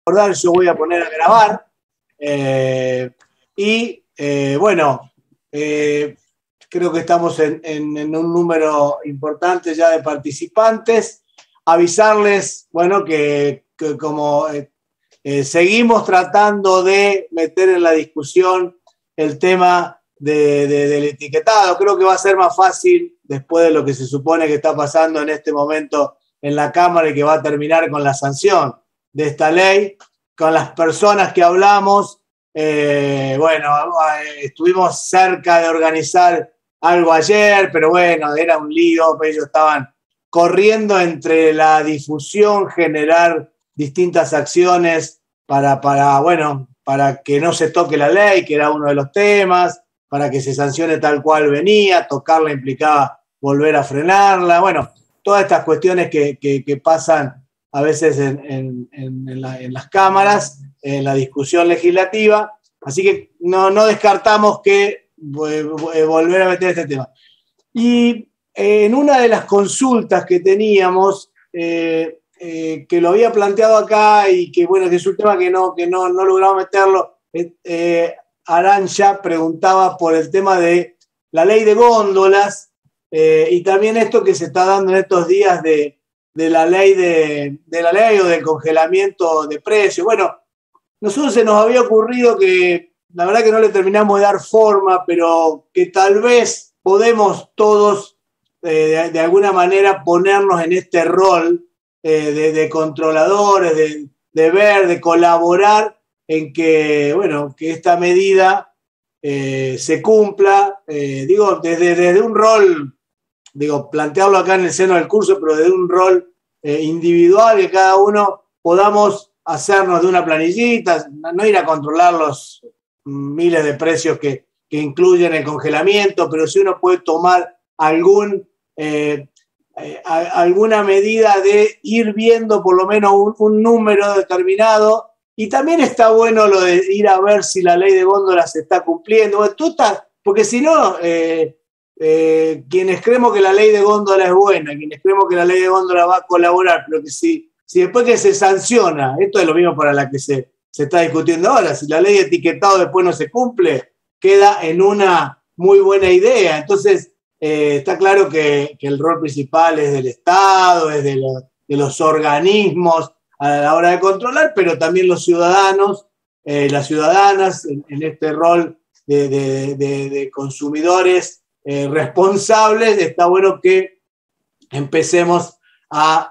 recordar, yo voy a poner a grabar. Creo que estamos en un número importante ya de participantes. Avisarles, bueno, que como seguimos tratando de meter en la discusión el tema del etiquetado. Creo que va a ser más fácil después de lo que se supone que está pasando en este momento en la Cámara y que va a terminar con la sanción de esta ley. Con las personas que hablamos, estuvimos cerca de organizar algo ayer, pero bueno, era un lío, ellos estaban corriendo entre la difusión, generar distintas acciones para que no se toque la ley, que era uno de los temas, para que se sancione tal cual venía, tocarla implicaba volver a frenarla, bueno, todas estas cuestiones que pasan a veces en las cámaras, en la discusión legislativa, así que no descartamos que volver a meter este tema. Y en una de las consultas que teníamos, que lo había planteado acá y que bueno, que es un tema que no logramos meterlo, Arantxa preguntaba por el tema de la ley de góndolas y también esto que se está dando en estos días de la ley o del congelamiento de precios. Bueno, nosotros se nos había ocurrido que la verdad que no le terminamos de dar forma, pero que tal vez podemos todos de alguna manera ponernos en este rol de controladores, de ver, de colaborar en que, bueno, que esta medida se cumpla, desde un rol, plantearlo acá en el seno del curso, pero desde un rol individual, que cada uno podamos hacernos de una planillita, no ir a controlar los miles de precios que incluyen el congelamiento, pero si uno puede tomar alguna medida de ir viendo por lo menos un número determinado. Y también está bueno lo de ir a ver si la ley de góndolas se está cumpliendo. Porque si no, quienes creemos que la ley de góndola es buena, quienes creemos que la ley de góndola va a colaborar, pero que si después que se sanciona, esto es lo mismo para la que se está discutiendo ahora, si la ley de etiquetado después no se cumple, queda en una muy buena idea. Entonces, está claro que el rol principal es del Estado, es de los organismos a la hora de controlar, pero también los ciudadanos, las ciudadanas en este rol de consumidores responsables. Está bueno que empecemos a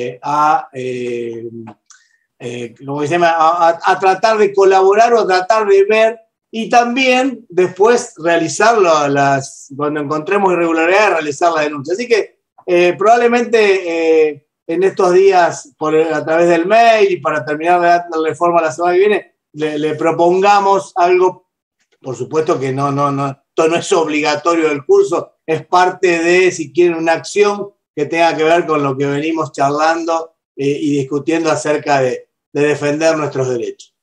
tratar de colaborar o a tratar de ver y también después realizarlo, cuando encontremos irregularidades, realizar la denuncia. Así que probablemente en estos días, a través del mail y para terminar de dar la reforma la semana que viene, le propongamos algo. Por supuesto que esto no es obligatorio del curso, es parte de, si quieren, una acción que tenga que ver con lo que venimos charlando y discutiendo acerca de defender nuestros derechos.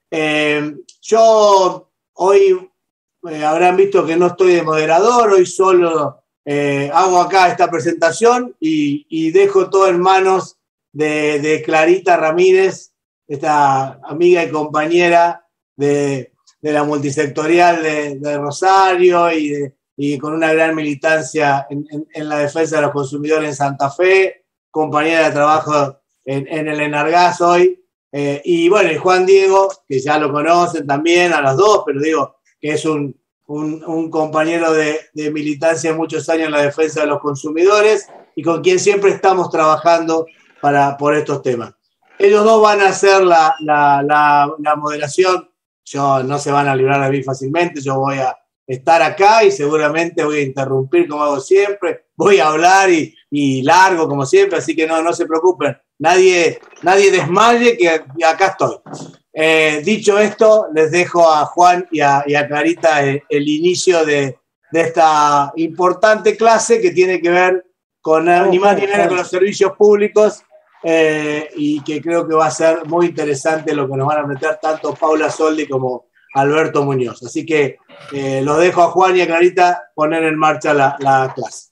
Yo hoy habrán visto que no estoy de moderador, hoy solo hago acá esta presentación y dejo todo en manos de Clarita Ramírez, esta amiga y compañera de la multisectorial de Rosario y con una gran militancia en la defensa de los consumidores en Santa Fe, compañera de trabajo en el Enargás hoy. Y Juan Diego, que ya lo conocen también a los dos, pero digo que es un compañero de militancia muchos años en la defensa de los consumidores y con quien siempre estamos trabajando por estos temas. Ellos dos van a hacer la moderación. No se van a librar de mí fácilmente, yo voy a estar acá y seguramente voy a interrumpir como hago siempre, voy a hablar y largo como siempre, así que no se preocupen, nadie desmaye que acá estoy. Dicho esto, les dejo a Juan y a Clarita el inicio de esta importante clase que tiene que ver con ni más ni menos con los servicios públicos. Y que creo que va a ser muy interesante lo que nos van a meter tanto Paula Soldi como Alberto Muñoz. Así que los dejo a Juan y a Clarita poner en marcha la clase.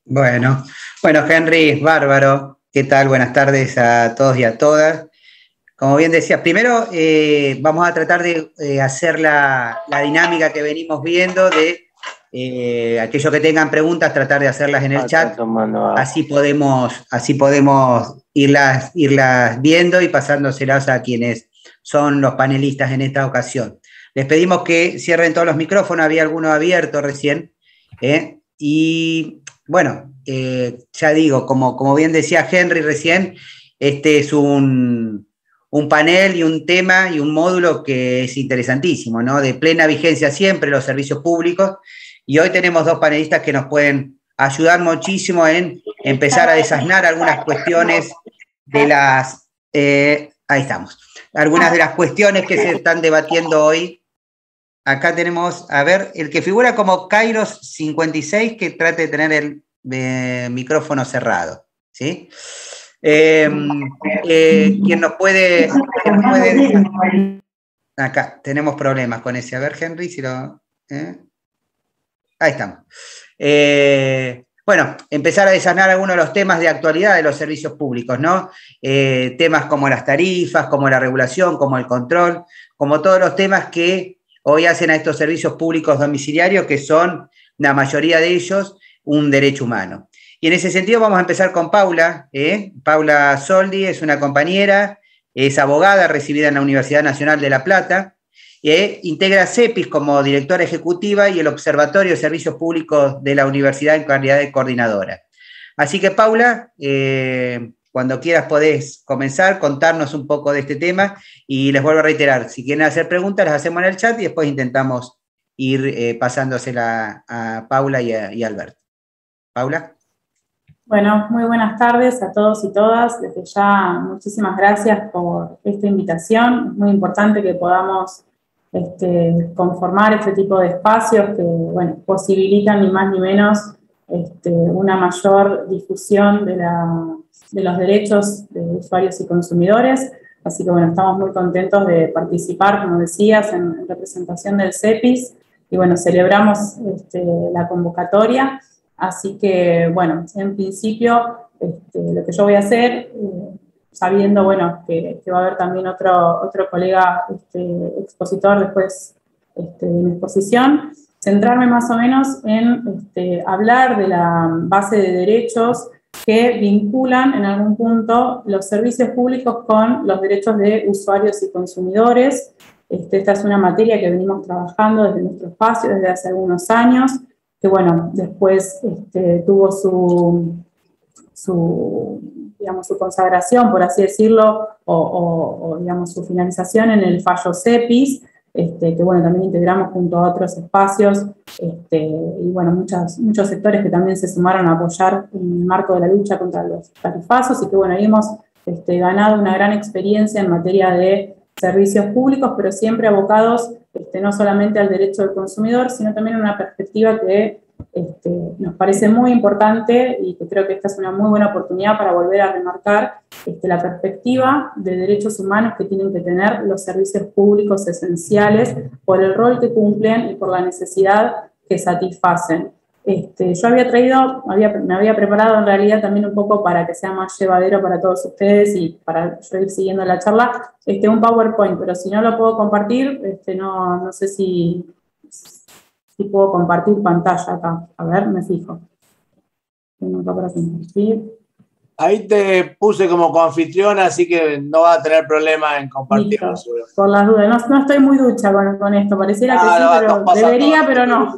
Bueno, Henry, bárbaro. ¿Qué tal? Buenas tardes a todos y a todas. Como bien decía, primero vamos a tratar de hacer la dinámica que venimos viendo de aquellos que tengan preguntas, tratar de hacerlas en el chat. Así podemos irlas viendo y pasándoselas a quienes son los panelistas en esta ocasión. Les pedimos que cierren todos los micrófonos, había alguno abierto recién. Y bueno, ya digo, como bien decía Henry recién, este es un panel y un tema y un módulo que es interesantísimo, ¿no? De plena vigencia siempre los servicios públicos. Y hoy tenemos dos panelistas que nos pueden ayudar muchísimo en empezar a desasnar algunas cuestiones de las... ahí estamos. Algunas de las cuestiones que se están debatiendo hoy. Acá tenemos, a ver, el que figura como Kairos56, que trate de tener el micrófono cerrado, ¿sí? ¿Quién nos puede...? Acá, tenemos problemas con ese. A ver, Henry, si lo... Ahí estamos. Bueno, empezar a desanar algunos de los temas de actualidad de los servicios públicos, ¿no? Temas como las tarifas, como la regulación, como el control, como todos los temas que hoy hacen a estos servicios públicos domiciliarios, que son, la mayoría de ellos, un derecho humano. Y en ese sentido vamos a empezar con Paula. Paula Soldi es una compañera, es abogada recibida en la Universidad Nacional de La Plata, integra CEPIS como directora ejecutiva y el Observatorio de Servicios Públicos de la Universidad en calidad de coordinadora. Así que, Paula, cuando quieras podés comenzar, contarnos un poco de este tema, y les vuelvo a reiterar, si quieren hacer preguntas, las hacemos en el chat y después intentamos ir pasándosela a Paula y a Alberto. Paula. Bueno, muy buenas tardes a todos y todas. Desde ya, muchísimas gracias por esta invitación. Es muy importante que podamos conformar este tipo de espacios que, bueno, posibilitan ni más ni menos una mayor difusión de los derechos de usuarios y consumidores. Así que, bueno, estamos muy contentos de participar, como decías, en representación del CEPIS. Y, bueno, celebramos la convocatoria. Así que, bueno, en principio, lo que yo voy a hacer, sabiendo, bueno, que va a haber también otro colega expositor después de mi exposición, centrarme más o menos en hablar de la base de derechos que vinculan en algún punto los servicios públicos con los derechos de usuarios y consumidores. Esta es una materia que venimos trabajando desde nuestro espacio desde hace algunos años, que bueno, después tuvo digamos, su consagración, por así decirlo, o digamos, su finalización en el fallo CEPIS, que bueno, también integramos junto a otros espacios, y bueno, muchos sectores que también se sumaron a apoyar en el marco de la lucha contra los tarifazos, y que bueno, ahí hemos ganado una gran experiencia en materia de servicios públicos, pero siempre abocados no solamente al derecho del consumidor, sino también en una perspectiva que nos parece muy importante y que creo que esta es una muy buena oportunidad para volver a remarcar la perspectiva de derechos humanos que tienen que tener los servicios públicos esenciales por el rol que cumplen y por la necesidad que satisfacen. Yo me había preparado en realidad también un poco para que sea más llevadero para todos ustedes y para yo ir siguiendo la charla, un PowerPoint, pero si no lo puedo compartir, no sé si puedo compartir pantalla acá. A ver, me fijo. Tengo acá para compartir. Ahí te puse como coanfitriona, así que no vas a tener problema en compartirlo. Por las dudas. No estoy muy ducha con esto. Pareciera que sí, pero debería, pero no.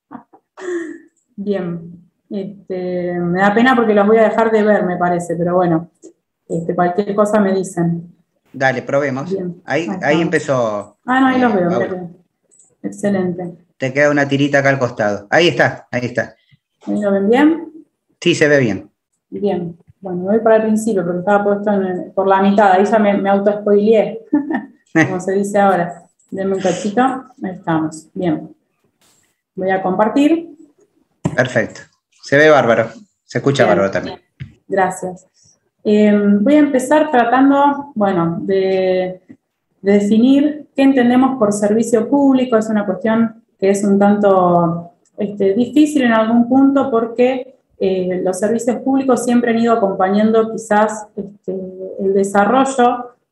Bien. Me da pena porque los voy a dejar de ver, me parece, pero bueno. Cualquier cosa me dicen. Dale, probemos. Bien. Ahí empezó. No, ahí los veo. Bien. Excelente. Te queda una tirita acá al costado. Ahí está. ¿Ahí lo ven bien? Sí, se ve bien. Bien. Bueno, voy para el principio porque estaba puesto por la mitad. Ahí ya me auto-spoileé, como se dice ahora. Denme un cachito. Ahí estamos. Bien. Voy a compartir. Perfecto. Se ve bárbaro. Se escucha bien, bárbaro también. Bien. Gracias. Voy a empezar tratando, bueno, de definir qué entendemos por servicio público. Es una cuestión que es un tanto difícil en algún punto porque los servicios públicos siempre han ido acompañando quizás el desarrollo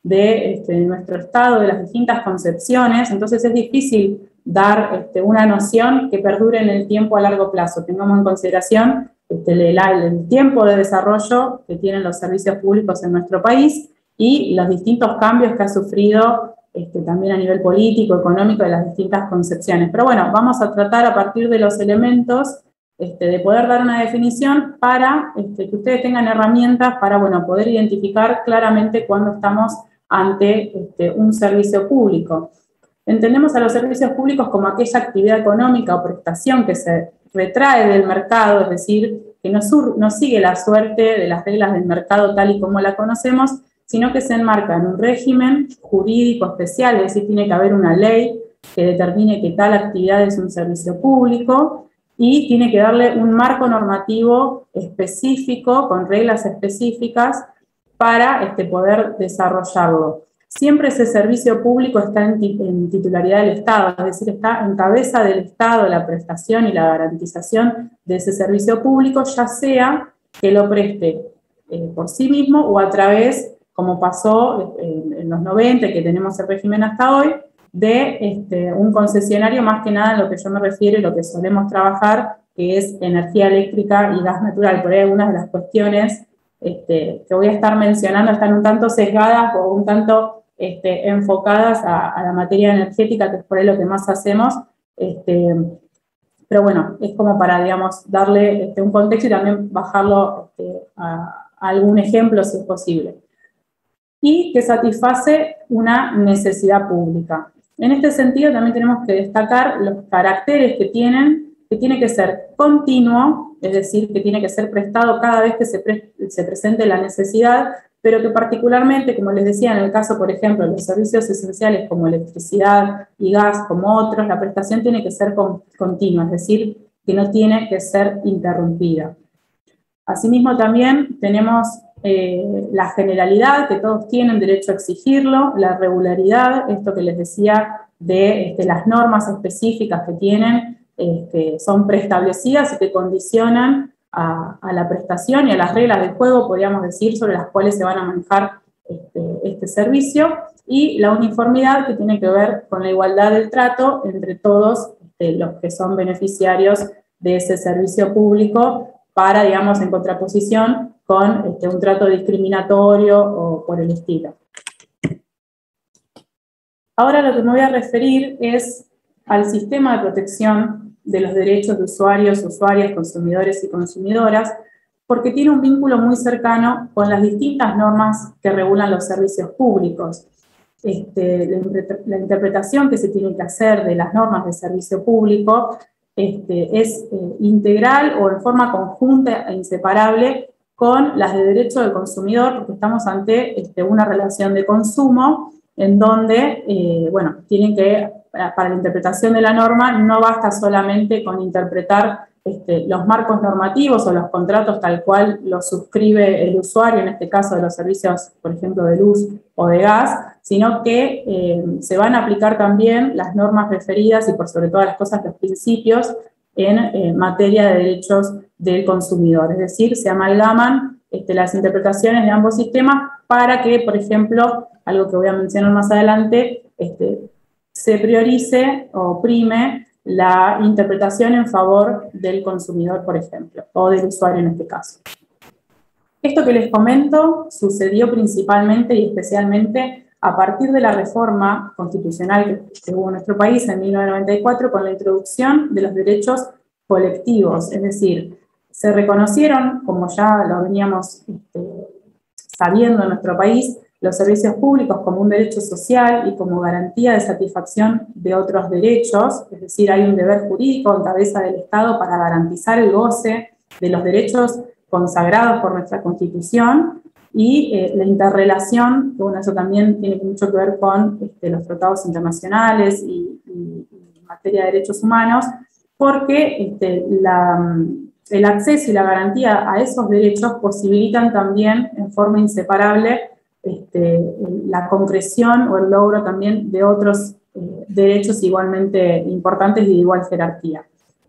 de nuestro Estado, de las distintas concepciones, entonces es difícil dar una noción que perdure en el tiempo a largo plazo. Tengamos en consideración el tiempo de desarrollo que tienen los servicios públicos en nuestro país y los distintos cambios que ha sufrido también a nivel político, económico, de las distintas concepciones. Pero bueno, vamos a tratar a partir de los elementos de poder dar una definición para que ustedes tengan herramientas para, bueno, poder identificar claramente cuando estamos ante un servicio público. Entendemos a los servicios públicos como aquella actividad económica o prestación que se retrae del mercado, es decir, que no sigue la suerte de las reglas del mercado tal y como la conocemos, sino que se enmarca en un régimen jurídico especial, es decir, tiene que haber una ley que determine que tal actividad es un servicio público y tiene que darle un marco normativo específico, con reglas específicas, para poder desarrollarlo. Siempre ese servicio público está en titularidad del Estado, es decir, está en cabeza del Estado la prestación y la garantización de ese servicio público, ya sea que lo preste por sí mismo o a través, como pasó en los 90, que tenemos el régimen hasta hoy, de un concesionario, más que nada en lo que yo me refiero y lo que solemos trabajar, que es energía eléctrica y gas natural. Por ahí algunas de las cuestiones que voy a estar mencionando están un tanto sesgadas o un tanto enfocadas a la materia energética, que es por ahí lo que más hacemos, pero bueno, es como para, digamos, darle un contexto y también bajarlo a algún ejemplo si es posible. Y que satisface una necesidad pública. En este sentido también tenemos que destacar los caracteres que tiene que ser continuo, es decir, que tiene que ser prestado cada vez que se presente la necesidad, pero que particularmente, como les decía, en el caso, por ejemplo, de los servicios esenciales como electricidad y gas, como otros, la prestación tiene que ser continua, es decir, que no tiene que ser interrumpida. Asimismo, también tenemos la generalidad, que todos tienen derecho a exigirlo, la regularidad, esto que les decía de las normas específicas que tienen, que son preestablecidas y que condicionan a la prestación y a las reglas del juego, podríamos decir, sobre las cuales se van a manejar este servicio, y la uniformidad, que tiene que ver con la igualdad del trato entre todos los que son beneficiarios de ese servicio público, para, digamos, en contraposición con un trato discriminatorio o por el estilo. Ahora lo que me voy a referir es al sistema de protección de los derechos de usuarios, usuarias, consumidores y consumidoras, porque tiene un vínculo muy cercano con las distintas normas que regulan los servicios públicos. La interpretación que se tiene que hacer de las normas de servicio público es integral o en forma conjunta e inseparable con las de derecho del consumidor, porque estamos ante una relación de consumo en donde, bueno, tienen que, para la interpretación de la norma, no basta solamente con interpretar los marcos normativos o los contratos tal cual los suscribe el usuario, en este caso de los servicios, por ejemplo, de luz o de gas, sino que se van a aplicar también las normas referidas y por sobre todas las cosas los principios en materia de derechos del consumidor. Es decir, se amalgaman las interpretaciones de ambos sistemas para que, por ejemplo, algo que voy a mencionar más adelante, se priorice o prime la interpretación en favor del consumidor, por ejemplo, o del usuario en este caso. Esto que les comento sucedió principalmente y especialmente a partir de la reforma constitucional que hubo en nuestro país en 1994 con la introducción de los derechos colectivos, es decir, se reconocieron, como ya lo veníamos sabiendo en nuestro país, los servicios públicos como un derecho social y como garantía de satisfacción de otros derechos, es decir, hay un deber jurídico en cabeza del Estado para garantizar el goce de los derechos consagrados por nuestra Constitución y la interrelación, que bueno, eso también tiene mucho que ver con los tratados internacionales y en materia de derechos humanos, porque el acceso y la garantía a esos derechos posibilitan también en forma inseparable la concreción o el logro también de otros derechos igualmente importantes y de igual jerarquía.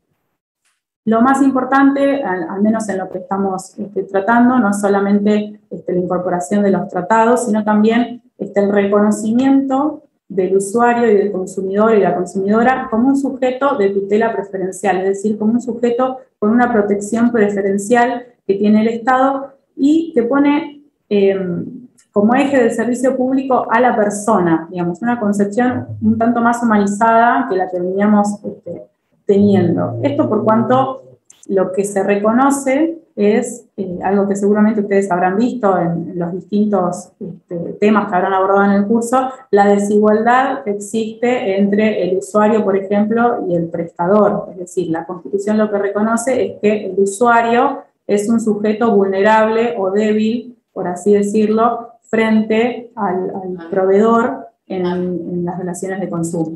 Lo más importante, al menos en lo que estamos tratando, no es solamente la incorporación de los tratados, sino también el reconocimiento del usuario y del consumidor y la consumidora como un sujeto de tutela preferencial, es decir, como un sujeto con una protección preferencial que tiene el Estado y que pone como eje del servicio público a la persona, digamos, una concepción un tanto más humanizada que la que veníamos teniendo. Esto por cuanto lo que se reconoce es algo que seguramente ustedes habrán visto en los distintos temas que habrán abordado en el curso, la desigualdad que existe entre el usuario, por ejemplo, y el prestador. Es decir, la Constitución lo que reconoce es que el usuario es un sujeto vulnerable o débil, por así decirlo, frente al proveedor en las relaciones de consumo.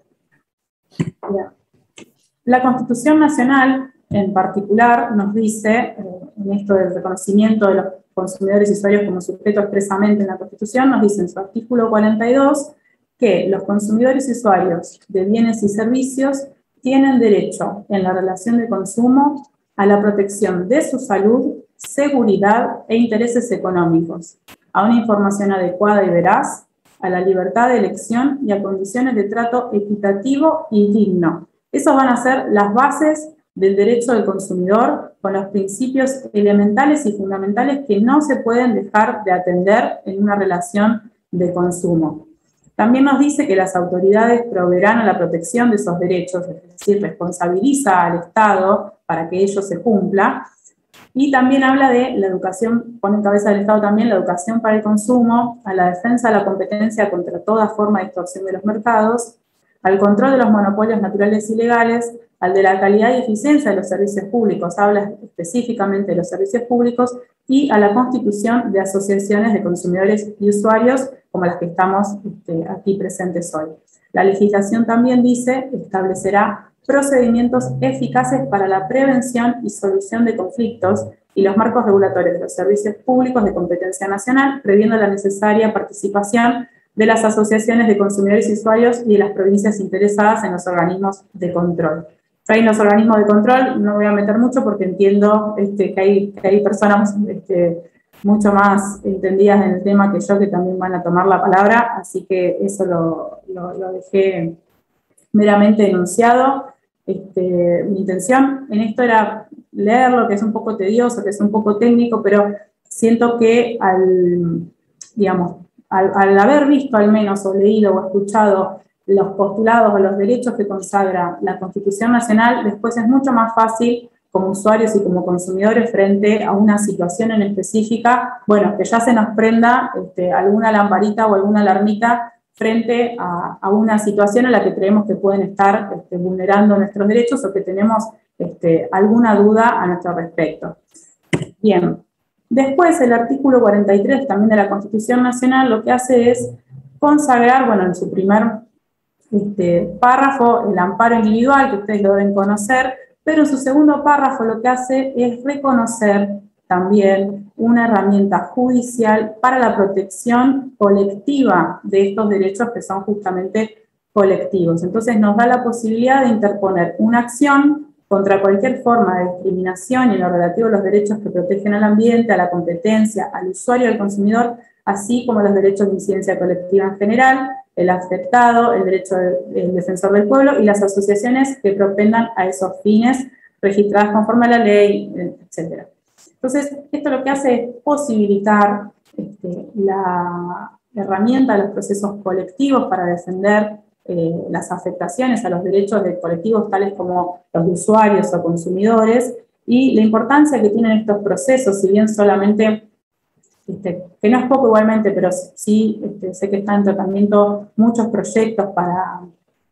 La Constitución Nacional, en particular, nos dice, en esto del reconocimiento de los consumidores y usuarios como sujeto expresamente en la Constitución, nos dice en su artículo 42 que los consumidores y usuarios de bienes y servicios tienen derecho en la relación de consumo a la protección de su salud, seguridad e intereses económicos, a una información adecuada y veraz, a la libertad de elección y a condiciones de trato equitativo y digno. Esas van a ser las bases del derecho del consumidor con los principios elementales y fundamentales que no se pueden dejar de atender en una relación de consumo. También nos dice que las autoridades proveerán a la protección de esos derechos, es decir, responsabiliza al Estado para que ello se cumpla. Y también habla de la educación, pone en cabeza del Estado también la educación para el consumo, a la defensa de la competencia contra toda forma de distorsión de los mercados, al control de los monopolios naturales y legales, al de la calidad y eficiencia de los servicios públicos, habla específicamente de los servicios públicos, y a la constitución de asociaciones de consumidores y usuarios, como las que estamos aquí presentes hoy. La legislación también dice, establecerá procedimientos eficaces para la prevención y solución de conflictos y los marcos regulatorios de los servicios públicos de competencia nacional, previendo la necesaria participación de las asociaciones de consumidores y usuarios y de las provincias interesadas en los organismos de control. Hay los organismos de control, no voy a meter mucho porque entiendo que hay personas mucho más entendidas en el tema que yo que también van a tomar la palabra, así que eso lo dejé meramente enunciado. Mi intención en esto era leerlo, que es un poco tedioso, que es un poco técnico, pero siento que al haber visto al menos o leído o escuchado los postulados o los derechos que consagra la Constitución Nacional, después es mucho más fácil como usuarios y como consumidores frente a una situación en específica, bueno, que ya se nos prenda alguna lamparita o alguna alarmita frente a una situación en la que creemos que pueden estar vulnerando nuestros derechos o que tenemos alguna duda a nuestro respecto. Bien, después el artículo 43 también de la Constitución Nacional lo que hace es consagrar, bueno, en su primer párrafo, el amparo individual, que ustedes lo deben conocer, pero en su segundo párrafo lo que hace es reconocer también una herramienta judicial para la protección colectiva de estos derechos que son justamente colectivos. Entonces nos da la posibilidad de interponer una acción contra cualquier forma de discriminación y en lo relativo a los derechos que protegen al ambiente, a la competencia, al usuario y al consumidor, así como los derechos de incidencia colectiva en general, el afectado, el derecho del defensor del pueblo y las asociaciones que propendan a esos fines registradas conforme a la ley, etc. Entonces, esto lo que hace es posibilitar la herramienta de los procesos colectivos para defender las afectaciones a los derechos de colectivos tales como los de usuarios o consumidores, y la importancia que tienen estos procesos, si bien solamente, que no es poco igualmente, pero sí sé que están en tratamiento muchos proyectos para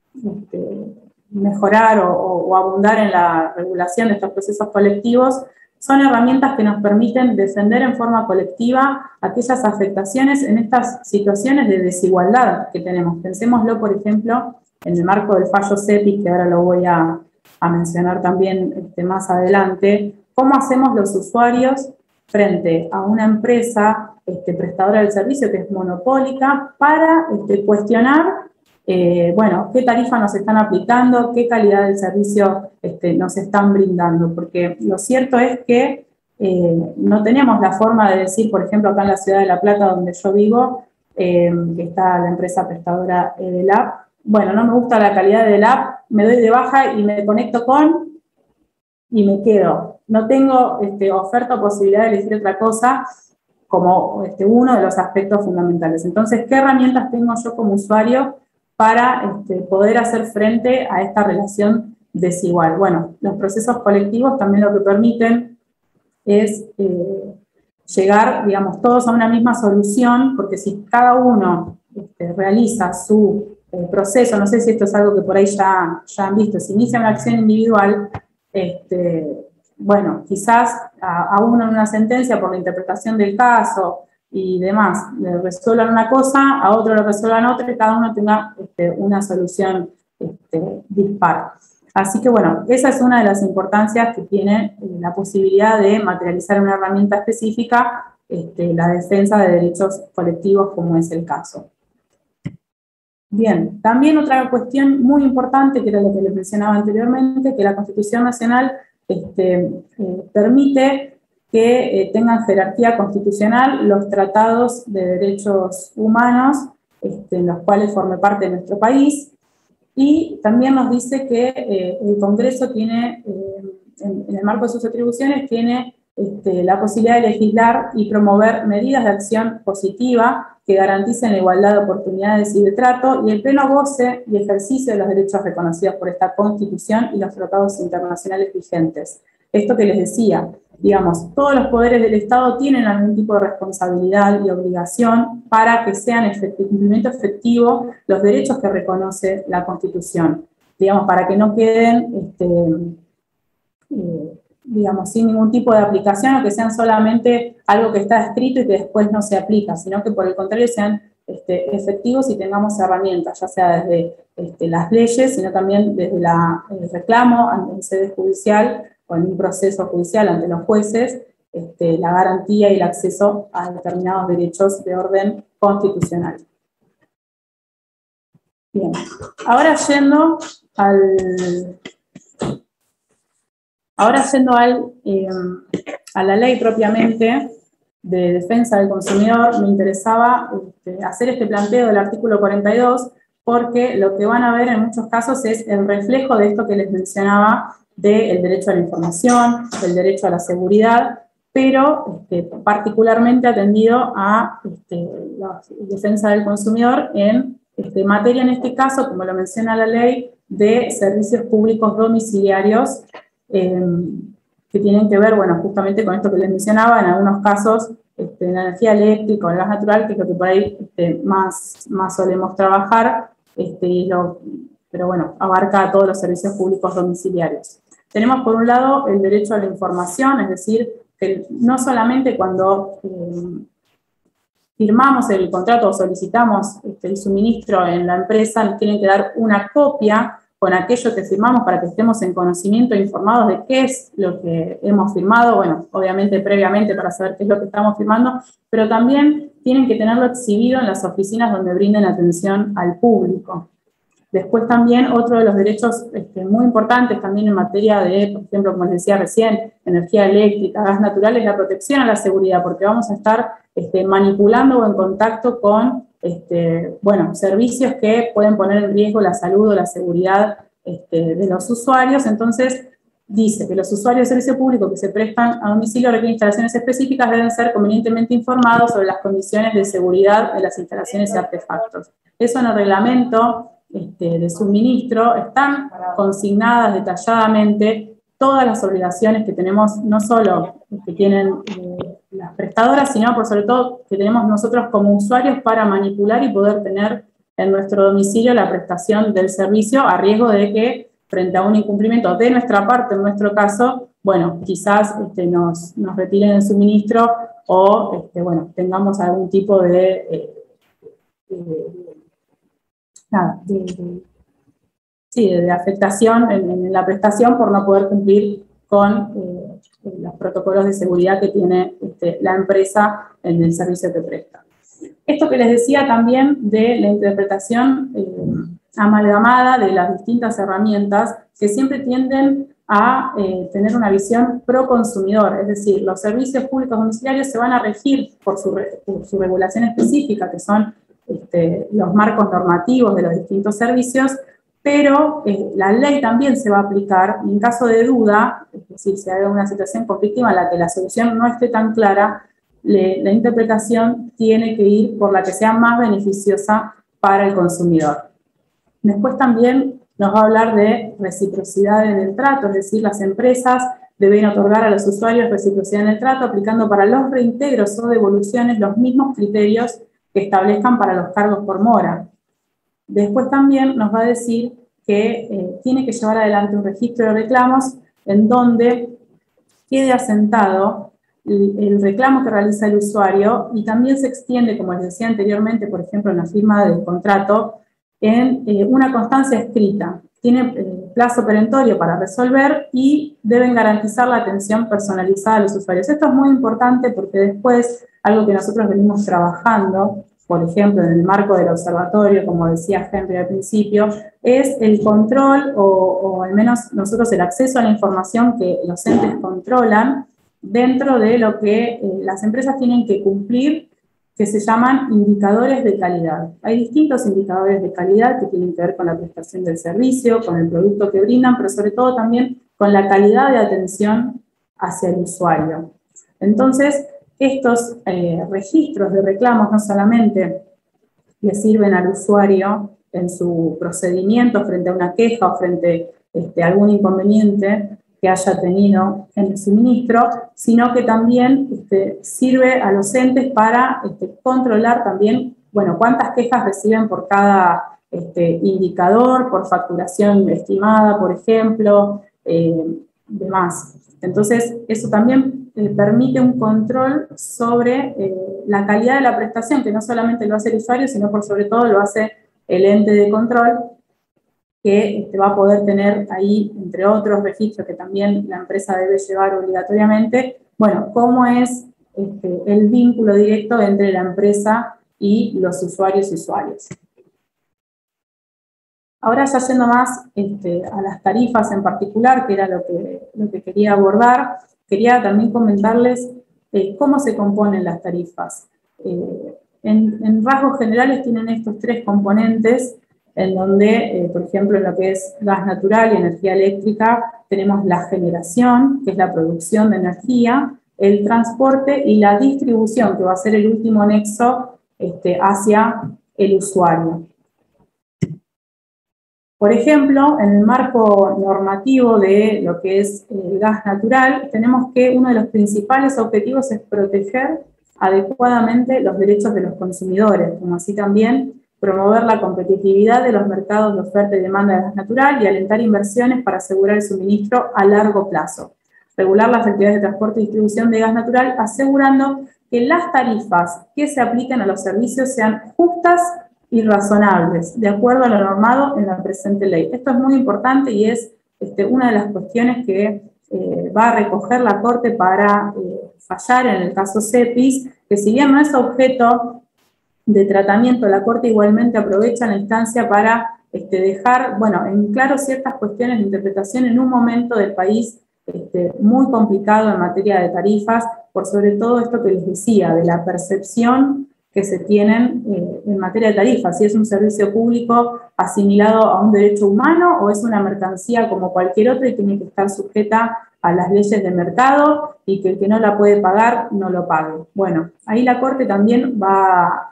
mejorar o abundar en la regulación de estos procesos colectivos, son herramientas que nos permiten defender en forma colectiva aquellas afectaciones en estas situaciones de desigualdad que tenemos. Pensémoslo, por ejemplo, en el marco del fallo CEPI, que ahora lo voy a mencionar también más adelante, cómo hacemos los usuarios frente a una empresa prestadora del servicio que es monopólica para cuestionar qué tarifa nos están aplicando, qué calidad del servicio nos están brindando, porque lo cierto es que no tenemos la forma de decir, por ejemplo, acá en la ciudad de La Plata, donde yo vivo, que está la empresa prestadora del app. Bueno, no me gusta la calidad del app, me doy de baja y me conecto con y me quedo. No tengo oferta o posibilidad de elegir otra cosa como uno de los aspectos fundamentales. Entonces, ¿qué herramientas tengo yo como usuario para poder hacer frente a esta relación desigual? Bueno, los procesos colectivos también lo que permiten es llegar, digamos, todos a una misma solución, porque si cada uno realiza su proceso, no sé si esto es algo que por ahí ya han visto, si inicia una acción individual, bueno, quizás a uno en una sentencia por la interpretación del caso y demás, le resuelvan una cosa, a otro le resuelvan otra y cada uno tenga una solución dispar. Así que bueno, esa es una de las importancias que tiene la posibilidad de materializar una herramienta específica, la defensa de derechos colectivos, como es el caso. Bien, también otra cuestión muy importante, que era lo que les mencionaba anteriormente, que la Constitución Nacional permite que tengan jerarquía constitucional los tratados de derechos humanos, en los cuales forme parte de nuestro país, y también nos dice que el Congreso tiene, en el marco de sus atribuciones, tiene la posibilidad de legislar y promover medidas de acción positiva que garanticen la igualdad de oportunidades y de trato y el pleno goce y ejercicio de los derechos reconocidos por esta Constitución y los tratados internacionales vigentes. Esto que les decía, digamos, todos los poderes del Estado tienen algún tipo de responsabilidad y obligación para que sean cumplimiento efectivo los derechos que reconoce la Constitución, digamos, para que no queden digamos, sin ningún tipo de aplicación o que sean solamente algo que está escrito y que después no se aplica, sino que por el contrario sean efectivos y tengamos herramientas, ya sea desde las leyes, sino también desde el reclamo en sede judicial o en un proceso judicial ante los jueces, la garantía y el acceso a determinados derechos de orden constitucional. Bien, ahora yendo a la ley propiamente de defensa del consumidor, me interesaba hacer este planteo del artículo 42, porque lo que van a ver en muchos casos es el reflejo de esto que les mencionaba del derecho a la información, del derecho a la seguridad, pero particularmente atendido a la defensa del consumidor en materia, en este caso, como lo menciona la ley, de servicios públicos domiciliarios, que tienen que ver, bueno, justamente con esto que les mencionaba, en algunos casos, en la energía eléctrica o el gas natural, que es lo que por ahí más solemos trabajar, pero bueno, abarca a todos los servicios públicos domiciliarios. Tenemos por un lado el derecho a la información, es decir, que no solamente cuando firmamos el contrato o solicitamos el suministro en la empresa, nos tienen que dar una copia con aquello que firmamos para que estemos en conocimiento e informados de qué es lo que hemos firmado, bueno, obviamente previamente para saber qué es lo que estamos firmando, pero también tienen que tenerlo exhibido en las oficinas donde brinden atención al público. Después también otro de los derechos muy importantes también en materia de, por ejemplo, como les decía recién, energía eléctrica, gas natural, es la protección a la seguridad, porque vamos a estar manipulando o en contacto con bueno, servicios que pueden poner en riesgo la salud o la seguridad de los usuarios. Entonces, dice que los usuarios de servicio público que se prestan a domicilio requieren instalaciones específicas deben ser convenientemente informados sobre las condiciones de seguridad de las instalaciones y artefactos. Eso en el reglamento de suministro están consignadas detalladamente todas las obligaciones que tenemos, no solo que tienen las prestadoras, sino por sobre todo que tenemos nosotros como usuarios para manipular y poder tener en nuestro domicilio la prestación del servicio a riesgo de que frente a un incumplimiento de nuestra parte, en nuestro caso, bueno, quizás nos retiren el suministro o bueno, tengamos algún tipo de afectación en la prestación por no poder cumplir con los protocolos de seguridad que tiene la empresa en el servicio que presta. Esto que les decía también de la interpretación amalgamada de las distintas herramientas que siempre tienden a tener una visión pro consumidor, es decir, los servicios públicos domiciliarios se van a regir por su regulación específica, que son los marcos normativos de los distintos servicios, pero la ley también se va a aplicar y en caso de duda, es decir, si hay una situación conflictiva en la que la solución no esté tan clara, la interpretación tiene que ir por la que sea más beneficiosa para el consumidor. Después también nos va a hablar de reciprocidad en el trato, es decir, las empresas deben otorgar a los usuarios reciprocidad en el trato, aplicando para los reintegros o devoluciones los mismos criterios que establezcan para los cargos por mora. Después también nos va a decir que tiene que llevar adelante un registro de reclamos en donde quede asentado el reclamo que realiza el usuario y también se extiende, como les decía anteriormente, por ejemplo, en la firma del contrato, en una constancia escrita. Tiene plazo perentorio para resolver y deben garantizar la atención personalizada a los usuarios. Esto es muy importante porque después, algo que nosotros venimos trabajando, por ejemplo, en el marco del observatorio, como decía Henry al principio, es el control o al menos nosotros el acceso a la información que los entes controlan dentro de lo que las empresas tienen que cumplir, que se llaman indicadores de calidad. Hay distintos indicadores de calidad que tienen que ver con la prestación del servicio, con el producto que brindan, pero sobre todo también con la calidad de atención hacia el usuario. Entonces, estos registros de reclamos no solamente le sirven al usuario en su procedimiento frente a una queja o frente a algún inconveniente que haya tenido en el suministro, sino que también sirve a los entes para controlar también, bueno, cuántas quejas reciben por cada indicador, por facturación estimada, por ejemplo, demás. Entonces, eso también permite un control sobre la calidad de la prestación, que no solamente lo hace el usuario, sino por sobre todo lo hace el ente de control, que va a poder tener ahí, entre otros registros que también la empresa debe llevar obligatoriamente, bueno, cómo es el vínculo directo entre la empresa y los usuarios y usuarias. Ahora ya yendo más a las tarifas en particular, que era lo que quería abordar, quería también comentarles cómo se componen las tarifas. En rasgos generales tienen estos tres componentes, en donde, por ejemplo, en lo que es gas natural y energía eléctrica, tenemos la generación, que es la producción de energía, el transporte y la distribución, que va a ser el último nexo hacia el usuario. Por ejemplo, en el marco normativo de lo que es el gas natural, tenemos que uno de los principales objetivos es proteger adecuadamente los derechos de los consumidores, como así también promover la competitividad de los mercados de oferta y demanda de gas natural y alentar inversiones para asegurar el suministro a largo plazo. Regular las actividades de transporte y distribución de gas natural, asegurando que las tarifas que se apliquen a los servicios sean justas y razonables, de acuerdo a lo normado en la presente ley. Esto es muy importante y es una de las cuestiones que va a recoger la Corte para fallar en el caso CEPIS, que si bien no es objeto de tratamiento, la Corte igualmente aprovecha la instancia para dejar, bueno, en claro ciertas cuestiones de interpretación en un momento del país muy complicado en materia de tarifas, por sobre todo esto que les decía, de la percepción que se tienen en materia de tarifas, si es un servicio público asimilado a un derecho humano o es una mercancía como cualquier otra y tiene que estar sujeta a las leyes de mercado y que el que no la puede pagar no lo pague. Bueno, ahí la Corte también va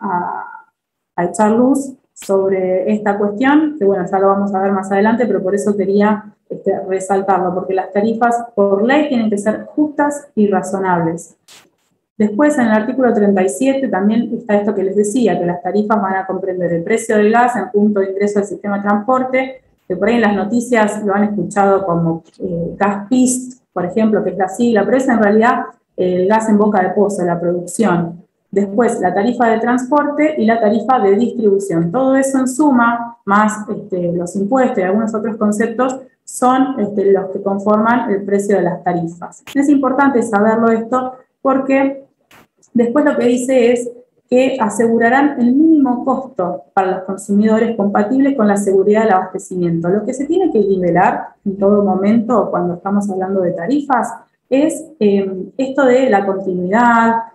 a echar luz sobre esta cuestión, que bueno, ya lo vamos a ver más adelante, pero por eso quería resaltarlo, porque las tarifas por ley tienen que ser justas y razonables. Después, en el artículo 37 también está esto que les decía, que las tarifas van a comprender el precio del gas en punto de ingreso al sistema de transporte, que por ahí en las noticias lo han escuchado como gas PIST, por ejemplo, que es la sigla, pero es en realidad el gas en boca de pozo, la producción. Después, la tarifa de transporte y la tarifa de distribución. Todo eso en suma, más los impuestos y algunos otros conceptos, son los que conforman el precio de las tarifas. Es importante saberlo esto porque después lo que dice es que asegurarán el mínimo costo para los consumidores compatible con la seguridad del abastecimiento. Lo que se tiene que nivelar en todo momento cuando estamos hablando de tarifas es esto de la continuidad,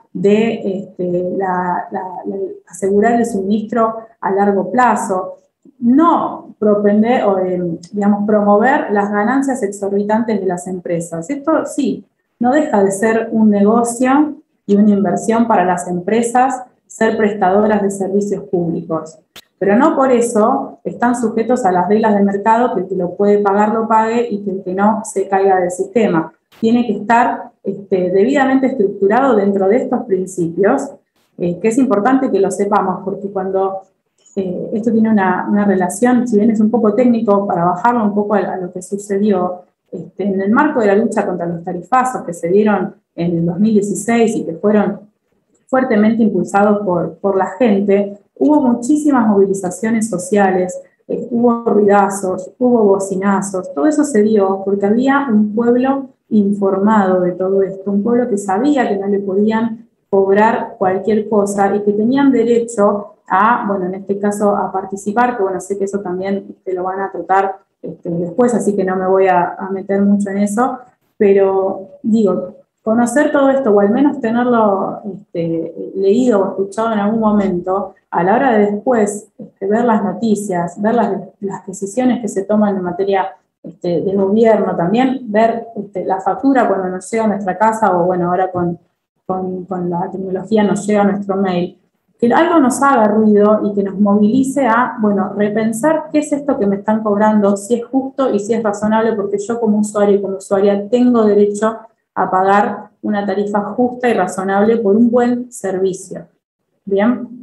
de asegurar el suministro a largo plazo, no propender o digamos, promover las ganancias exorbitantes de las empresas. Esto sí, no deja de ser un negocio y una inversión para las empresas ser prestadoras de servicios públicos. Pero no por eso están sujetos a las reglas de mercado, que el que lo puede pagar lo pague y que el que no se caiga del sistema. Tiene que estar debidamente estructurado dentro de estos principios, que es importante que lo sepamos, porque cuando esto tiene una relación, si bien es un poco técnico, para bajarlo un poco a lo que sucedió, en el marco de la lucha contra los tarifazos que se dieron en el 2016 y que fueron fuertemente impulsados por la gente, hubo muchísimas movilizaciones sociales, hubo ruidazos, hubo bocinazos, todo eso se dio porque había un pueblo informado de todo esto, un pueblo que sabía que no le podían cobrar cualquier cosa y que tenían derecho a, bueno, en este caso a participar, que bueno, sé que eso también lo van a tratar después, así que no me voy a meter mucho en eso, pero digo, conocer todo esto, o al menos tenerlo leído o escuchado en algún momento, a la hora de después ver las noticias, ver las decisiones que se toman en materia de gobierno, también ver la factura cuando nos llega a nuestra casa, o bueno, ahora con la tecnología nos llega a nuestro mail, que algo nos haga ruido y que nos movilice a, bueno, repensar qué es esto que me están cobrando, si es justo y si es razonable, porque yo como usuario y como usuaria tengo derecho a pagar una tarifa justa y razonable por un buen servicio. ¿Bien?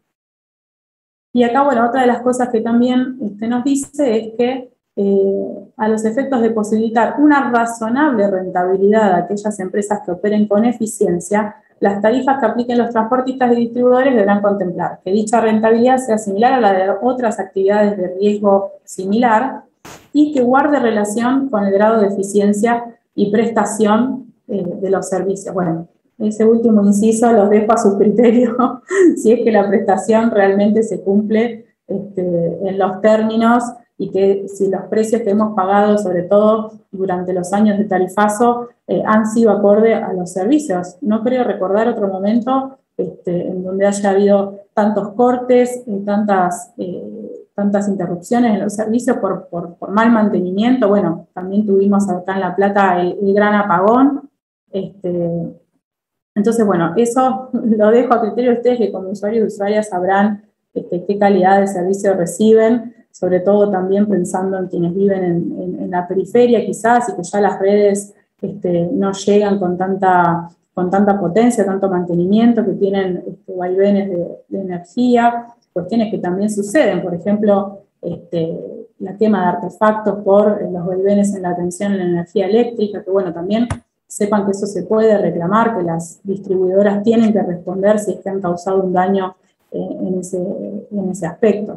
Y acá, bueno, otra de las cosas que también nos dice es que a los efectos de posibilitar una razonable rentabilidad a aquellas empresas que operen con eficiencia, las tarifas que apliquen los transportistas y distribuidores deberán contemplar que dicha rentabilidad sea similar a la de otras actividades de riesgo similar y que guarde relación con el grado de eficiencia y prestación de los servicios. Bueno, ese último inciso los dejo a su criterio, si es que la prestación realmente se cumple en los términos y que si los precios que hemos pagado, sobre todo durante los años de tarifazo, han sido acorde a los servicios. No creo recordar otro momento en donde haya habido tantos cortes, tantas interrupciones en los servicios por mal mantenimiento. Bueno, también tuvimos acá en La Plata el gran apagón. Entonces, bueno, eso lo dejo a criterio de ustedes, que como usuarios y usuarias sabrán qué calidad de servicio reciben, sobre todo también pensando en quienes viven en la periferia quizás, y que ya las redes no llegan con tanta potencia, tanto mantenimiento, que tienen vaivenes de energía, cuestiones que también suceden, por ejemplo, la quema de artefactos por los vaivenes en la tensión en la energía eléctrica, que bueno, también sepan que eso se puede reclamar, que las distribuidoras tienen que responder si es que han causado un daño en ese aspecto.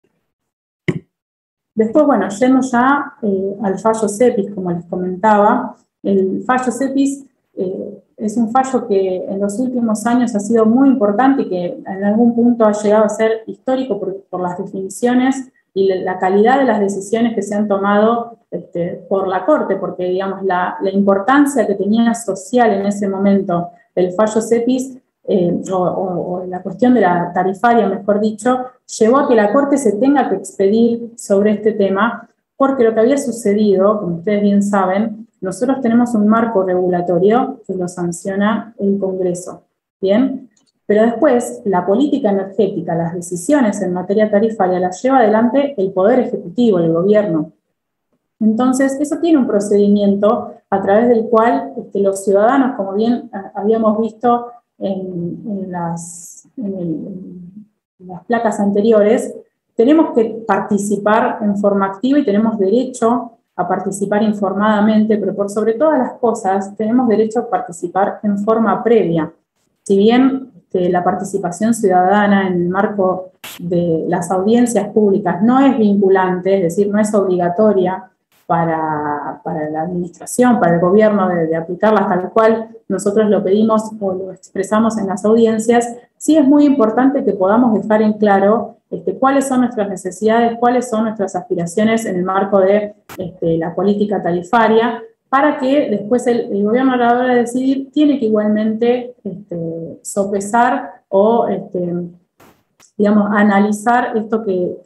Después, bueno, yendo ya al fallo CEPIS, como les comentaba, el fallo CEPIS es un fallo que en los últimos años ha sido muy importante y que en algún punto ha llegado a ser histórico por las definiciones y la calidad de las decisiones que se han tomado por la Corte, porque digamos la importancia que tenía social en ese momento el fallo CEPIS, o la cuestión de la tarifaria, mejor dicho, llevó a que la Corte se tenga que expedir sobre este tema, porque lo que había sucedido, como ustedes bien saben, nosotros tenemos un marco regulatorio que lo sanciona el Congreso, ¿bien? Pero después, la política energética, las decisiones en materia tarifaria, las lleva adelante el Poder Ejecutivo, el Gobierno. Entonces, eso tiene un procedimiento a través del cual los ciudadanos, como bien habíamos visto en las placas anteriores, tenemos que participar en forma activa y tenemos derecho a participar informadamente, pero por sobre todas las cosas tenemos derecho a participar en forma previa. Si bien la participación ciudadana en el marco de las audiencias públicas no es vinculante, es decir, no es obligatoria para la administración, para el gobierno de aplicarlas tal cual nosotros lo pedimos o lo expresamos en las audiencias, sí es muy importante que podamos dejar en claro cuáles son nuestras necesidades, cuáles son nuestras aspiraciones en el marco de la política tarifaria, para que después el gobierno a la hora de decidir tiene que igualmente sopesar o, digamos, analizar esto que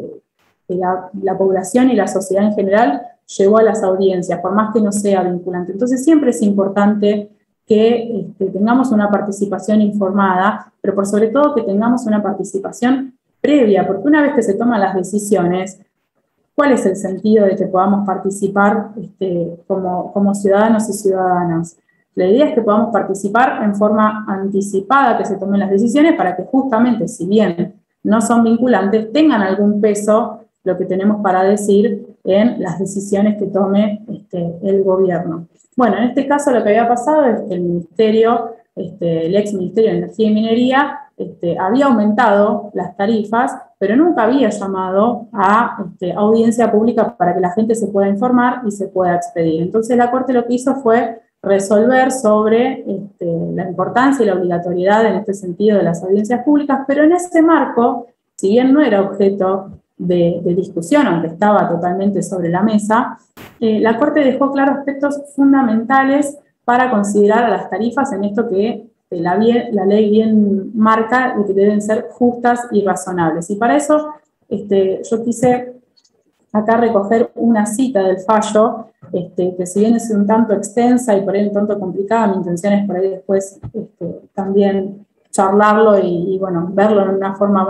la población y la sociedad en general llevó a las audiencias, por más que no sea vinculante. Entonces siempre es importante que tengamos una participación informada, pero por sobre todo que tengamos una participación previa, porque una vez que se toman las decisiones, ¿cuál es el sentido de que podamos participar como ciudadanos y ciudadanas? La idea es que podamos participar en forma anticipada, que se tomen las decisiones para que justamente, si bien no son vinculantes, tengan algún peso lo que tenemos para decir en las decisiones que tome el gobierno. Bueno, en este caso lo que había pasado es que el ministerio, el ex Ministerio de Energía y Minería, había aumentado las tarifas, pero nunca había llamado a audiencia pública para que la gente se pueda informar y se pueda expedir. Entonces la Corte lo que hizo fue resolver sobre la importancia y la obligatoriedad en este sentido de las audiencias públicas, pero en ese marco, si bien no era objeto de discusión, aunque estaba totalmente sobre la mesa, la Corte dejó claros aspectos fundamentales para considerar a las tarifas en esto que la ley bien marca y que deben ser justas y razonables. Y para eso yo quise acá recoger una cita del fallo, que si bien es un tanto extensa y por ahí un tanto complicada, mi intención es por ahí después también charlarlo y bueno, verlo en una forma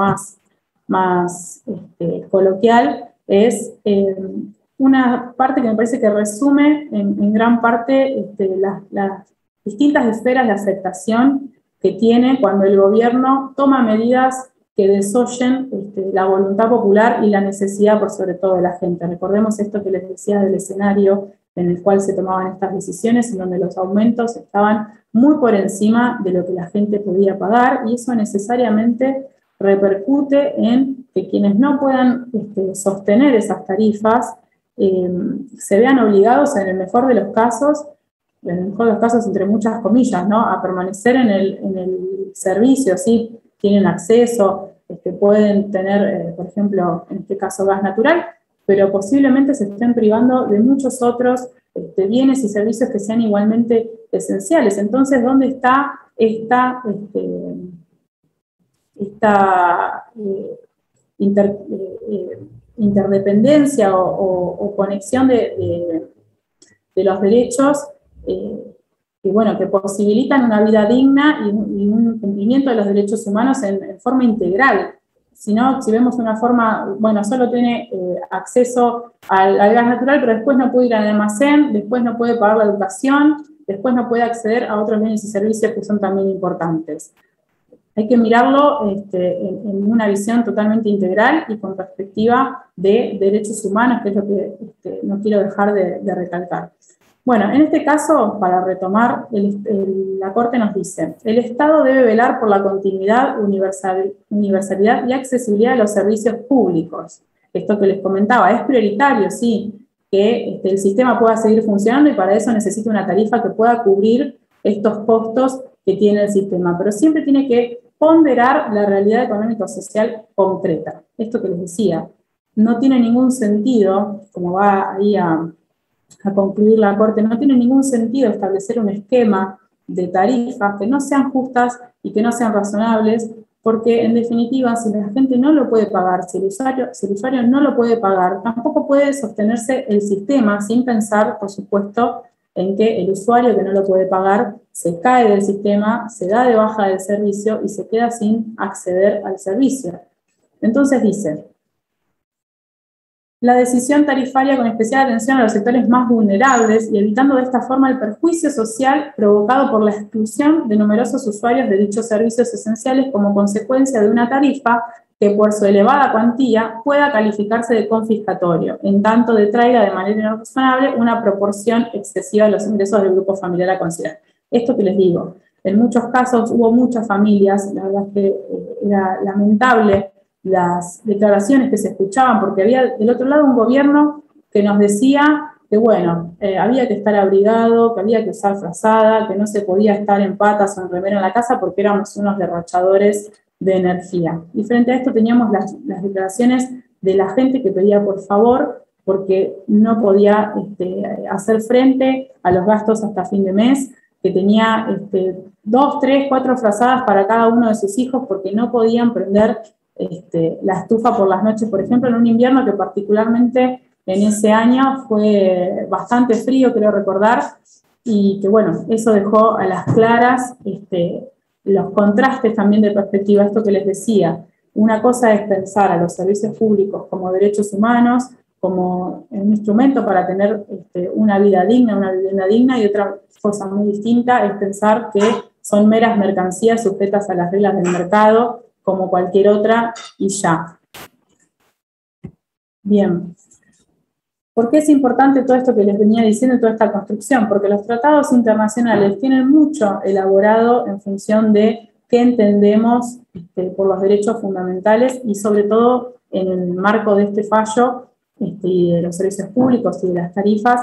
más coloquial, es una parte que me parece que resume en gran parte las distintas esferas de afectación que tiene cuando el gobierno toma medidas que desoyen la voluntad popular y la necesidad por sobre todo de la gente. Recordemos esto que les decía del escenario en el cual se tomaban estas decisiones, en donde los aumentos estaban muy por encima de lo que la gente podía pagar, y eso necesariamente repercute en que quienes no puedan sostener esas tarifas se vean obligados, en el mejor de los casos entre muchas comillas, ¿no?, a permanecer en el servicio, ¿sí? Tienen acceso, pueden tener, por ejemplo, en este caso gas natural, pero posiblemente se estén privando de muchos otros bienes y servicios que sean igualmente esenciales. Entonces, ¿dónde está esta interdependencia o conexión de los derechos que posibilitan una vida digna y un cumplimiento de los derechos humanos en forma integral? Si vemos una forma, solo tiene acceso al gas natural, pero después no puede ir al almacén, después no puede pagar la educación, después no puede acceder a otros bienes y servicios que son también importantes. Hay que mirarlo en una visión totalmente integral y con perspectiva de derechos humanos, que es lo que no quiero dejar de recalcar. Bueno, en este caso, para retomar, la Corte nos dice: el Estado debe velar por la continuidad, universalidad y accesibilidad de los servicios públicos. Esto que les comentaba, es prioritario, sí, que el sistema pueda seguir funcionando, y para eso necesita una tarifa que pueda cubrir estos costos que tiene el sistema, pero siempre tiene que ponderar la realidad económico-social concreta. Esto que les decía, no tiene ningún sentido, como va ahí a concluir la Corte, no tiene ningún sentido establecer un esquema de tarifas que no sean justas y que no sean razonables, porque en definitiva, si la gente no lo puede pagar, si el usuario no lo puede pagar, tampoco puede sostenerse el sistema, sin pensar, por supuesto, en que el usuario que no lo puede pagar se cae del sistema, se da de baja del servicio y se queda sin acceder al servicio. Entonces dice: la decisión tarifaria con especial atención a los sectores más vulnerables y evitando de esta forma el perjuicio social provocado por la exclusión de numerosos usuarios de dichos servicios esenciales como consecuencia de una tarifa que por su elevada cuantía pueda calificarse de confiscatorio, en tanto detraiga de manera irrazonable una proporción excesiva de los ingresos del grupo familiar a considerar. Esto que les digo, en muchos casos hubo muchas familias, la verdad es que era lamentable las declaraciones que se escuchaban, porque había del otro lado un gobierno que nos decía que había que estar abrigado, que había que usar frazada, que no se podía estar en patas o en remera en la casa porque éramos unos derrochadores de energía. Y frente a esto teníamos las declaraciones de la gente que pedía por favor, porque no podía hacer frente a los gastos hasta fin de mes, que tenía 2, 3, 4 frazadas para cada uno de sus hijos porque no podían prender la estufa por las noches, por ejemplo, en un invierno que particularmente en ese año fue bastante frío, creo recordar, y que bueno, eso dejó a las claras los contrastes también de perspectiva, esto que les decía. Una cosa es pensar a los servicios públicos como derechos humanos, como un instrumento para tener una vida digna, una vivienda digna, y otra cosa muy distinta es pensar que son meras mercancías sujetas a las reglas del mercado, como cualquier otra, y ya. Bien. ¿Por qué es importante todo esto que les venía diciendo, toda esta construcción? Porque los tratados internacionales tienen mucho elaborado en función de qué entendemos por los derechos fundamentales y sobre todo en el marco de este fallo y de los servicios públicos y de las tarifas,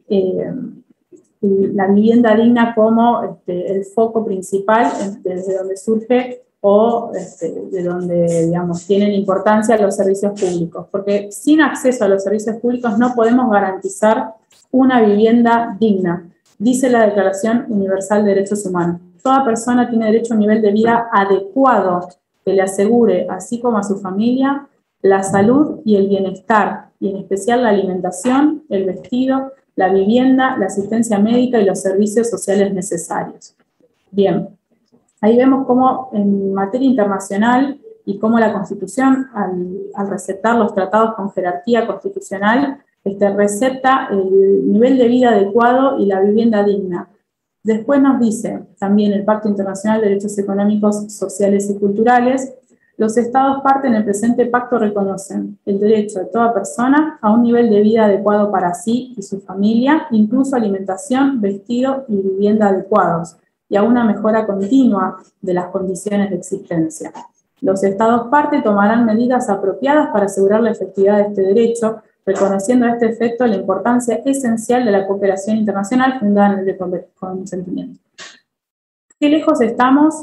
la vivienda digna como el foco principal desde donde surge o de donde, digamos, tienen importancia los servicios públicos, porque sin acceso a los servicios públicos no podemos garantizar una vivienda digna. Dice la Declaración Universal de Derechos Humanos: toda persona tiene derecho a un nivel de vida adecuado que le asegure, así como a su familia, la salud y el bienestar, y en especial la alimentación, el vestido, la vivienda, la asistencia médica y los servicios sociales necesarios. Bien. Ahí vemos cómo en materia internacional y cómo la Constitución, al recetar los tratados con jerarquía constitucional, receta el nivel de vida adecuado y la vivienda digna. Después nos dice también el Pacto Internacional de Derechos Económicos, Sociales y Culturales: los Estados parte en el presente pacto reconocen el derecho de toda persona a un nivel de vida adecuado para sí y su familia, incluso alimentación, vestido y vivienda adecuados, y a una mejora continua de las condiciones de existencia. Los Estados parte tomarán medidas apropiadas para asegurar la efectividad de este derecho, reconociendo a este efecto la importancia esencial de la cooperación internacional fundada en el consentimiento. ¿Qué lejos estamos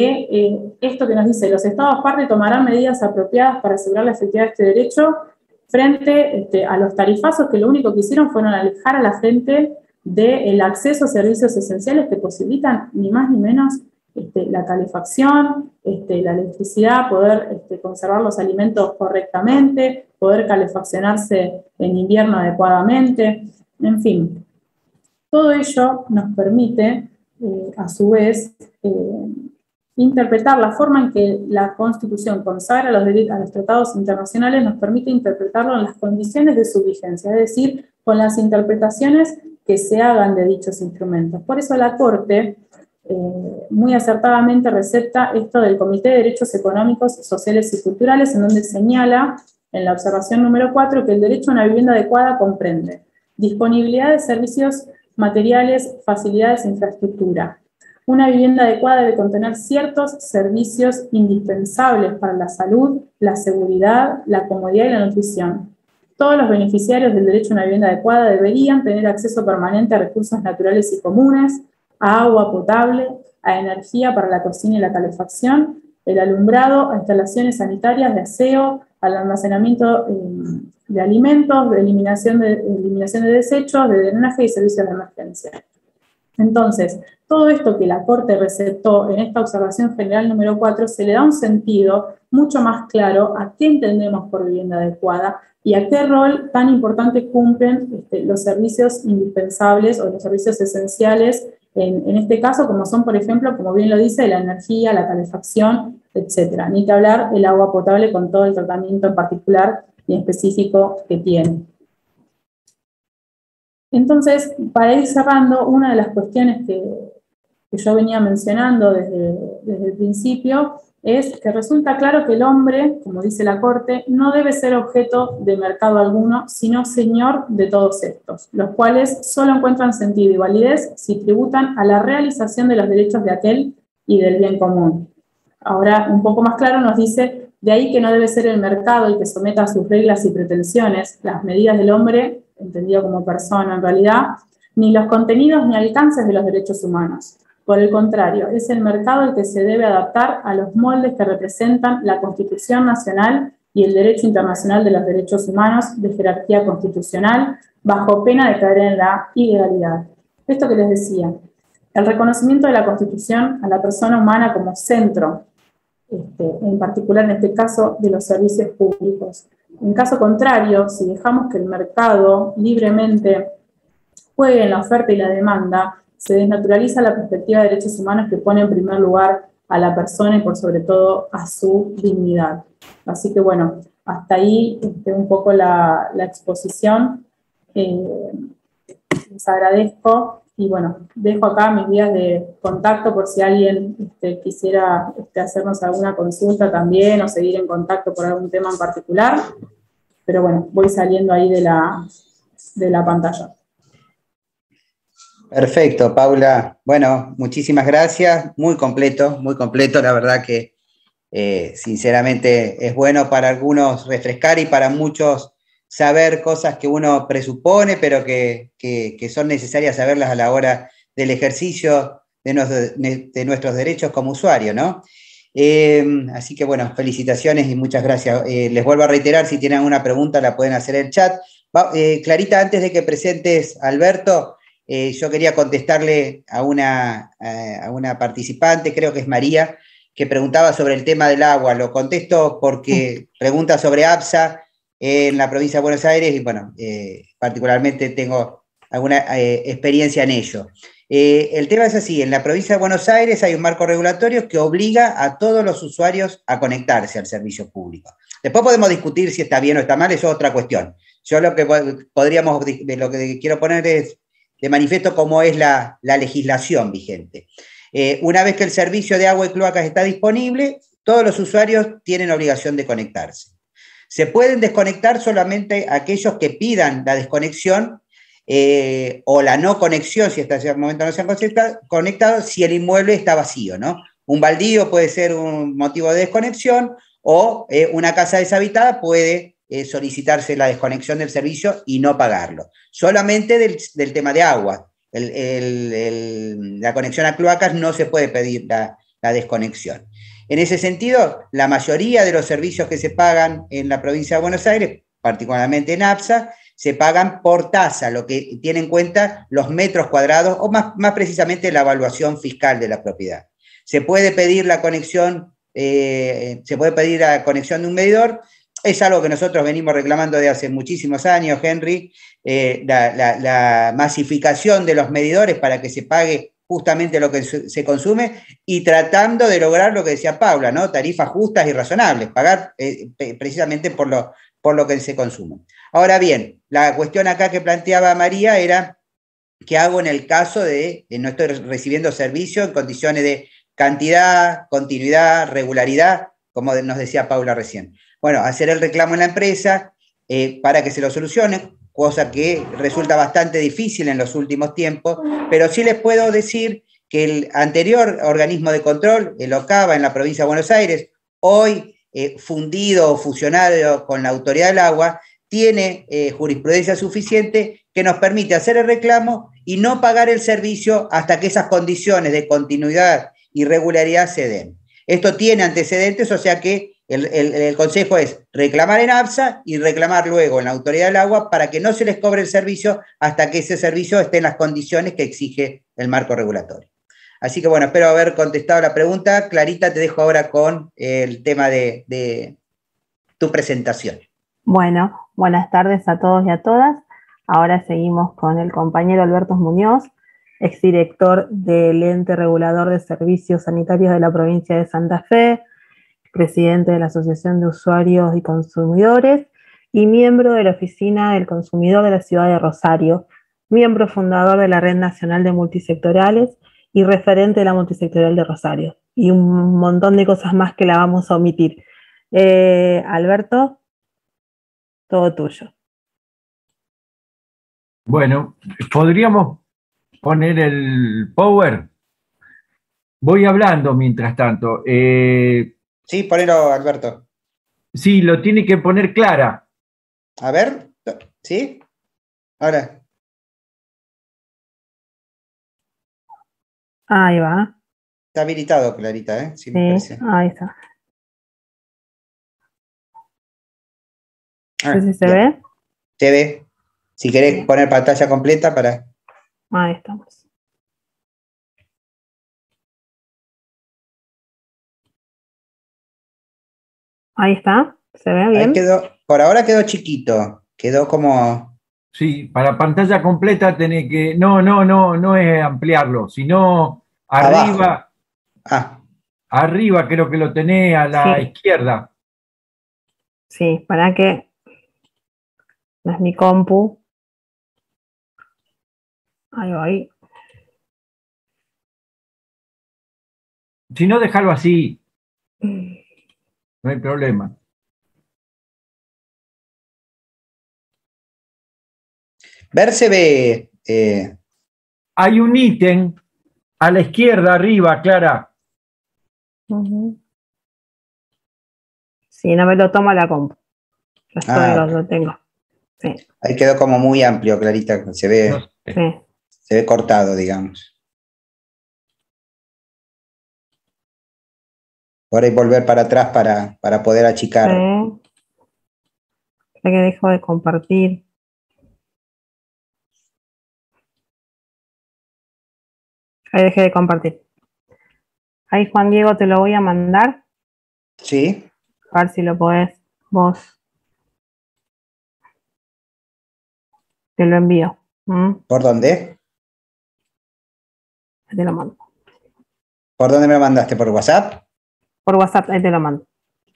de esto que nos dice? Los Estados parte tomarán medidas apropiadas para asegurar la efectividad de este derecho frente a los tarifazos que lo único que hicieron fueron alejar a la gente del acceso a servicios esenciales que posibilitan ni más ni menos la calefacción, la electricidad, poder conservar los alimentos correctamente, poder calefaccionarse en invierno adecuadamente, en fin. Todo ello nos permite, a su vez, interpretar la forma en que la Constitución consagra a los tratados internacionales, nos permite interpretarlo en las condiciones de su vigencia, es decir, con las interpretaciones que se hagan de dichos instrumentos. Por eso la Corte muy acertadamente receta esto del Comité de Derechos Económicos, Sociales y Culturales, en donde señala, en la observación número 4, que el derecho a una vivienda adecuada comprende disponibilidad de servicios materiales, facilidades e infraestructura. Una vivienda adecuada debe contener ciertos servicios indispensables para la salud, la seguridad, la comodidad y la nutrición. Todos los beneficiarios del derecho a una vivienda adecuada deberían tener acceso permanente a recursos naturales y comunes, a agua potable, a energía para la cocina y la calefacción, el alumbrado, a instalaciones sanitarias, de aseo, al almacenamiento de alimentos, de eliminación de desechos, de drenaje y servicios de emergencia. Entonces, todo esto que la Corte recetó en esta observación general número 4 se le da un sentido mucho más claro a qué entendemos por vivienda adecuada y a qué rol tan importante cumplen los servicios indispensables o los servicios esenciales, en este caso, como son, por ejemplo, como bien lo dice, la energía, la calefacción, etc. Ni que hablar el agua potable con todo el tratamiento en particular y específico que tiene. Entonces, para ir cerrando, una de las cuestiones que yo venía mencionando desde el principio es que resulta claro que el hombre, como dice la Corte, no debe ser objeto de mercado alguno, sino señor de todos estos, los cuales solo encuentran sentido y validez si tributan a la realización de los derechos de aquel y del bien común. Ahora, un poco más claro nos dice, de ahí que no debe ser el mercado el que someta a sus reglas y pretensiones las medidas del hombre, entendido como persona en realidad, ni los contenidos ni alcances de los derechos humanos. Por el contrario, es el mercado el que se debe adaptar a los moldes que representan la Constitución Nacional y el derecho internacional de los derechos humanos de jerarquía constitucional, bajo pena de caer en la ilegalidad. Esto que les decía, el reconocimiento de la Constitución a la persona humana como centro, en particular en este caso de los servicios públicos. En caso contrario, si dejamos que el mercado libremente juegue en la oferta y la demanda, se desnaturaliza la perspectiva de derechos humanos que pone en primer lugar a la persona y por sobre todo a su dignidad. Así que bueno, hasta ahí un poco la exposición. Les agradezco y bueno, dejo acá mis vías de contacto por si alguien quisiera hacernos alguna consulta también o seguir en contacto por algún tema en particular. Pero bueno, voy saliendo ahí de la pantalla. Perfecto, Paula. Bueno, muchísimas gracias. Muy completo, la verdad que sinceramente es bueno para algunos refrescar y para muchos saber cosas que uno presupone, pero que son necesarias saberlas a la hora del ejercicio de nuestros derechos como usuario, ¿no? Así que bueno, felicitaciones y muchas gracias. Les vuelvo a reiterar, si tienen alguna pregunta la pueden hacer en el chat. Clarita, antes de que presentes a Alberto, yo quería contestarle a una participante, creo que es María, que preguntaba sobre el tema del agua. Lo contesto porque pregunta sobre ABSA en la provincia de Buenos Aires y bueno, particularmente tengo alguna experiencia en ello. El tema es así, en la provincia de Buenos Aires hay un marco regulatorio que obliga a todos los usuarios a conectarse al servicio público. Después podemos discutir si está bien o está mal, eso es otra cuestión. Yo lo que lo que quiero poner es de manifiesto cómo es la legislación vigente. Una vez que el servicio de agua y cloacas está disponible, todos los usuarios tienen obligación de conectarse. Se pueden desconectar solamente aquellos que pidan la desconexión o la no conexión, si hasta ese momento no se han conectado, si el inmueble está vacío, ¿no? Un baldío puede ser un motivo de desconexión o una casa deshabitada puede solicitarse la desconexión del servicio y no pagarlo. Solamente del tema de agua. La conexión a cloacas no se puede pedir la desconexión. En ese sentido, la mayoría de los servicios que se pagan en la provincia de Buenos Aires, particularmente en ABSA, se pagan por tasa, lo que tiene en cuenta los metros cuadrados o más precisamente la evaluación fiscal de la propiedad. Se puede pedir la conexión, de un medidor. Es algo que nosotros venimos reclamando de hace muchísimos años, Henry, la masificación de los medidores para que se pague justamente lo que se consume y tratando de lograr lo que decía Paula, ¿no? Tarifas justas y razonables, pagar precisamente por lo que se consume. Ahora bien, la cuestión acá que planteaba María era ¿qué hago en el caso de no estoy recibiendo servicio en condiciones de cantidad, continuidad, regularidad, como nos decía Paula recién? Bueno, hacer el reclamo en la empresa para que se lo solucione, cosa que resulta bastante difícil en los últimos tiempos, pero sí les puedo decir que el anterior organismo de control, el OCABA en la provincia de Buenos Aires, hoy fundido o fusionado con la Autoridad del Agua, tiene jurisprudencia suficiente que nos permite hacer el reclamo y no pagar el servicio hasta que esas condiciones de continuidad y regularidad se den. Esto tiene antecedentes, o sea que el consejo es reclamar en ABSA y reclamar luego en la Autoridad del Agua para que no se les cobre el servicio hasta que ese servicio esté en las condiciones que exige el marco regulatorio. Así que bueno, espero haber contestado la pregunta. Clarita, te dejo ahora con el tema de tu presentación. Bueno, buenas tardes a todos y a todas. Ahora seguimos con el compañero Alberto Muñoz, exdirector del Ente Regulador de Servicios Sanitarios de la provincia de Santa Fe, presidente de la Asociación de Usuarios y Consumidores y miembro de la Oficina del Consumidor de la Ciudad de Rosario, miembro fundador de la Red Nacional de Multisectoriales y referente de la Multisectorial de Rosario. Y un montón de cosas más que la vamos a omitir. Alberto, todo tuyo. Bueno, ¿podríamos poner el power? Voy hablando mientras tanto. Sí, ponelo, Alberto. Sí, lo tiene que poner Clara. A ver, ¿sí? Ahora. Ahí va. Está habilitado, Clarita, ¿eh? Sí, ahí está. No sé si se ve. Se ve. Si querés poner pantalla completa para... Ahí estamos. Ahí está, ¿se ve bien? Ahí quedó, por ahora quedó chiquito, quedó como... Sí, para pantalla completa tenés que... No es ampliarlo, sino arriba, abajo. arriba creo que lo tenés a la izquierda. Sí, para que... No es mi compu. Ahí va, ahí. Si no, déjalo así. No hay problema. Ver se ve... Hay un ítem a la izquierda, arriba, Clara. Sí, no me lo toma la compu. Lo tengo. Sí. Ahí quedó como muy amplio, Clarita. Se ve, se ve cortado, digamos. Ahora hay que volver para atrás para poder achicar. Que dejo de compartir. Ahí dejé de compartir. Ahí, Juan Diego, te lo voy a mandar. Sí. A ver si lo podés vos. Te lo envío. ¿Por dónde? Ahí te lo mando. ¿Por dónde me lo mandaste? ¿Por WhatsApp? Por WhatsApp, ahí te lo mando.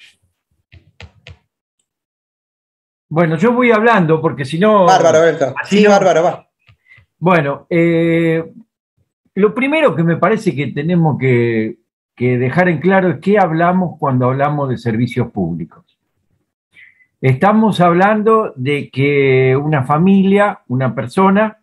Bueno, yo voy hablando porque si no... Bárbaro, Alberto. Sí, no... bárbaro, va. Bueno, lo primero que me parece que tenemos que dejar en claro es qué hablamos cuando hablamos de servicios públicos. Estamos hablando de que una familia, una persona,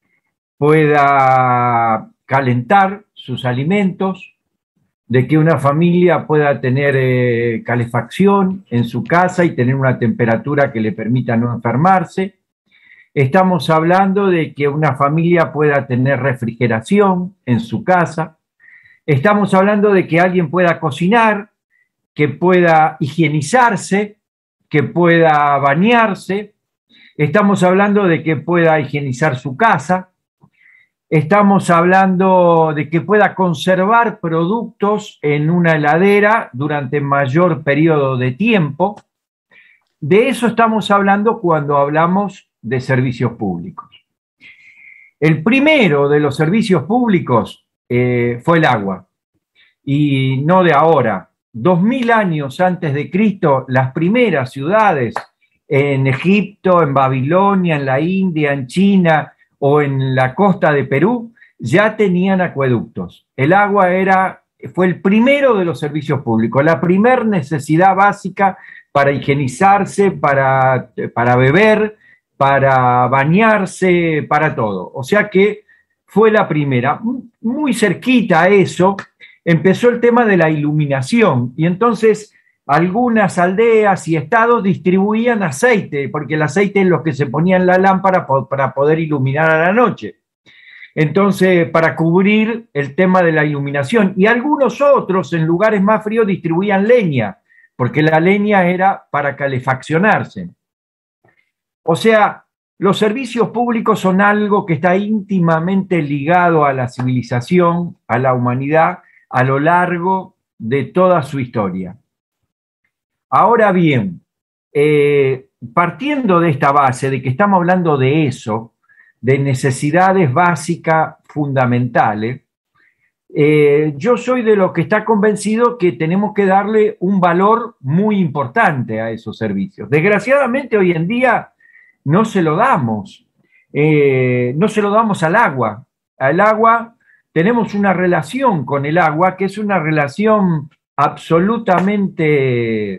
pueda calentar sus alimentos, de que una familia pueda tener calefacción en su casa y tener una temperatura que le permita no enfermarse. Estamos hablando de que una familia pueda tener refrigeración en su casa. Estamos hablando de que alguien pueda cocinar, que pueda higienizarse, que pueda bañarse. Estamos hablando de que pueda higienizar su casa. Estamos hablando de que pueda conservar productos en una heladera durante mayor periodo de tiempo. De eso estamos hablando cuando hablamos de servicios públicos. El primero de los servicios públicos fue el agua, y no de ahora. 2000 años antes de Cristo, las primeras ciudades en Egipto, en Babilonia, en la India, en China o en la costa de Perú, ya tenían acueductos. El agua fue el primero de los servicios públicos, la primera necesidad básica para higienizarse, para beber, para bañarse, para todo. O sea que fue la primera. Muy cerquita a eso empezó el tema de la iluminación, y entonces algunas aldeas y estados distribuían aceite, porque el aceite es lo que se ponía en la lámpara para poder iluminar a la noche. Entonces, para cubrir el tema de la iluminación. Y algunos otros, en lugares más fríos, distribuían leña, porque la leña era para calefaccionarse. O sea, los servicios públicos son algo que está íntimamente ligado a la civilización, a la humanidad, a lo largo de toda su historia. Ahora bien, partiendo de esta base, de que estamos hablando de eso, de necesidades básicas fundamentales, yo soy de los que está convencido que tenemos que darle un valor muy importante a esos servicios. Desgraciadamente hoy en día no se lo damos, no se lo damos al agua. Al agua tenemos una relación con el agua que es una relación absolutamente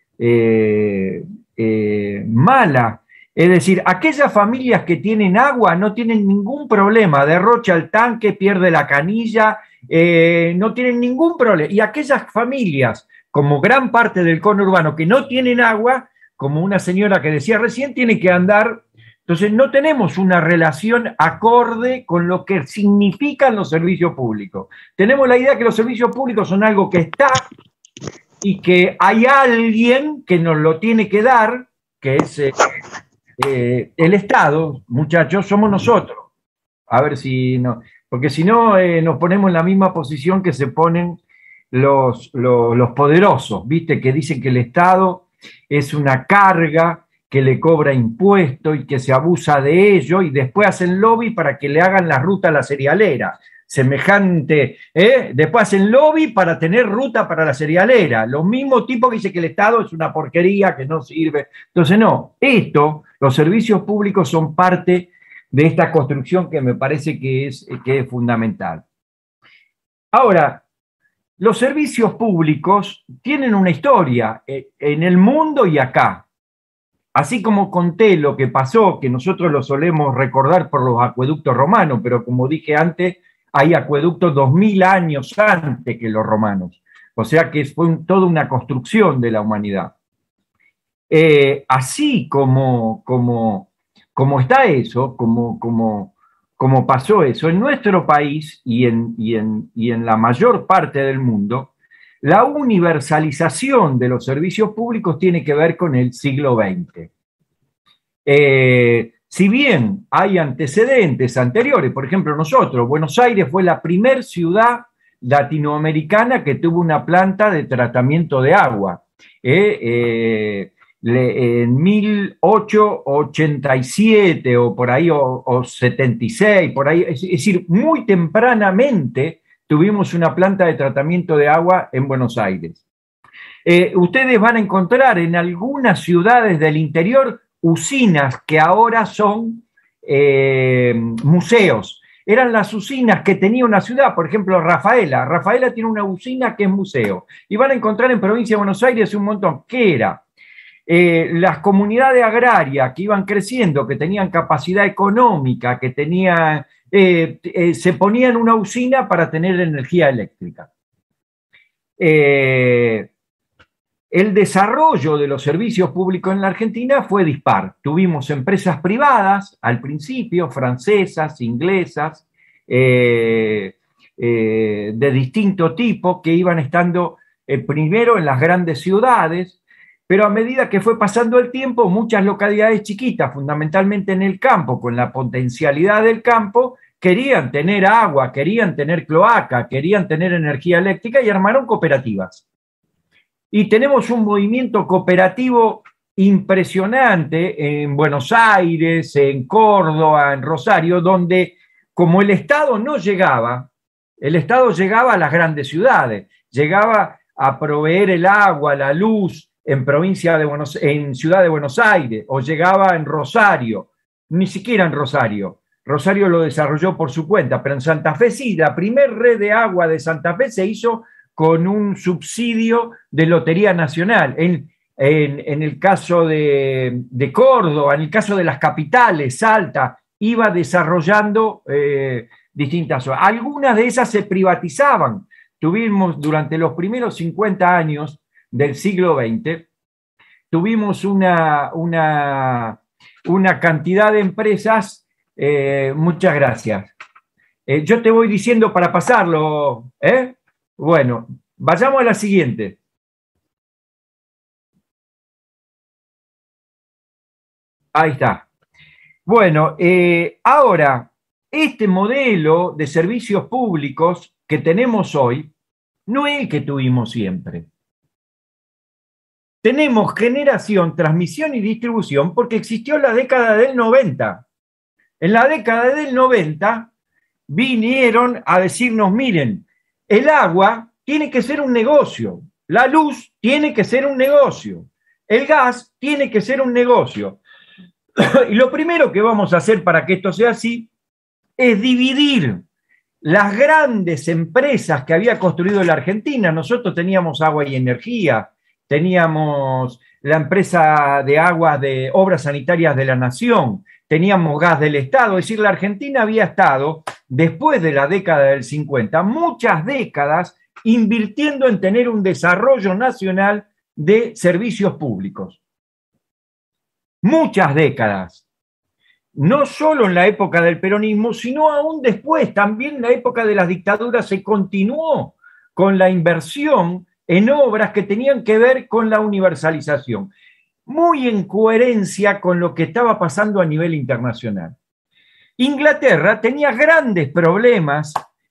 mala. Es decir, aquellas familias que tienen agua no tienen ningún problema, derrocha el tanque, pierde la canilla, no tienen ningún problema. Y aquellas familias, como gran parte del conurbano, que no tienen agua, como una señora que decía recién, tiene que andar. Entonces no tenemos una relación acorde con lo que significan los servicios públicos. Tenemos la idea que los servicios públicos son algo que está y que hay alguien que nos lo tiene que dar, que es el Estado. Muchachos, somos nosotros. A ver si no, porque si no nos ponemos en la misma posición que se ponen los poderosos, ¿viste? Que dicen que el Estado es una carga, que le cobra impuestos y que se abusa de ello, y después hacen lobby para que le hagan la ruta a la cerealera. Semejante, después hacen lobby para tener ruta para la cerealera. Los mismos tipos que dicen que el Estado es una porquería, que no sirve. Entonces, no, los servicios públicos son parte de esta construcción que me parece que es fundamental. Ahora, los servicios públicos tienen una historia en el mundo y acá. Así como conté lo que pasó, que nosotros lo solemos recordar por los acueductos romanos, pero como dije antes, hay acueductos 2000 años antes que los romanos. O sea que fue toda una construcción de la humanidad. Así como está eso, como pasó eso, en nuestro país y en la mayor parte del mundo, la universalización de los servicios públicos tiene que ver con el siglo XX. Si bien hay antecedentes anteriores, por ejemplo nosotros, Buenos Aires fue la primera ciudad latinoamericana que tuvo una planta de tratamiento de agua. En 1887 o por ahí, o 76, por ahí, es decir, muy tempranamente tuvimos una planta de tratamiento de agua en Buenos Aires. Ustedes van a encontrar en algunas ciudades del interior usinas que ahora son museos. Eran las usinas que tenía una ciudad, por ejemplo, Rafaela. Rafaela tiene una usina que es museo. Y van a encontrar en provincia de Buenos Aires un montón. ¿Qué era? Las comunidades agrarias que iban creciendo, que tenían capacidad económica, que tenían, se ponían una usina para tener energía eléctrica. El desarrollo de los servicios públicos en la Argentina fue dispar. Tuvimos empresas privadas al principio, francesas, inglesas, de distinto tipo, que iban estando primero en las grandes ciudades, pero a medida que fue pasando el tiempo, muchas localidades chiquitas, fundamentalmente en el campo, con la potencialidad del campo, querían tener agua, querían tener cloaca, querían tener energía eléctrica y armaron cooperativas. Y tenemos un movimiento cooperativo impresionante en Buenos Aires, en Córdoba, en Rosario, donde como el Estado no llegaba, el Estado llegaba a las grandes ciudades, llegaba a proveer el agua, la luz en Ciudad de Buenos Aires, o llegaba en Rosario, ni siquiera en Rosario. Rosario lo desarrolló por su cuenta, pero en Santa Fe sí, la primer red de agua de Santa Fe se hizo con un subsidio de Lotería Nacional. En el caso de Córdoba, en el caso de las capitales, Salta, iba desarrollando distintas zonas. Algunas de esas se privatizaban. Tuvimos durante los primeros 50 años del siglo XX, tuvimos una cantidad de empresas. Muchas gracias. Yo te voy diciendo para pasarlo, ¿eh? Bueno, vayamos a la siguiente. Ahí está. Bueno, ahora, este modelo de servicios públicos que tenemos hoy no es el que tuvimos siempre. Tenemos generación, transmisión y distribución porque existió la década del 90. En la década del 90 vinieron a decirnos, miren, el agua tiene que ser un negocio, la luz tiene que ser un negocio, el gas tiene que ser un negocio. Y lo primero que vamos a hacer para que esto sea así es dividir las grandes empresas que había construido la Argentina. Nosotros teníamos Agua y Energía, teníamos la empresa de aguas de Obras Sanitarias de la Nación, teníamos Gas del Estado, es decir, la Argentina había estado, después de la década del 50, muchas décadas invirtiendo en tener un desarrollo nacional de servicios públicos. Muchas décadas. No solo en la época del peronismo, sino aún después, también en la época de las dictaduras se continuó con la inversión en obras que tenían que ver con la universalización, muy en coherencia con lo que estaba pasando a nivel internacional. Inglaterra tenía grandes problemas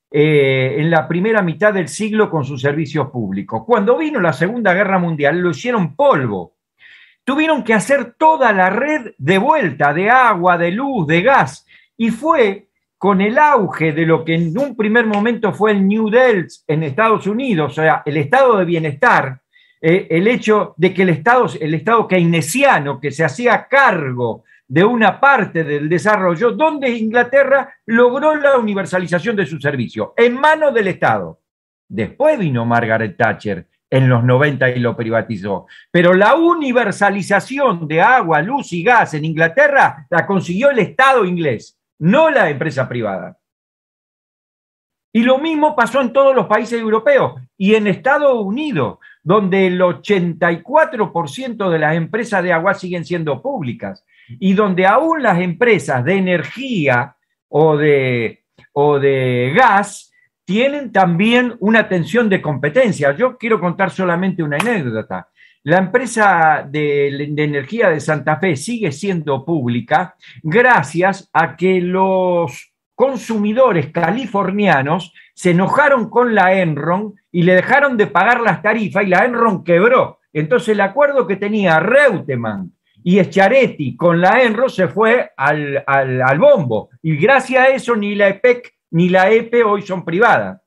en la primera mitad del siglo con sus servicios públicos. Cuando vino la Segunda Guerra Mundial, lo hicieron polvo. Tuvieron que hacer toda la red de vuelta, de agua, de luz, de gas, y fue con el auge de lo que en un primer momento fue el New Deal en Estados Unidos, o sea, el estado de bienestar, el hecho de que el estado keynesiano, que se hacía cargo de una parte del desarrollo, donde Inglaterra logró la universalización de su servicio, en manos del Estado. Después vino Margaret Thatcher en los 90 y lo privatizó. Pero la universalización de agua, luz y gas en Inglaterra la consiguió el Estado inglés, no la empresa privada. Y lo mismo pasó en todos los países europeos y en Estados Unidos, donde el 84% de las empresas de agua siguen siendo públicas y donde aún las empresas de energía o de gas tienen también una tensión de competencia. Yo quiero contar solamente una anécdota. La empresa de energía de Santa Fe sigue siendo pública gracias a que los consumidores californianos se enojaron con la Enron y le dejaron de pagar las tarifas y la Enron quebró. Entonces el acuerdo que tenía Reutemann y Schiaretti con la Enron se fue al bombo. Y gracias a eso ni la EPEC ni la EPE hoy son privadas.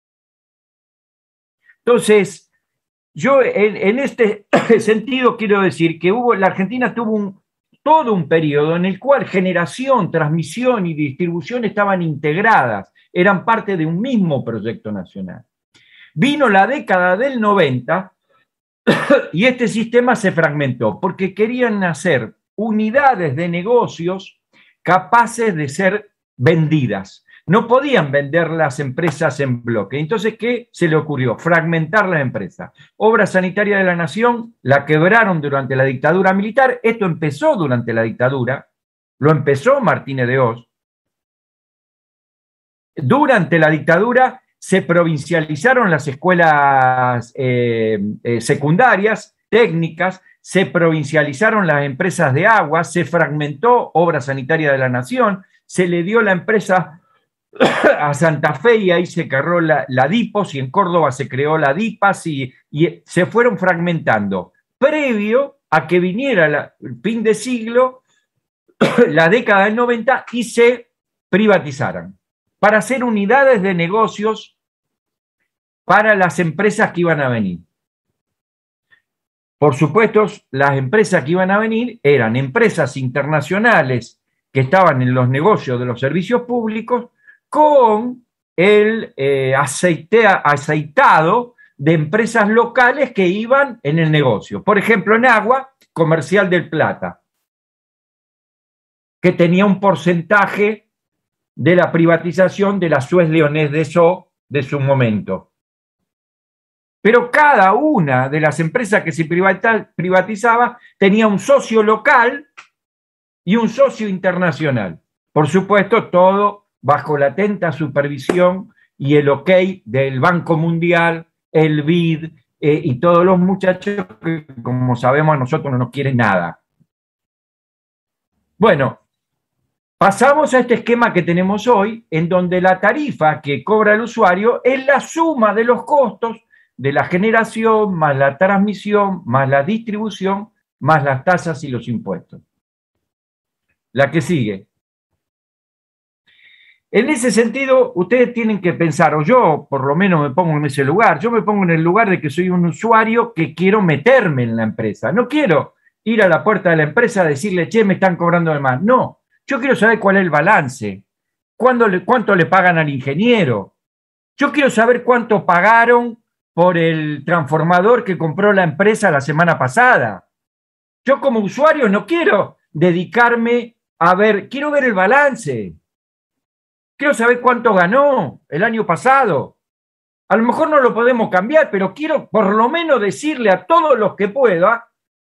Entonces, yo en este sentido quiero decir que la Argentina tuvo todo un periodo en el cual generación, transmisión y distribución estaban integradas, eran parte de un mismo proyecto nacional. Vino la década del 90 y este sistema se fragmentó porque querían hacer unidades de negocios capaces de ser vendidas. No podían vender las empresas en bloque. Entonces, ¿qué se le ocurrió? Fragmentar la empresa. Obra Sanitaria de la Nación la quebraron durante la dictadura militar. Esto empezó durante la dictadura. Lo empezó Martínez de Hoz. Durante la dictadura se provincializaron las escuelas secundarias, técnicas, se provincializaron las empresas de agua, se fragmentó Obra Sanitaria de la Nación, se le dio la empresa a Santa Fe y ahí se creó la DIPOS y en Córdoba se creó la DIPAS y se fueron fragmentando. Previo a que viniera el fin de siglo, la década del 90 y se privatizaran para hacer unidades de negocios para las empresas que iban a venir. Por supuesto, las empresas que iban a venir eran empresas internacionales que estaban en los negocios de los servicios públicos con el aceitado de empresas locales que iban en el negocio. Por ejemplo, en agua, Comercial del Plata, que tenía un porcentaje de la privatización de la Suez Leonés de su momento. Pero cada una de las empresas que se privatizaba tenía un socio local y un socio internacional. Por supuesto, todo bajo la atenta supervisión y el ok del Banco Mundial, el BID y todos los muchachos que, como sabemos, a nosotros no nos quieren nada. Bueno, pasamos a este esquema que tenemos hoy, en donde la tarifa que cobra el usuario es la suma de los costos de la generación, más la transmisión, más la distribución, más las tasas y los impuestos. La que sigue. En ese sentido, ustedes tienen que pensar, o yo por lo menos me pongo en ese lugar, yo me pongo en el lugar de que soy un usuario que quiero meterme en la empresa. No quiero ir a la puerta de la empresa a decirle, che, me están cobrando de más. No, yo quiero saber cuál es el balance, cuánto le pagan al ingeniero. Yo quiero saber cuánto pagaron por el transformador que compró la empresa la semana pasada. Yo como usuario no quiero dedicarme a ver, quiero ver el balance. Quiero saber cuánto ganó el año pasado. A lo mejor no lo podemos cambiar, pero quiero por lo menos decirle a todos los que pueda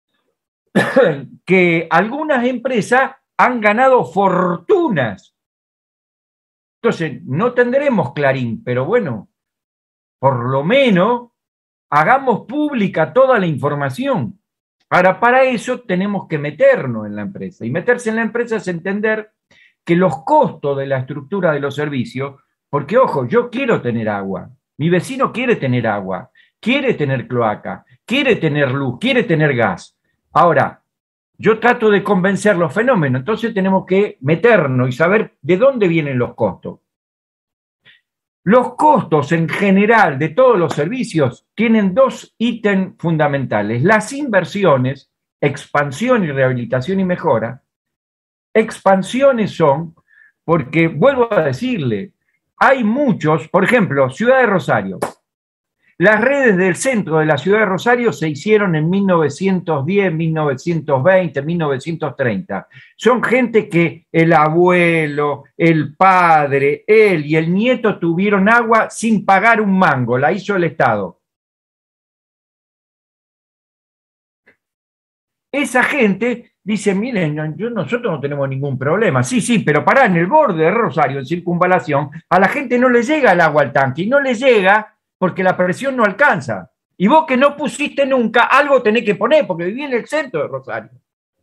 que algunas empresas han ganado fortunas. Entonces, no tendremos Clarín, pero bueno, por lo menos hagamos pública toda la información. Ahora, para eso tenemos que meternos en la empresa. Y meterse en la empresa es entender que los costos de la estructura de los servicios Porque, ojo, yo quiero tener agua, mi vecino quiere tener agua, quiere tener cloaca, quiere tener luz, quiere tener gas. Ahora, yo trato de convencer los fenómenos, entonces tenemos que meternos y saber de dónde vienen los costos. Los costos en general de todos los servicios tienen dos ítems fundamentales. Las inversiones, expansión y rehabilitación y mejora. Expansiones son, porque vuelvo a decirle, hay muchos, por ejemplo, Ciudad de Rosario. Las redes del centro de la ciudad de Rosario se hicieron en 1910, 1920, 1930. Son gente que el abuelo, el padre, él y el nieto tuvieron agua sin pagar un mango, la hizo el Estado. Esa gente dice, miren, nosotros no tenemos ningún problema. Sí, pero pará, en el borde de Rosario, en circunvalación, a la gente no le llega el agua al tanque y no le llega porque la presión no alcanza. Y vos que no pusiste nunca, algo tenés que poner, porque viví en el centro de Rosario.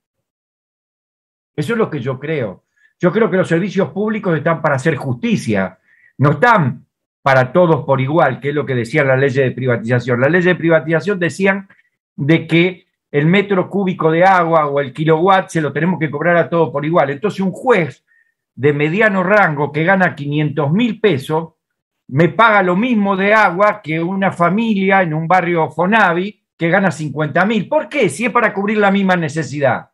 Eso es lo que yo creo. Yo creo que los servicios públicos están para hacer justicia, no están para todos por igual, que es lo que decían las leyes de privatización. Las leyes de privatización decían de que el metro cúbico de agua o el kilowatt se lo tenemos que cobrar a todos por igual. Entonces un juez de mediano rango que gana 500.000 pesos me paga lo mismo de agua que una familia en un barrio Fonavi que gana 50.000. ¿Por qué? Si es para cubrir la misma necesidad.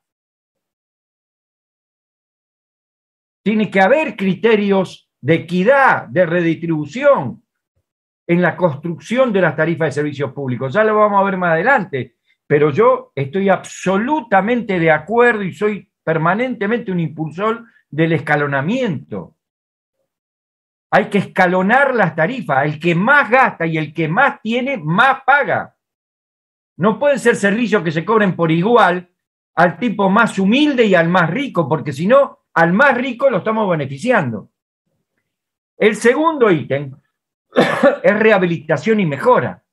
Tiene que haber criterios de equidad, de redistribución en la construcción de las tarifas de servicios públicos. Ya lo vamos a ver más adelante, pero yo estoy absolutamente de acuerdo y soy permanentemente un impulsor del escalonamiento. Hay que escalonar las tarifas. El que más gasta y el que más tiene, más paga. No pueden ser servicios que se cobren por igual al tipo más humilde y al más rico, porque si no, al más rico lo estamos beneficiando. El segundo ítem es rehabilitación y mejora.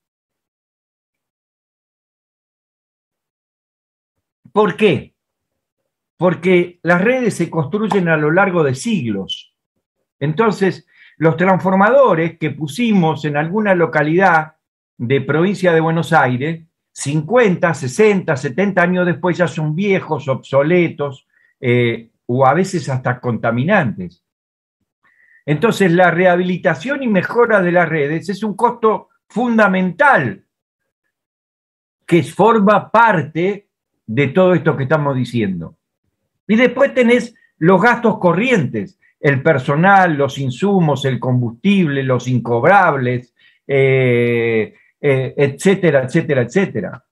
¿Por qué? Porque las redes se construyen a lo largo de siglos. Entonces, los transformadores que pusimos en alguna localidad de provincia de Buenos Aires, 50, 60, 70 años después ya son viejos, obsoletos o a veces hasta contaminantes. Entonces, la rehabilitación y mejora de las redes es un costo fundamental que forma parte de todo esto que estamos diciendo. Y después tenés los gastos corrientes, el personal, los insumos, el combustible, los incobrables, etcétera, etcétera, etcétera.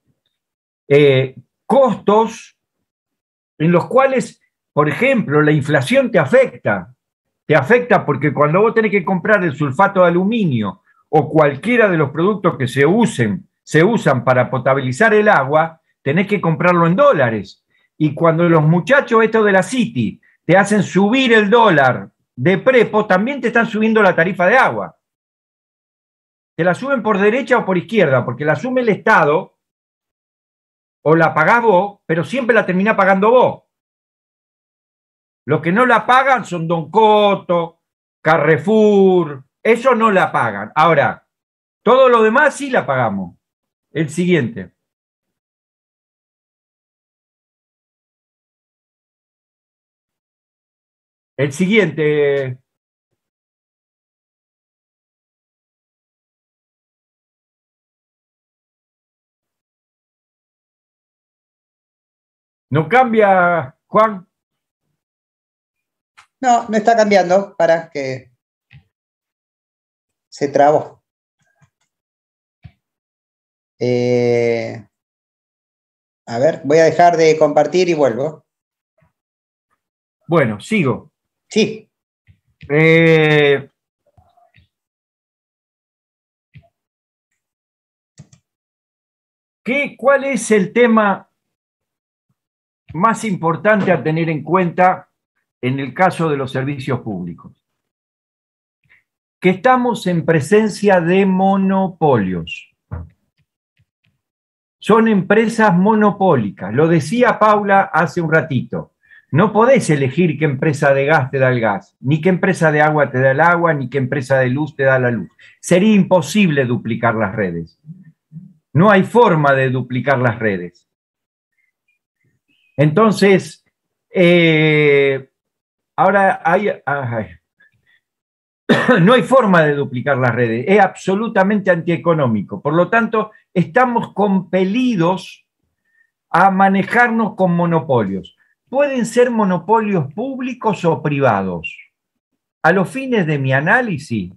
Costos en los cuales, por ejemplo, la inflación te afecta. Te afecta porque cuando vos tenés que comprar el sulfato de aluminio o cualquiera de los productos que se usan para potabilizar el agua, tenés que comprarlo en dólares. Y cuando los muchachos estos de la City te hacen subir el dólar de prepo, también te están subiendo la tarifa de agua. Te la suben por derecha o por izquierda, porque la asume el Estado o la pagás vos, pero siempre la terminás pagando vos. Los que no la pagan son Don Coto, Carrefour, eso no la pagan. Ahora, todo lo demás sí la pagamos. El siguiente. El siguiente. ¿No cambia, Juan? No, no está cambiando, para que se trabó. A ver, voy a dejar de compartir y vuelvo. Bueno, sigo. Sí. ¿Cuál es el tema más importante a tener en cuenta en el caso de los servicios públicos? Que estamos en presencia de monopolios. Son empresas monopólicas. Lo decía Paula hace un ratito. No podés elegir qué empresa de gas te da el gas, ni qué empresa de agua te da el agua, ni qué empresa de luz te da la luz. Sería imposible duplicar las redes. No hay forma de duplicar las redes. Entonces, ahora no hay forma de duplicar las redes. Es absolutamente antieconómico. Por lo tanto, estamos compelidos a manejarnos con monopolios. Pueden ser monopolios públicos o privados. A los fines de mi análisis,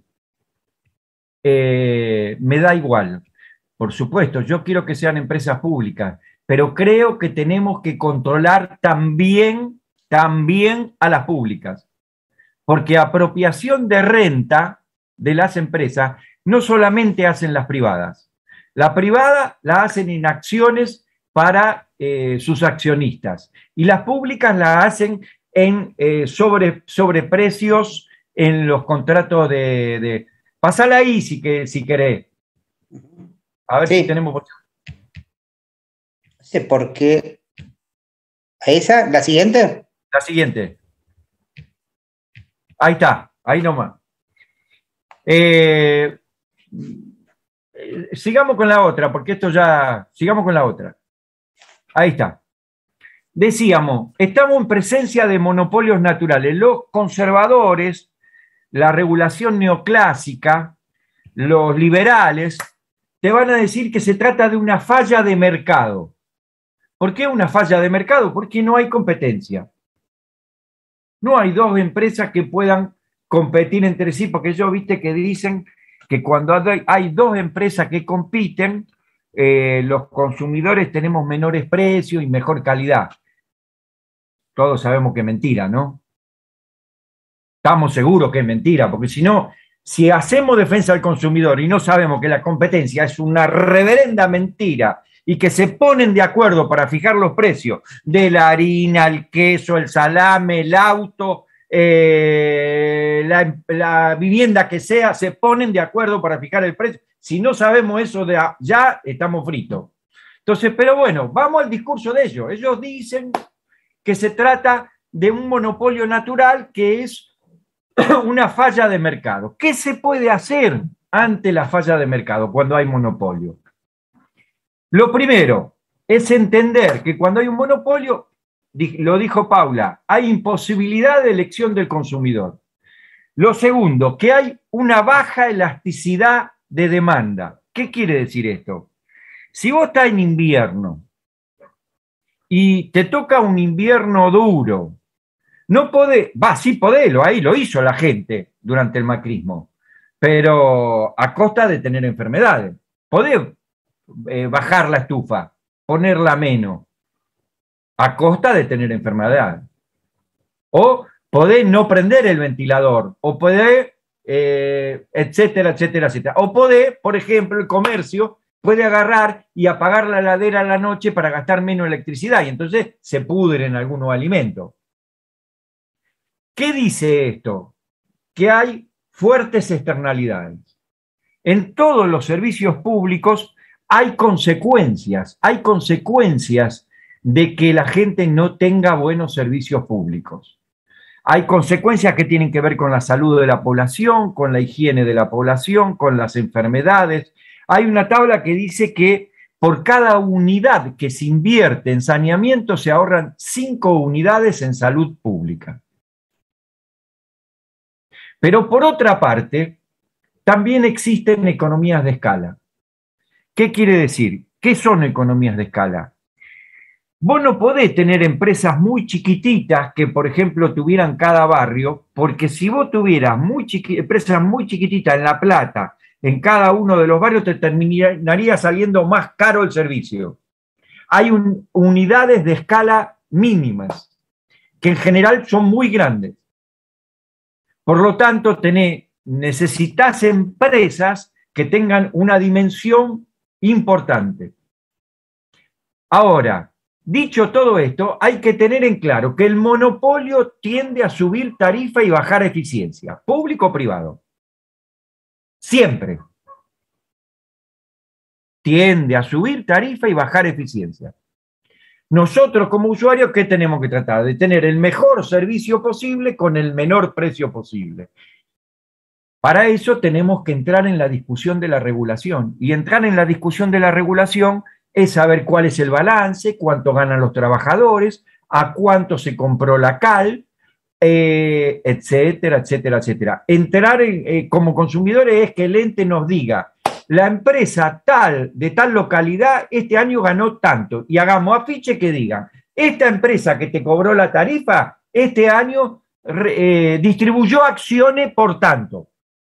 me da igual. Por supuesto, yo quiero que sean empresas públicas, pero creo que tenemos que controlar también a las públicas. Porque apropiación de renta de las empresas no solamente hacen las privadas. La privada la hacen en acciones para sus accionistas y las públicas la hacen en sobreprecios en los contratos de... Pasala ahí si querés. A ver si tenemos... No sé por qué. ¿Esa? ¿La siguiente? La siguiente. Ahí está, ahí nomás. Sigamos con la otra, porque esto ya... Sigamos con la otra. Ahí está. Decíamos, estamos en presencia de monopolios naturales. Los conservadores, la regulación neoclásica, los liberales, te van a decir que se trata de una falla de mercado. ¿Por qué una falla de mercado? Porque no hay competencia. No hay dos empresas que puedan competir entre sí, porque ellos, viste, que dicen que cuando hay dos empresas que compiten, los consumidores tenemos menores precios y mejor calidad. Todos sabemos que es mentira, ¿no? Estamos seguros que es mentira, porque si no, si hacemos defensa del consumidor y no sabemos que la competencia es una reverenda mentira y que se ponen de acuerdo para fijar los precios de la harina, el queso, el salame, el auto, la vivienda que sea, se ponen de acuerdo para fijar el precio. Si no sabemos eso de ya, estamos fritos. Entonces, pero bueno, vamos al discurso de ellos. Ellos dicen que se trata de un monopolio natural que es una falla de mercado. ¿Qué se puede hacer ante la falla de mercado cuando hay monopolio? Lo primero es entender que cuando hay un monopolio, lo dijo Paula, hay imposibilidad de elección del consumidor. Lo segundo, que hay una baja elasticidad de demanda. ¿Qué quiere decir esto? Si vos estás en invierno y te toca un invierno duro, no podés, sí podés, ahí lo hizo la gente durante el macrismo, pero a costa de tener enfermedades. Podés bajar la estufa, ponerla menos, a costa de tener enfermedades. O podés no prender el ventilador, o podés, etcétera, etcétera, etcétera. O podés, por ejemplo, el comercio puede agarrar y apagar la heladera a la noche para gastar menos electricidad, y entonces se pudren algunos alimentos. ¿Qué dice esto? Que hay fuertes externalidades. En todos los servicios públicos hay consecuencias de que la gente no tenga buenos servicios públicos. Hay consecuencias que tienen que ver con la salud de la población, con la higiene de la población, con las enfermedades. Hay una tabla que dice que por cada unidad que se invierte en saneamiento se ahorran 5 unidades en salud pública. Pero por otra parte, también existen economías de escala. ¿Qué quiere decir? ¿Qué son economías de escala? Vos no podés tener empresas muy chiquititas que, por ejemplo, tuvieran cada barrio, porque si vos tuvieras empresas muy chiquititas en La Plata, en cada uno de los barrios, te terminaría saliendo más caro el servicio. Hay unidades de escala mínimas, que en general son muy grandes. Por lo tanto, necesitas empresas que tengan una dimensión importante. Ahora, dicho todo esto, hay que tener en claro que el monopolio tiende a subir tarifa y bajar eficiencia, público o privado. Siempre. Tiende a subir tarifa y bajar eficiencia. Nosotros como usuarios, ¿qué tenemos que tratar? De tener el mejor servicio posible con el menor precio posible. Para eso tenemos que entrar en la discusión de la regulación. Y entrar en la discusión de la regulación es saber cuál es el balance, cuánto ganan los trabajadores, a cuánto se compró la cal, etcétera, etcétera, etcétera. Entrar como consumidores es que el ente nos diga, la empresa tal, de tal localidad, este año ganó tanto, y hagamos afiche que digan, esta empresa que te cobró la tarifa, este año distribuyó acciones por tanto.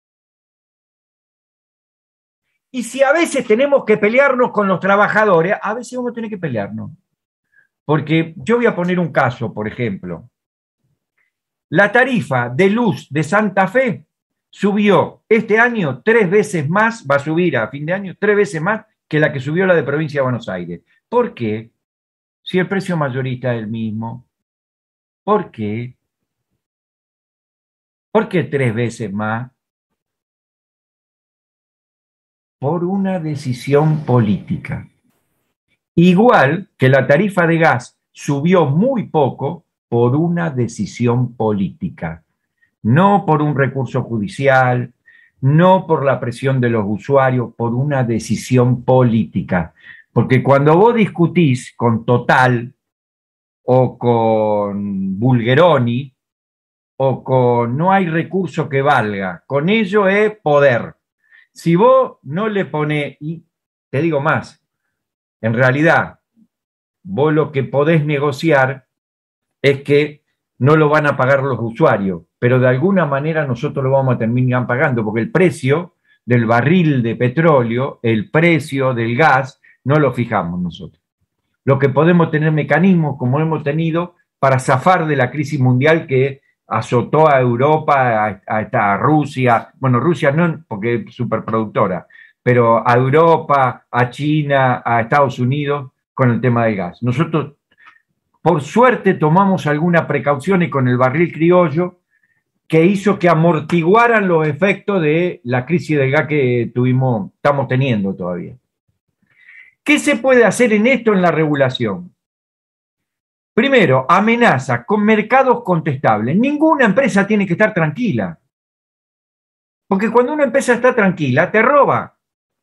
Y si a veces tenemos que pelearnos con los trabajadores, a veces vamos a tener que pelearnos. Porque yo voy a poner un caso, por ejemplo. La tarifa de luz de Santa Fe subió este año 3 veces más, va a subir a fin de año 3 veces más que la que subió la de Provincia de Buenos Aires. ¿Por qué? Si el precio mayorista es el mismo. ¿Por qué? ¿Por qué 3 veces más? Por una decisión política. Igual que la tarifa de gas subió muy poco por una decisión política. No por un recurso judicial, no por la presión de los usuarios, por una decisión política. Porque cuando vos discutís con Total o con Bulgeroni o con no hay recurso que valga, con ello es poder. Si vos no le ponés, y te digo más, en realidad vos lo que podés negociar es que no lo van a pagar los usuarios, pero de alguna manera nosotros lo vamos a terminar pagando, porque el precio del barril de petróleo, el precio del gas, no lo fijamos nosotros. Lo que podemos tener mecanismos, como hemos tenido, para zafar de la crisis mundial que azotó a Europa, a Rusia, bueno, Rusia no, porque es superproductora, pero a Europa, a China, a Estados Unidos, con el tema del gas. Nosotros, por suerte, tomamos alguna precaución y con el barril criollo que hizo que amortiguaran los efectos de la crisis del gas que estamos teniendo todavía. ¿Qué se puede hacer en esto en la regulación? Primero, amenaza con mercados contestables. Ninguna empresa tiene que estar tranquila. Porque cuando una empresa está tranquila, te roba.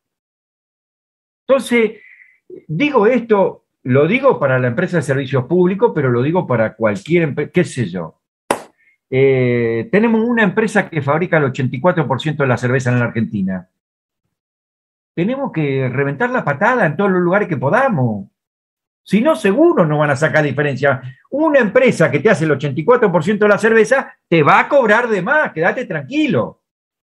Entonces, digo esto, lo digo para la empresa de servicios públicos, pero lo digo para cualquier empresa, qué sé yo. Tenemos una empresa que fabrica el 84% de la cerveza en la Argentina. Tenemos que reventar la patada en todos los lugares que podamos. Si no, seguro no van a sacar diferencia. Una empresa que te hace el 84% de la cerveza te va a cobrar de más, quédate tranquilo.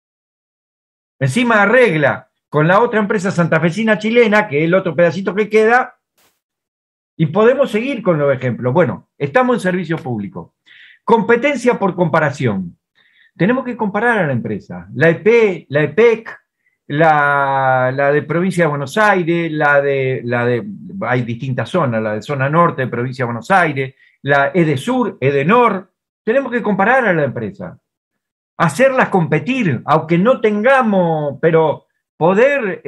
Encima arregla con la otra empresa santafesina chilena, que es el otro pedacito que queda, y podemos seguir con los ejemplos. Bueno, estamos en servicio público. Competencia por comparación. Tenemos que comparar a la empresa. La EPEC, la de Provincia de Buenos Aires, hay distintas zonas, la de zona norte de Provincia de Buenos Aires, la EDESUR, EDENOR. Tenemos que comparar a la empresa, hacerlas competir, aunque no tengamos, pero poder,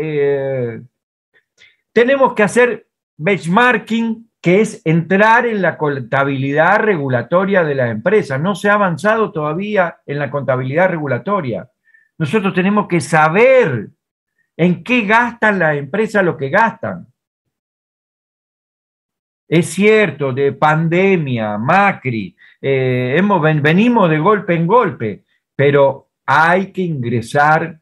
tenemos que hacer benchmarking, que es entrar en la contabilidad regulatoria de las empresas. No se ha avanzado todavía en la contabilidad regulatoria. Nosotros tenemos que saber en qué gastan las empresas lo que gastan. Es cierto, de pandemia, Macri, venimos de golpe en golpe, pero hay que ingresar.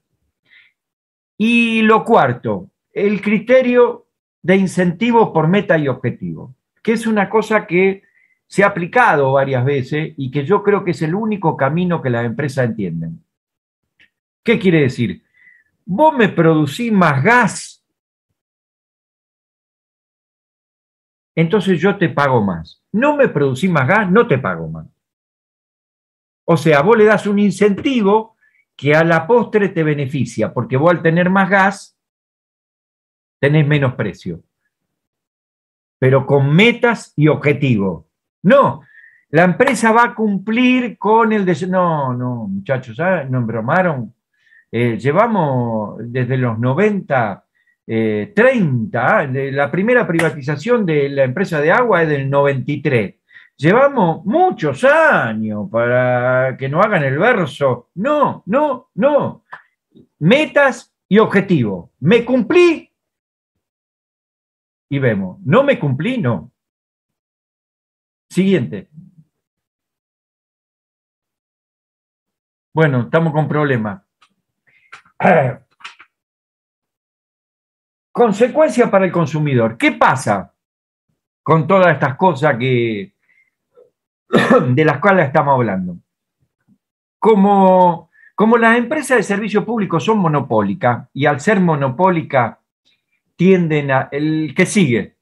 Y lo cuarto, el criterio de incentivos por meta y objetivo, que es una cosa que se ha aplicado varias veces y que yo creo que es el único camino que las empresas entienden. ¿Qué quiere decir? Vos me producís más gas, entonces yo te pago más. No me producís más gas, no te pago más. O sea, vos le das un incentivo que a la postre te beneficia, porque vos al tener más gas, tenés menos precio. Pero con metas y objetivos. No, la empresa va a cumplir con el deseo. No, muchachos, ¿sabes? Nos embromaron. Llevamos desde los 90 30, la primera privatización de la empresa de agua es del 93. Llevamos muchos años para que nos hagan el verso. No, no, no. Metas y objetivos. ¿Me cumplí? Y vemos. ¿No me cumplí? No. Siguiente. Bueno, estamos con problemas. Consecuencia para el consumidor. ¿Qué pasa con todas estas cosas de las cuales estamos hablando? Como las empresas de servicio público son monopólicas, y al ser monopólicas tienden a... El que sigue.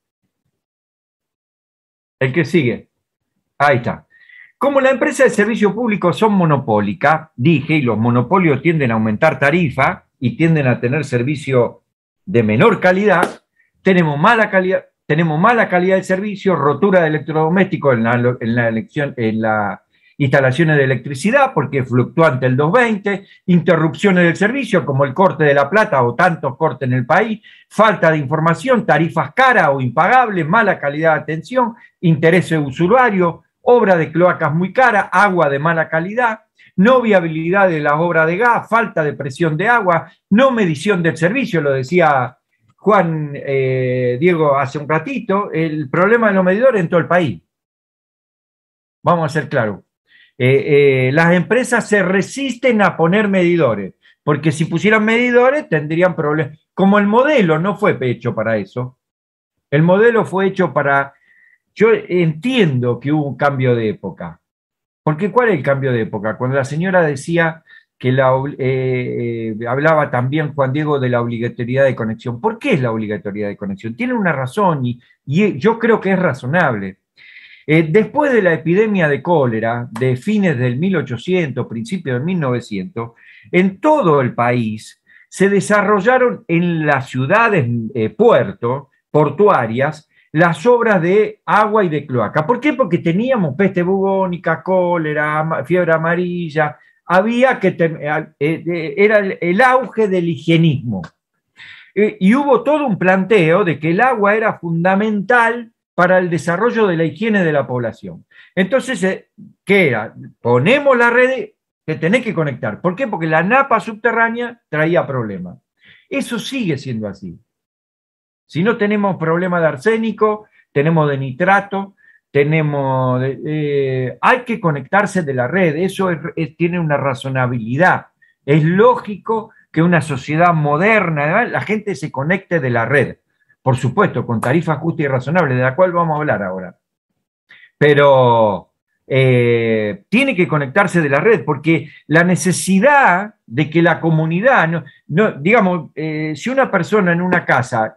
Ahí está. Como las empresas de servicio público son monopólicas, dije, y los monopolios tienden a aumentar tarifas y tienden a tener servicio de menor calidad, tenemos mala calidad de servicio, rotura de electrodomésticos en la instalaciones de electricidad, porque es fluctuante el 220, interrupciones del servicio, como el corte de la plata o tantos cortes en el país, falta de información, tarifas caras o impagables, mala calidad de atención, intereses usuarios, obra de cloacas muy cara, agua de mala calidad, no viabilidad de las obras de gas, falta de presión de agua, no medición del servicio, lo decía Juan Diego hace un ratito, el problema de los medidores en todo el país. Vamos a ser claros. Las empresas se resisten a poner medidores, porque si pusieran medidores tendrían problemas. Como el modelo no fue hecho para eso, el modelo fue hecho para... Yo entiendo que hubo un cambio de época. Porque ¿cuál es el cambio de época? Cuando la señora decía que hablaba también Juan Diego de la obligatoriedad de conexión. ¿Por qué es la obligatoriedad de conexión? Tiene una razón y yo creo que es razonable. Después de la epidemia de cólera de fines del 1800, principios del 1900, en todo el país se desarrollaron en las ciudades puertos, portuarias, las obras de agua y de cloaca. ¿Por qué? Porque teníamos peste bubónica, cólera, fiebre amarilla, era el auge del higienismo. Y hubo todo un planteo de que el agua era fundamental para el desarrollo de la higiene de la población. Entonces, ¿qué era? Ponemos la red, te tenés que conectar. ¿Por qué? Porque la napa subterránea traía problemas. Eso sigue siendo así. Si no tenemos problemas de arsénico, tenemos de nitrato, hay que conectarse de la red, eso tiene una razonabilidad. Es lógico que una sociedad moderna, la gente se conecte de la red, por supuesto, con tarifa justa y razonable, de la cual vamos a hablar ahora. Pero tiene que conectarse de la red, porque la necesidad de que la comunidad, digamos, si una persona en una casa,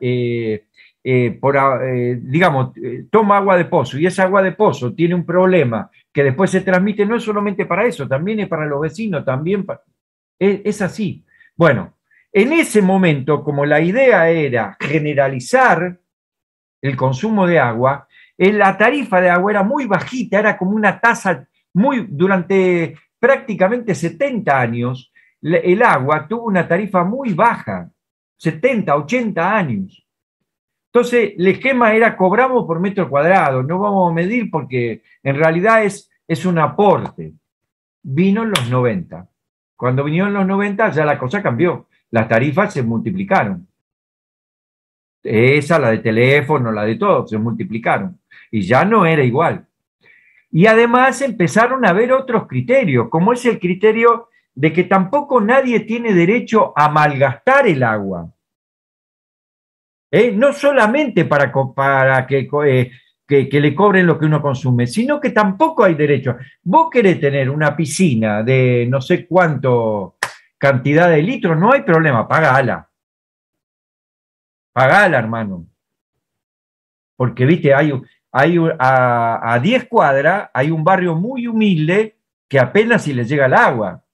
toma agua de pozo y esa agua de pozo tiene un problema que después se transmite, no es solamente para eso, también es para los vecinos, también es así. Bueno, en ese momento, como la idea era generalizar el consumo de agua, la tarifa de agua era muy bajita, era como una tasa durante prácticamente 70 años, el agua tuvo una tarifa muy baja, 70, 80 años. Entonces, el esquema era cobramos por metro cuadrado, no vamos a medir porque en realidad es un aporte. Vino en los 90. Cuando vinieron los 90 ya la cosa cambió, las tarifas se multiplicaron. Esa, la de teléfono, la de todo, se multiplicaron. Y ya no era igual. Y además empezaron a haber otros criterios, como es el criterio de que tampoco nadie tiene derecho a malgastar el agua. No solamente para que le cobren lo que uno consume, sino que tampoco hay derecho. Vos querés tener una piscina de no sé cuánto cantidad de litros, no hay problema, pagala. Pagala, hermano. Porque, viste, a 10 cuadras hay un barrio muy humilde que apenas si le llega el agua.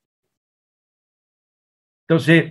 Entonces,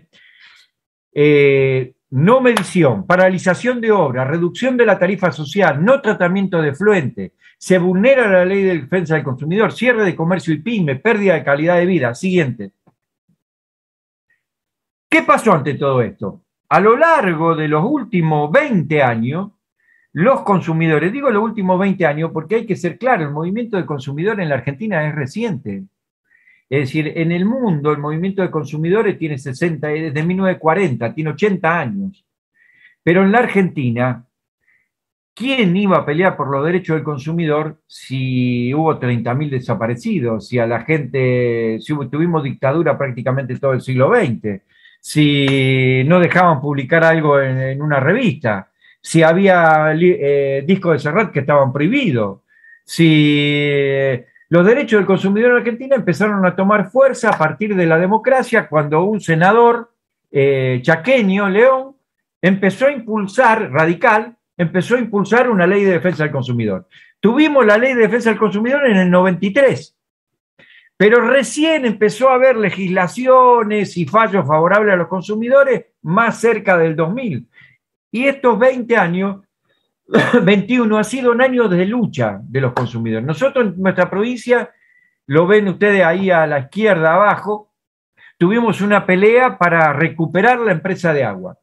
no medición, paralización de obra, reducción de la tarifa social, no tratamiento de efluente, se vulnera la ley de defensa del consumidor, cierre de comercio y pyme, pérdida de calidad de vida. Siguiente. ¿Qué pasó ante todo esto? a lo largo de los últimos 20 años, los consumidores, digo los últimos 20 años porque hay que ser claro, el movimiento de consumidor en la Argentina es reciente. Es decir, en el mundo el movimiento de consumidores tiene 60, desde 1940, tiene 80 años. Pero en la Argentina, ¿quién iba a pelear por los derechos del consumidor si hubo 30.000 desaparecidos, si a la gente, si tuvimos dictadura prácticamente todo el siglo XX, si no dejaban publicar algo en una revista, si había discos de Serrat que estaban prohibidos, si los derechos del consumidor en Argentina empezaron a tomar fuerza a partir de la democracia cuando un senador chaqueño, León, empezó a impulsar, radical, empezó a impulsar una ley de defensa del consumidor. Tuvimos la ley de defensa del consumidor en el 93, pero recién empezó a haber legislaciones y fallos favorables a los consumidores más cerca del 2000. Y estos 20 años, 21, ha sido un año de lucha de los consumidores. Nosotros en nuestra provincia, lo ven ustedes ahí a la izquierda abajo, tuvimos una pelea para recuperar la empresa de agua.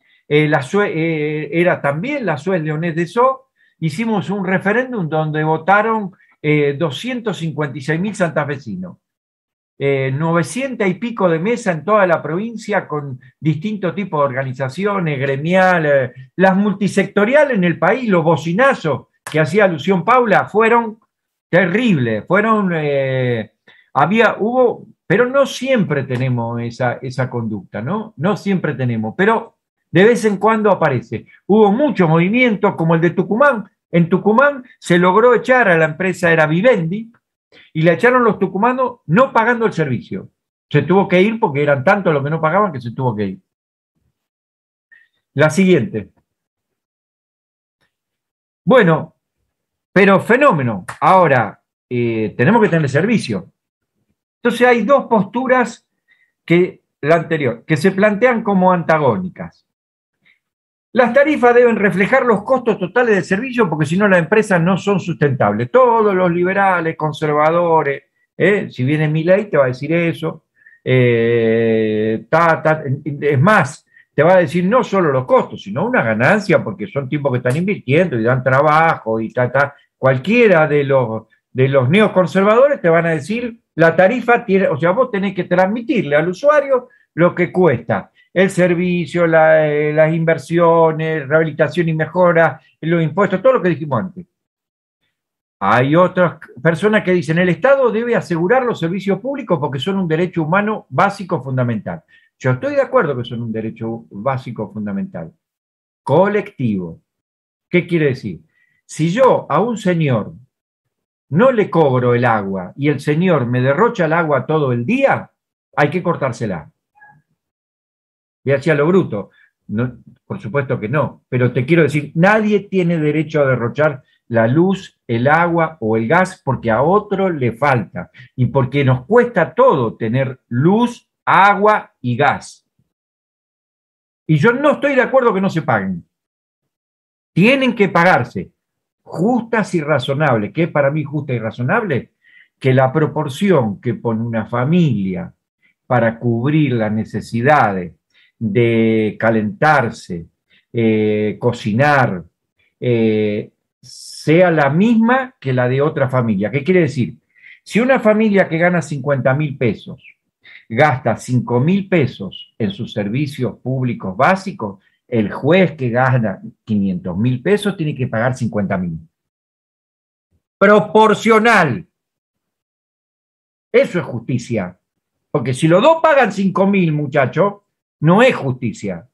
Era también la Suez Leonés de So, hicimos un referéndum donde votaron 256.000 santafesinos, 900 y pico de mesas en toda la provincia con distintos tipos de organizaciones, gremiales, las multisectoriales en el país, los bocinazos que hacía alusión Paula, fueron terribles, pero no siempre tenemos esa conducta, ¿no? No siempre tenemos, pero de vez en cuando aparece. Hubo muchos movimientos, como el de Tucumán. En Tucumán se logró echar a la empresa, era Vivendi, y la echaron los tucumanos no pagando el servicio. Se tuvo que ir porque eran tantos los que no pagaban que se tuvo que ir. La siguiente. Bueno, pero fenómeno. Ahora, tenemos que tener servicio. Entonces hay dos posturas la anterior, que se plantean como antagónicas. Las tarifas deben reflejar los costos totales del servicio porque si no las empresas no son sustentables. Todos los liberales, conservadores, si viene Milei te va a decir eso. Es más, te va a decir no solo los costos, sino una ganancia porque son tipos que están invirtiendo y dan trabajo y Cualquiera de los neoconservadores te van a decir la tarifa tiene, o sea, vos tenés que transmitirle al usuario lo que cuesta. El servicio, las inversiones, rehabilitación y mejora, los impuestos, todo lo que dijimos antes. Hay otras personas que dicen el Estado debe asegurar los servicios públicos porque son un derecho humano básico fundamental. Yo estoy de acuerdo que son un derecho básico fundamental. Colectivo. ¿Qué quiere decir? Si yo a un señor no le cobro el agua y el señor me derrocha el agua todo el día, hay que cortársela. Y hacia lo bruto. No, por supuesto que no, pero te quiero decir, nadie tiene derecho a derrochar la luz, el agua o el gas porque a otro le falta y porque nos cuesta todo tener luz, agua y gas. Y yo no estoy de acuerdo que no se paguen. Tienen que pagarse justas y razonables. ¿Qué es para mí justa y razonable? Que la proporción que pone una familia para cubrir las necesidades de calentarse, cocinar, sea la misma que la de otra familia. ¿Qué quiere decir? Si una familia que gana 50.000 pesos gasta 5.000 pesos en sus servicios públicos básicos, el juez que gana 500.000 pesos tiene que pagar 50.000. Proporcional. Eso es justicia. Porque si los dos pagan 5.000, muchachos, no es justicia.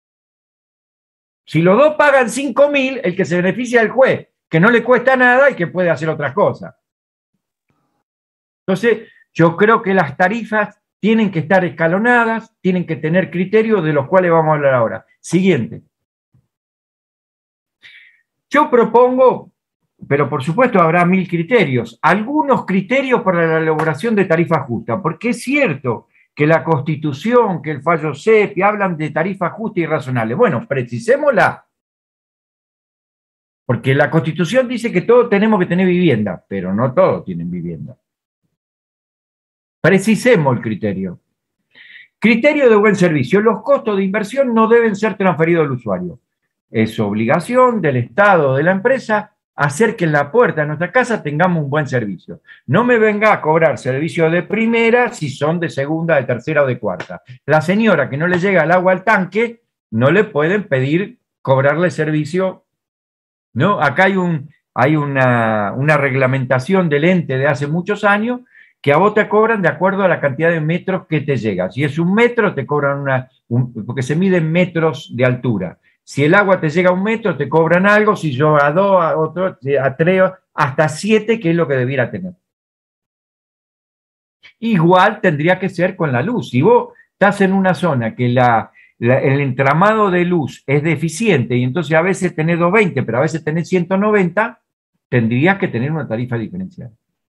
Si los dos pagan 5.000, el que se beneficia es el juez, que no le cuesta nada y que puede hacer otras cosas. Entonces, yo creo que las tarifas tienen que estar escalonadas, tienen que tener criterios de los cuales vamos a hablar ahora. Siguiente. Yo propongo, pero por supuesto habrá 1000 criterios, algunos criterios para la elaboración de tarifa justa, porque es cierto que la Constitución, que el fallo CEPI hablan de tarifas justas y razonables. Bueno, precisémosla. Porque la Constitución dice que todos tenemos que tener vivienda, pero no todos tienen vivienda. Precisemos el criterio. Criterio de buen servicio. Los costos de inversión no deben ser transferidos al usuario. Es obligación del Estado o de la empresa hacer que en la puerta de nuestra casa tengamos un buen servicio. No me venga a cobrar servicio de primera si son de segunda, de tercera o de cuarta. La señora que no le llega el agua al tanque, no le pueden pedir cobrarle servicio, ¿no? Acá hay una reglamentación del ente de hace muchos años que a vos te cobran de acuerdo a la cantidad de metros que te llega. Si es 1 metro, te cobran porque se miden metros de altura. Si el agua te llega a 1 metro, te cobran algo, si yo a 2, a otro, a 3, hasta 7, que es lo que debiera tener. Igual tendría que ser con la luz. Si vos estás en una zona que el entramado de luz es deficiente y entonces a veces tenés 220, pero a veces tenés 190, tendrías que tener una tarifa diferencial.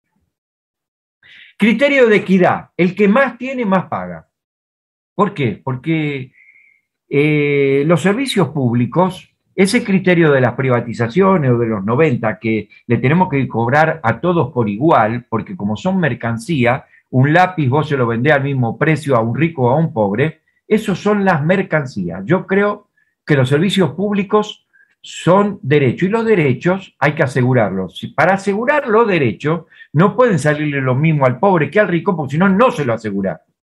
Criterio de equidad. El que más tiene, más paga. ¿Por qué? Porque los servicios públicos, ese criterio de las privatizaciones o de los 90, que le tenemos que cobrar a todos por igual, porque como son mercancía, un lápiz vos se lo vendés al mismo precio a un rico o a un pobre, esos son las mercancías. Yo creo que los servicios públicos son derechos, y los derechos hay que asegurarlos. Para asegurar los derechos no pueden salirle lo mismo al pobre que al rico, porque si no, no se lo asegura.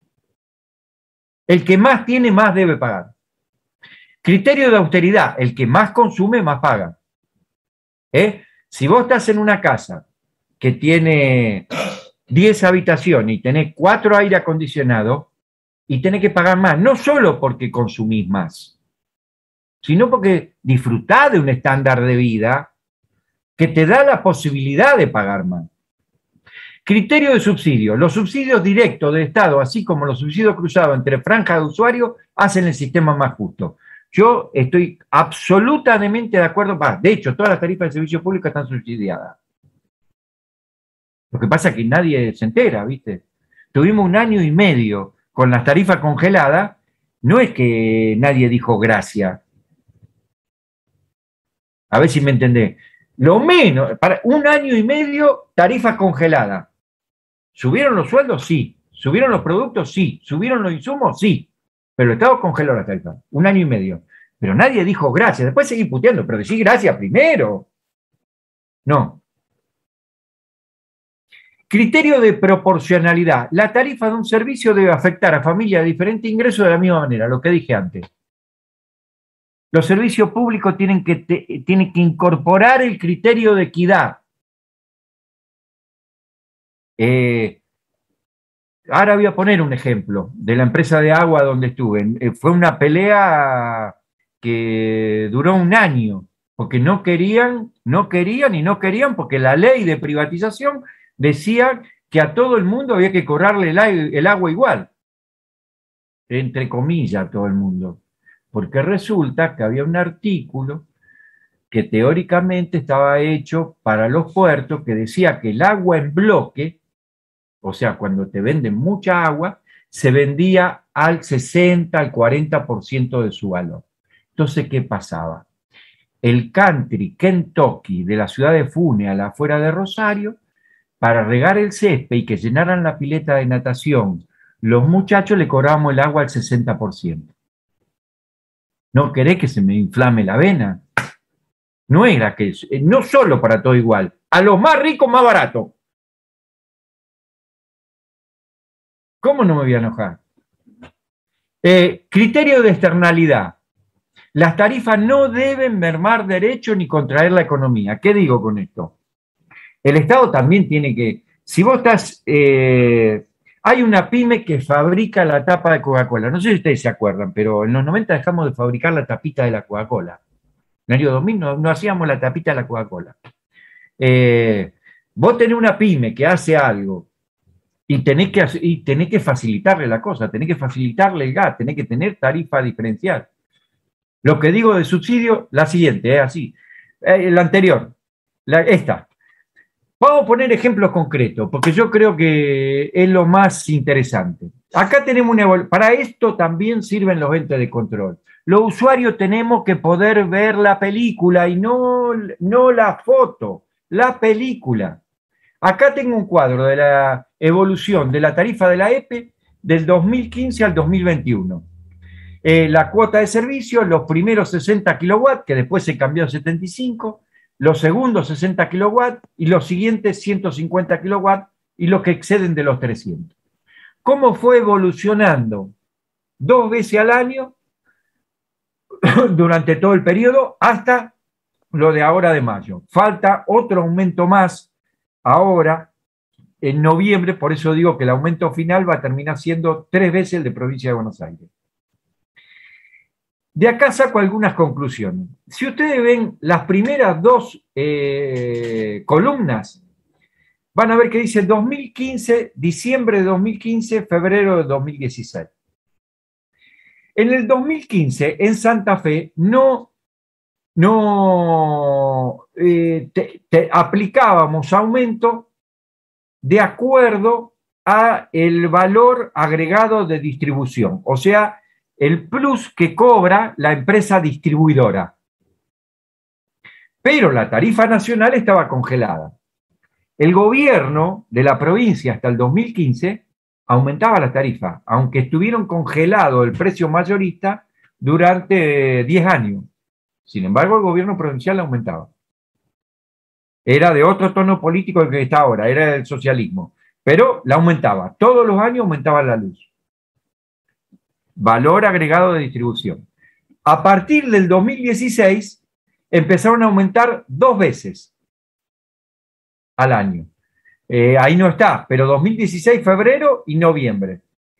El que más tiene, más debe pagar. Criterio de austeridad, el que más consume, más paga. Si vos estás en una casa que tiene 10 habitaciones y tenés 4 aire acondicionados, y tenés que pagar más, no solo porque consumís más, sino porque disfrutás de un estándar de vida que te da la posibilidad de pagar más. Criterio de subsidio. Los subsidios directos del Estado, así como los subsidios cruzados entre franjas de usuarios, hacen el sistema más justo. Yo estoy absolutamente de acuerdo. De hecho, todas las tarifas de servicio público están subsidiadas. Lo que pasa es que nadie se entera, ¿viste? Tuvimos 1 año y medio con las tarifas congeladas. No es que nadie dijo gracias. A ver si me entendés. Lo menos, para 1 año y medio, tarifas congeladas. ¿Subieron los sueldos? Sí. ¿Subieron los productos? Sí. ¿Subieron los insumos? Sí. Pero el Estado congeló la tarifa. 1 año y medio. Pero nadie dijo gracias. Después seguí puteando, pero decí gracias primero. No. Criterio de proporcionalidad. La tarifa de un servicio debe afectar a familias de diferente ingreso de la misma manera, lo que dije antes. Los servicios públicos tienen que incorporar el criterio de equidad. Ahora voy a poner un ejemplo de la empresa de agua donde estuve. Fue una pelea que duró 1 año, porque no querían porque la ley de privatización decía que a todo el mundo había que cobrarle el agua igual. Entre comillas, a todo el mundo. Porque resulta que había un artículo que teóricamente estaba hecho para los puertos que decía que el agua en bloque, o sea, cuando te venden mucha agua, se vendía al 60, al 40% de su valor. Entonces, ¿qué pasaba? El country Kentucky de la ciudad de Funes, a la afuera de Rosario, para regar el césped y que llenaran la pileta de natación, los muchachos le cobramos el agua al 60%. ¿No querés que se me inflame la vena? No era que, no solo para todo igual, a los más ricos más barato. ¿Cómo no me voy a enojar? Criterio de externalidad. Las tarifas no deben mermar derechos ni contraer la economía. ¿Qué digo con esto? El Estado también tiene que, si vos estás, hay una pyme que fabrica la tapa de Coca-Cola, no sé si ustedes se acuerdan, pero en los 90 dejamos de fabricar la tapita de la Coca-Cola. En el año 2000 no hacíamos la tapita de la Coca-Cola. Vos tenés una pyme que hace algo y tenés que facilitarle la cosa, tenés que facilitarle el gas, tenés que tener tarifa diferencial. Lo que digo de subsidio, la siguiente, así. La anterior, esta. Vamos a poner ejemplos concretos, porque yo creo que es lo más interesante. Acá tenemos para esto también sirven los entes de control. Los usuarios tenemos que poder ver la película y no la foto, la película. Acá tengo un cuadro de la evolución de la tarifa de la EPE del 2015 al 2021. La cuota de servicio, los primeros 60 kilowatts, que después se cambió a 75, los segundos 60 kilowatts y los siguientes 150 kilowatts y los que exceden de los 300. ¿Cómo fue evolucionando? 2 veces al año durante todo el periodo hasta lo de ahora de mayo. Falta otro aumento más ahora en noviembre, por eso digo que el aumento final va a terminar siendo 3 veces el de Provincia de Buenos Aires. De acá saco algunas conclusiones. Si ustedes ven las primeras 2 columnas, van a ver que dice 2015, diciembre de 2015, febrero de 2016. En el 2015, en Santa Fe, aplicábamos aumento de acuerdo a el valor agregado de distribución, o sea, el plus que cobra la empresa distribuidora. Pero la tarifa nacional estaba congelada. El gobierno de la provincia hasta el 2015 aumentaba la tarifa, aunque estuvieron congelado el precio mayorista durante 10 años. Sin embargo, el gobierno provincial aumentaba. Era de otro tono político del que está ahora, era del socialismo, pero la aumentaba. Todos los años aumentaba la luz. Valor agregado de distribución. A partir del 2016 empezaron a aumentar 2 veces al año. Ahí no está, pero 2016 febrero y noviembre.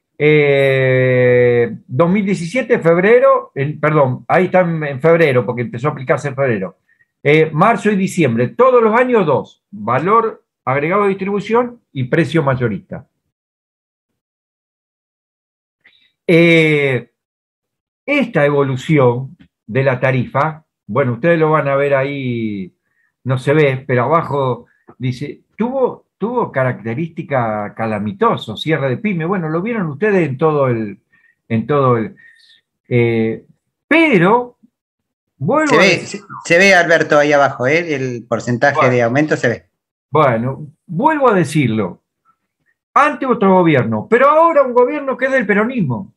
2017 febrero, perdón, ahí está en febrero porque empezó a aplicarse en febrero. Marzo y diciembre, todos los años 2, valor agregado de distribución y precio mayorista. Esta evolución de la tarifa, bueno, ustedes lo van a ver ahí, no se ve, pero abajo dice, tuvo característica calamitoso, cierre de pyme, bueno, lo vieron ustedes pero, vuelvo se ve, Alberto, ahí abajo, el porcentaje de aumento se ve. Bueno, vuelvo a decirlo, ante otro gobierno, pero ahora un gobierno que es del peronismo.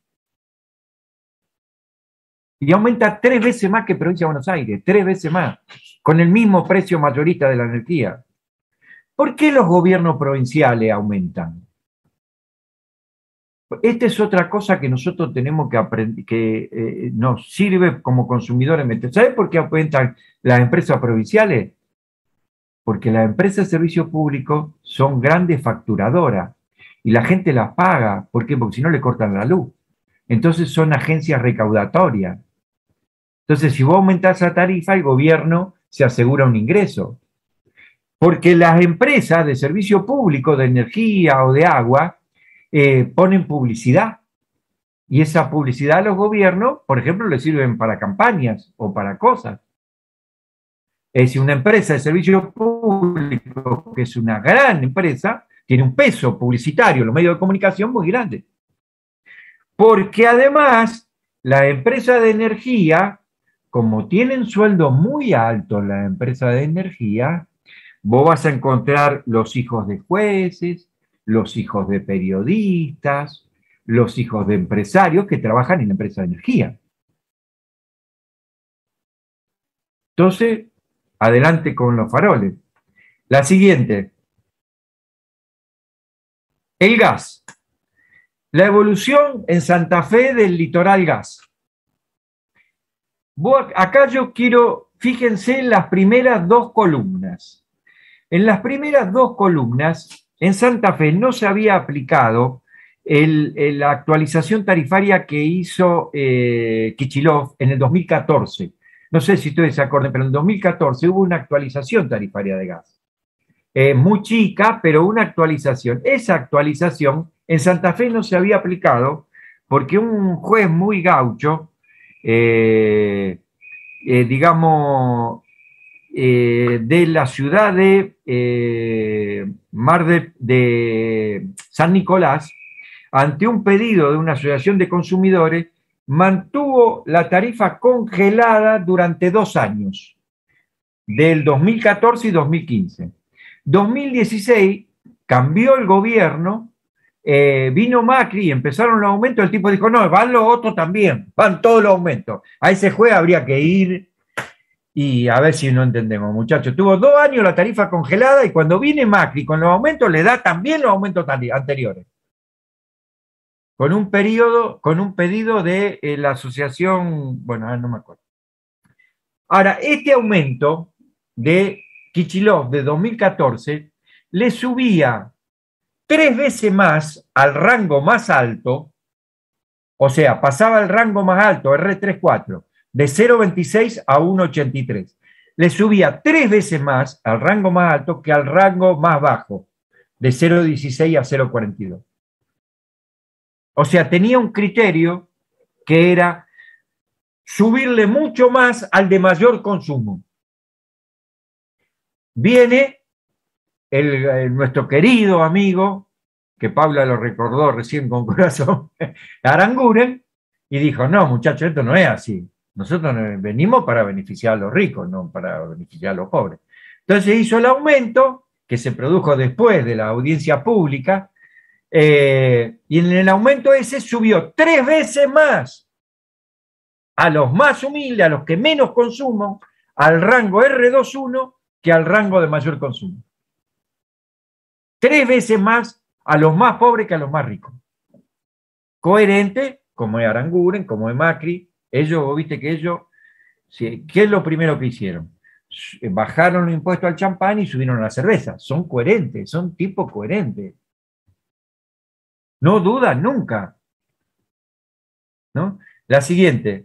Y aumenta 3 veces más que Provincia de Buenos Aires, 3 veces más, con el mismo precio mayorista de la energía. ¿Por qué los gobiernos provinciales aumentan? Esta es otra cosa que nosotros tenemos que aprender, que nos sirve como consumidores. ¿Sabe por qué aumentan las empresas provinciales? Porque las empresas de servicio público son grandes facturadoras y la gente las paga. ¿Por qué? Porque si no le cortan la luz. Entonces son agencias recaudatorias. Entonces, si vos aumentás la tarifa, el gobierno se asegura un ingreso. Porque las empresas de servicio público, de energía o de agua, ponen publicidad. Y esa publicidad a los gobiernos, por ejemplo, les sirven para campañas o para cosas. Es decir, una empresa de servicio público, que es una gran empresa, tiene un peso publicitario en los medios de comunicación muy grande. Porque además, la empresa de energía, como tienen sueldos muy altos la empresa de energía, vos vas a encontrar los hijos de jueces, los hijos de periodistas, los hijos de empresarios que trabajan en la empresa de energía. Entonces, adelante con los faroles. La siguiente. El gas. La evolución en Santa Fe del Litoral Gas. Acá yo quiero, fíjense en las primeras 2 columnas. En las primeras 2 columnas, en Santa Fe no se había aplicado la actualización tarifaria que hizo Kicillof en el 2014. No sé si ustedes se acuerdan, pero en el 2014 hubo una actualización tarifaria de gas. Muy chica, pero una actualización. Esa actualización en Santa Fe no se había aplicado porque un juez muy gaucho, digamos, de la ciudad de de San Nicolás, ante un pedido de una asociación de consumidores, mantuvo la tarifa congelada durante 2 años, del 2014 y 2015. 2016 cambió el gobierno vino Macri y empezaron los aumentos, el tipo dijo, no, van los otros también, van todos los aumentos. A ese juez habría que ir y a ver si no entendemos, muchachos. Tuvo 2 años la tarifa congelada y cuando viene Macri con los aumentos, le da también los aumentos anteriores. Con un pedido de la asociación, bueno, no me acuerdo. Ahora, este aumento de Kicillof de 2014 le subía 3 veces más al rango más alto, o sea, pasaba el rango más alto, R34, de 0,26 a 1,83. Le subía 3 veces más al rango más alto que al rango más bajo, de 0,16 a 0,42. O sea, tenía un criterio que era subirle mucho más al de mayor consumo. Viene nuestro querido amigo, que Paula lo recordó recién con corazón, Aranguren, y dijo, no, muchachos, esto no es así. Nosotros venimos para beneficiar a los ricos, no para beneficiar a los pobres. Entonces hizo el aumento, que se produjo después de la audiencia pública, y en el aumento ese subió 3 veces más a los más humildes, a los que menos consumen, al rango R21 que al rango de mayor consumo. 3 veces más a los más pobres que a los más ricos. Coherente, como es Aranguren, como es Macri. Ellos, viste que ellos, ¿qué es lo primero que hicieron? Bajaron el impuesto al champán y subieron a la cerveza. Son coherentes, son tipos coherentes. No dudan nunca. ¿No? La siguiente.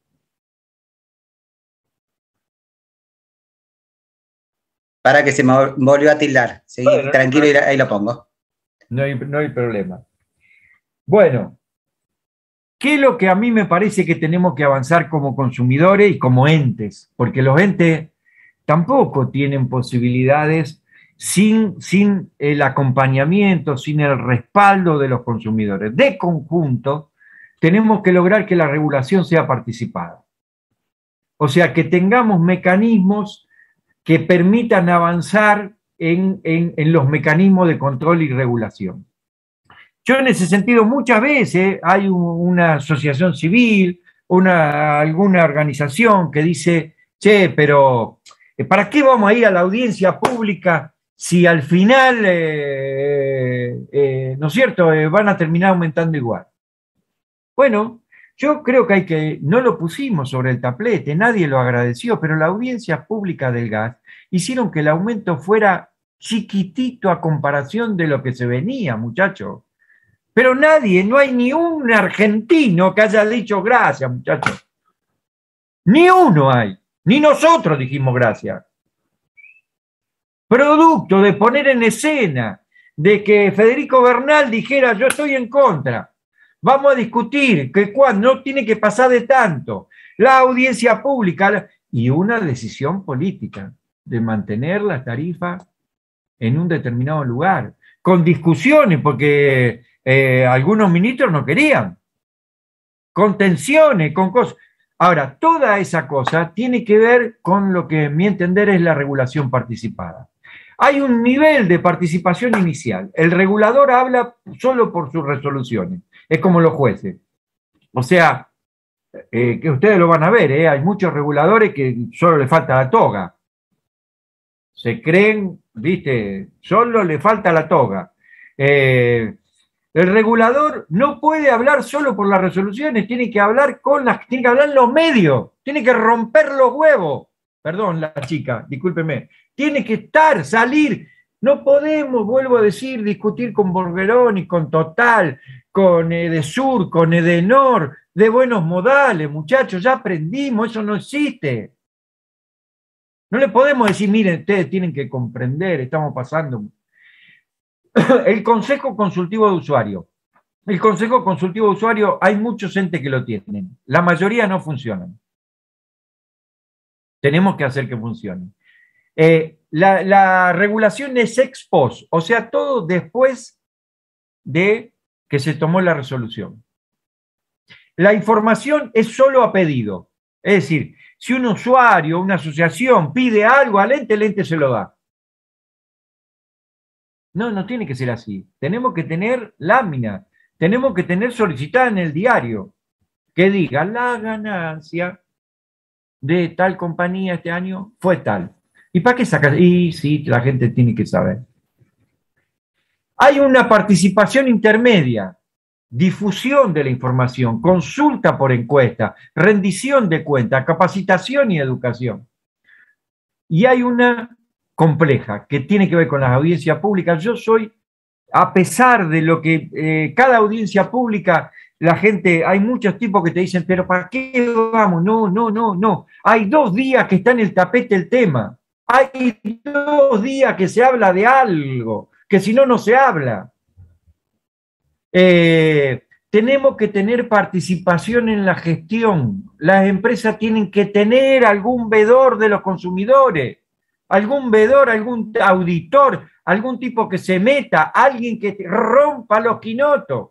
Para que se me volvió a tildar. Seguí, bueno, tranquilo, y ahí lo pongo. No hay problema. Bueno, ¿qué es lo que a mí me parece que tenemos que avanzar como consumidores y como entes? Porque los entes tampoco tienen posibilidades sin el acompañamiento, sin el respaldo de los consumidores. De conjunto, tenemos que lograr que la regulación sea participada. O sea, que tengamos mecanismos que permitan avanzar en los mecanismos de control y regulación. Yo en ese sentido muchas veces hay una asociación civil, alguna organización que dice, che, pero ¿para qué vamos a ir a la audiencia pública si al final, ¿no es cierto?, van a terminar aumentando igual? Bueno, yo creo que no lo pusimos sobre el tablete, nadie lo agradeció, pero la audiencia pública del gas hicieron que el aumento fuera chiquitito a comparación de lo que se venía, muchachos. Pero nadie, no hay ni un argentino que haya dicho gracias, muchachos. Ni uno hay, ni nosotros dijimos gracias. Producto de poner en escena, de que Federico Bernal dijera yo estoy en contra. Vamos a discutir que no tiene que pasar de tanto. La audiencia pública y una decisión política de mantener la tarifa en un determinado lugar, con discusiones, porque algunos ministros no querían, con tensiones, con cosas. Ahora, toda esa cosa tiene que ver con lo que, en mi entender, es la regulación participada. Hay un nivel de participación inicial. El regulador habla solo por sus resoluciones. Es como los jueces. O sea, que ustedes lo van a ver, hay muchos reguladores que solo le falta la toga. Se creen, viste, solo le falta la toga. El regulador no puede hablar solo por las resoluciones, tiene que hablar tiene que hablar en los medios, tiene que romper los huevos. Perdón, la chica, discúlpeme. Tiene que salir. No podemos, vuelvo a decir, discutir con Borgeroni, con Total, con Edesur, con Edenor, de buenos modales, muchachos, ya aprendimos, eso no existe. No le podemos decir, miren, ustedes tienen que comprender, estamos pasando. El Consejo Consultivo de Usuario. El Consejo Consultivo de Usuario, hay muchos entes que lo tienen. La mayoría no funcionan. Tenemos que hacer que funcionen. La regulación es ex post, o sea, todo después de que se tomó la resolución. La información es solo a pedido. Es decir, si un usuario, una asociación pide algo al ente, el ente se lo da. No, no tiene que ser así. Tenemos que tener lámina, tenemos que tener solicitada en el diario que diga la ganancia de tal compañía este año fue tal. ¿Y para qué sacas? Y sí, la gente tiene que saber. Hay una participación intermedia, difusión de la información, consulta por encuesta, rendición de cuentas, capacitación y educación. Y hay una compleja que tiene que ver con las audiencias públicas. Yo soy, a pesar de lo que cada audiencia pública, la gente, hay muchos tipos que te dicen, pero ¿para qué vamos? No, no, no, no. Hay 2 días que está en el tapete el tema. Hay 2 días que se habla de algo, que si no, no se habla. Tenemos que tener participación en la gestión. Las empresas tienen que tener algún vedor de los consumidores, algún vedor, algún auditor, algún tipo que se meta, alguien que rompa los quinotos.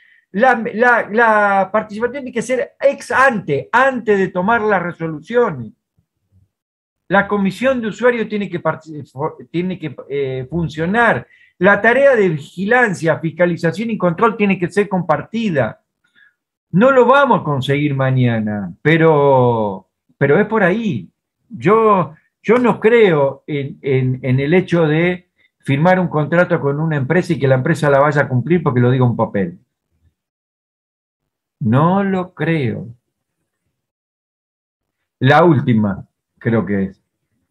La participación tiene que ser ex ante, antes de tomar las resoluciones. La comisión de usuarios tiene que funcionar. La tarea de vigilancia, fiscalización y control tiene que ser compartida. No lo vamos a conseguir mañana, pero es por ahí. Yo no creo en el hecho de firmar un contrato con una empresa y que la empresa la vaya a cumplir porque lo diga un papel. No lo creo. La última, creo que es.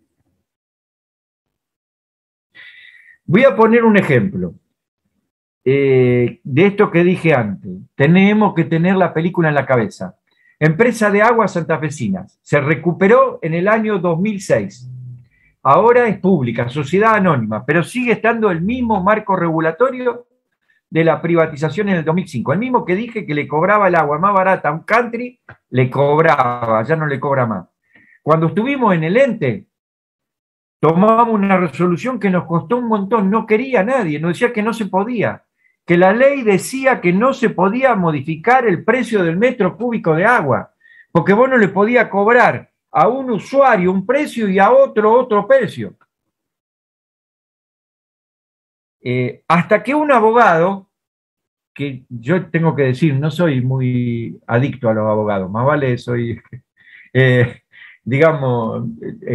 Voy a poner un ejemplo de esto que dije antes. Tenemos que tener la película en la cabeza. Empresa de aguas santafesinas. Se recuperó en el año 2006. Ahora es pública, sociedad anónima, pero sigue estando el mismo marco regulatorio de la privatización en el 2005. El mismo que dije que le cobraba el agua más barata a un country, le cobraba, ya no le cobra más. Cuando estuvimos en el ente, tomamos una resolución que nos costó un montón, no quería nadie, nos decía que no se podía, que la ley decía que no se podía modificar el precio del metro cúbico de agua, porque vos no le podías cobrar a un usuario un precio y a otro precio. Hasta que un abogado, que yo tengo que decir, no soy muy adicto a los abogados, más vale soy, digamos,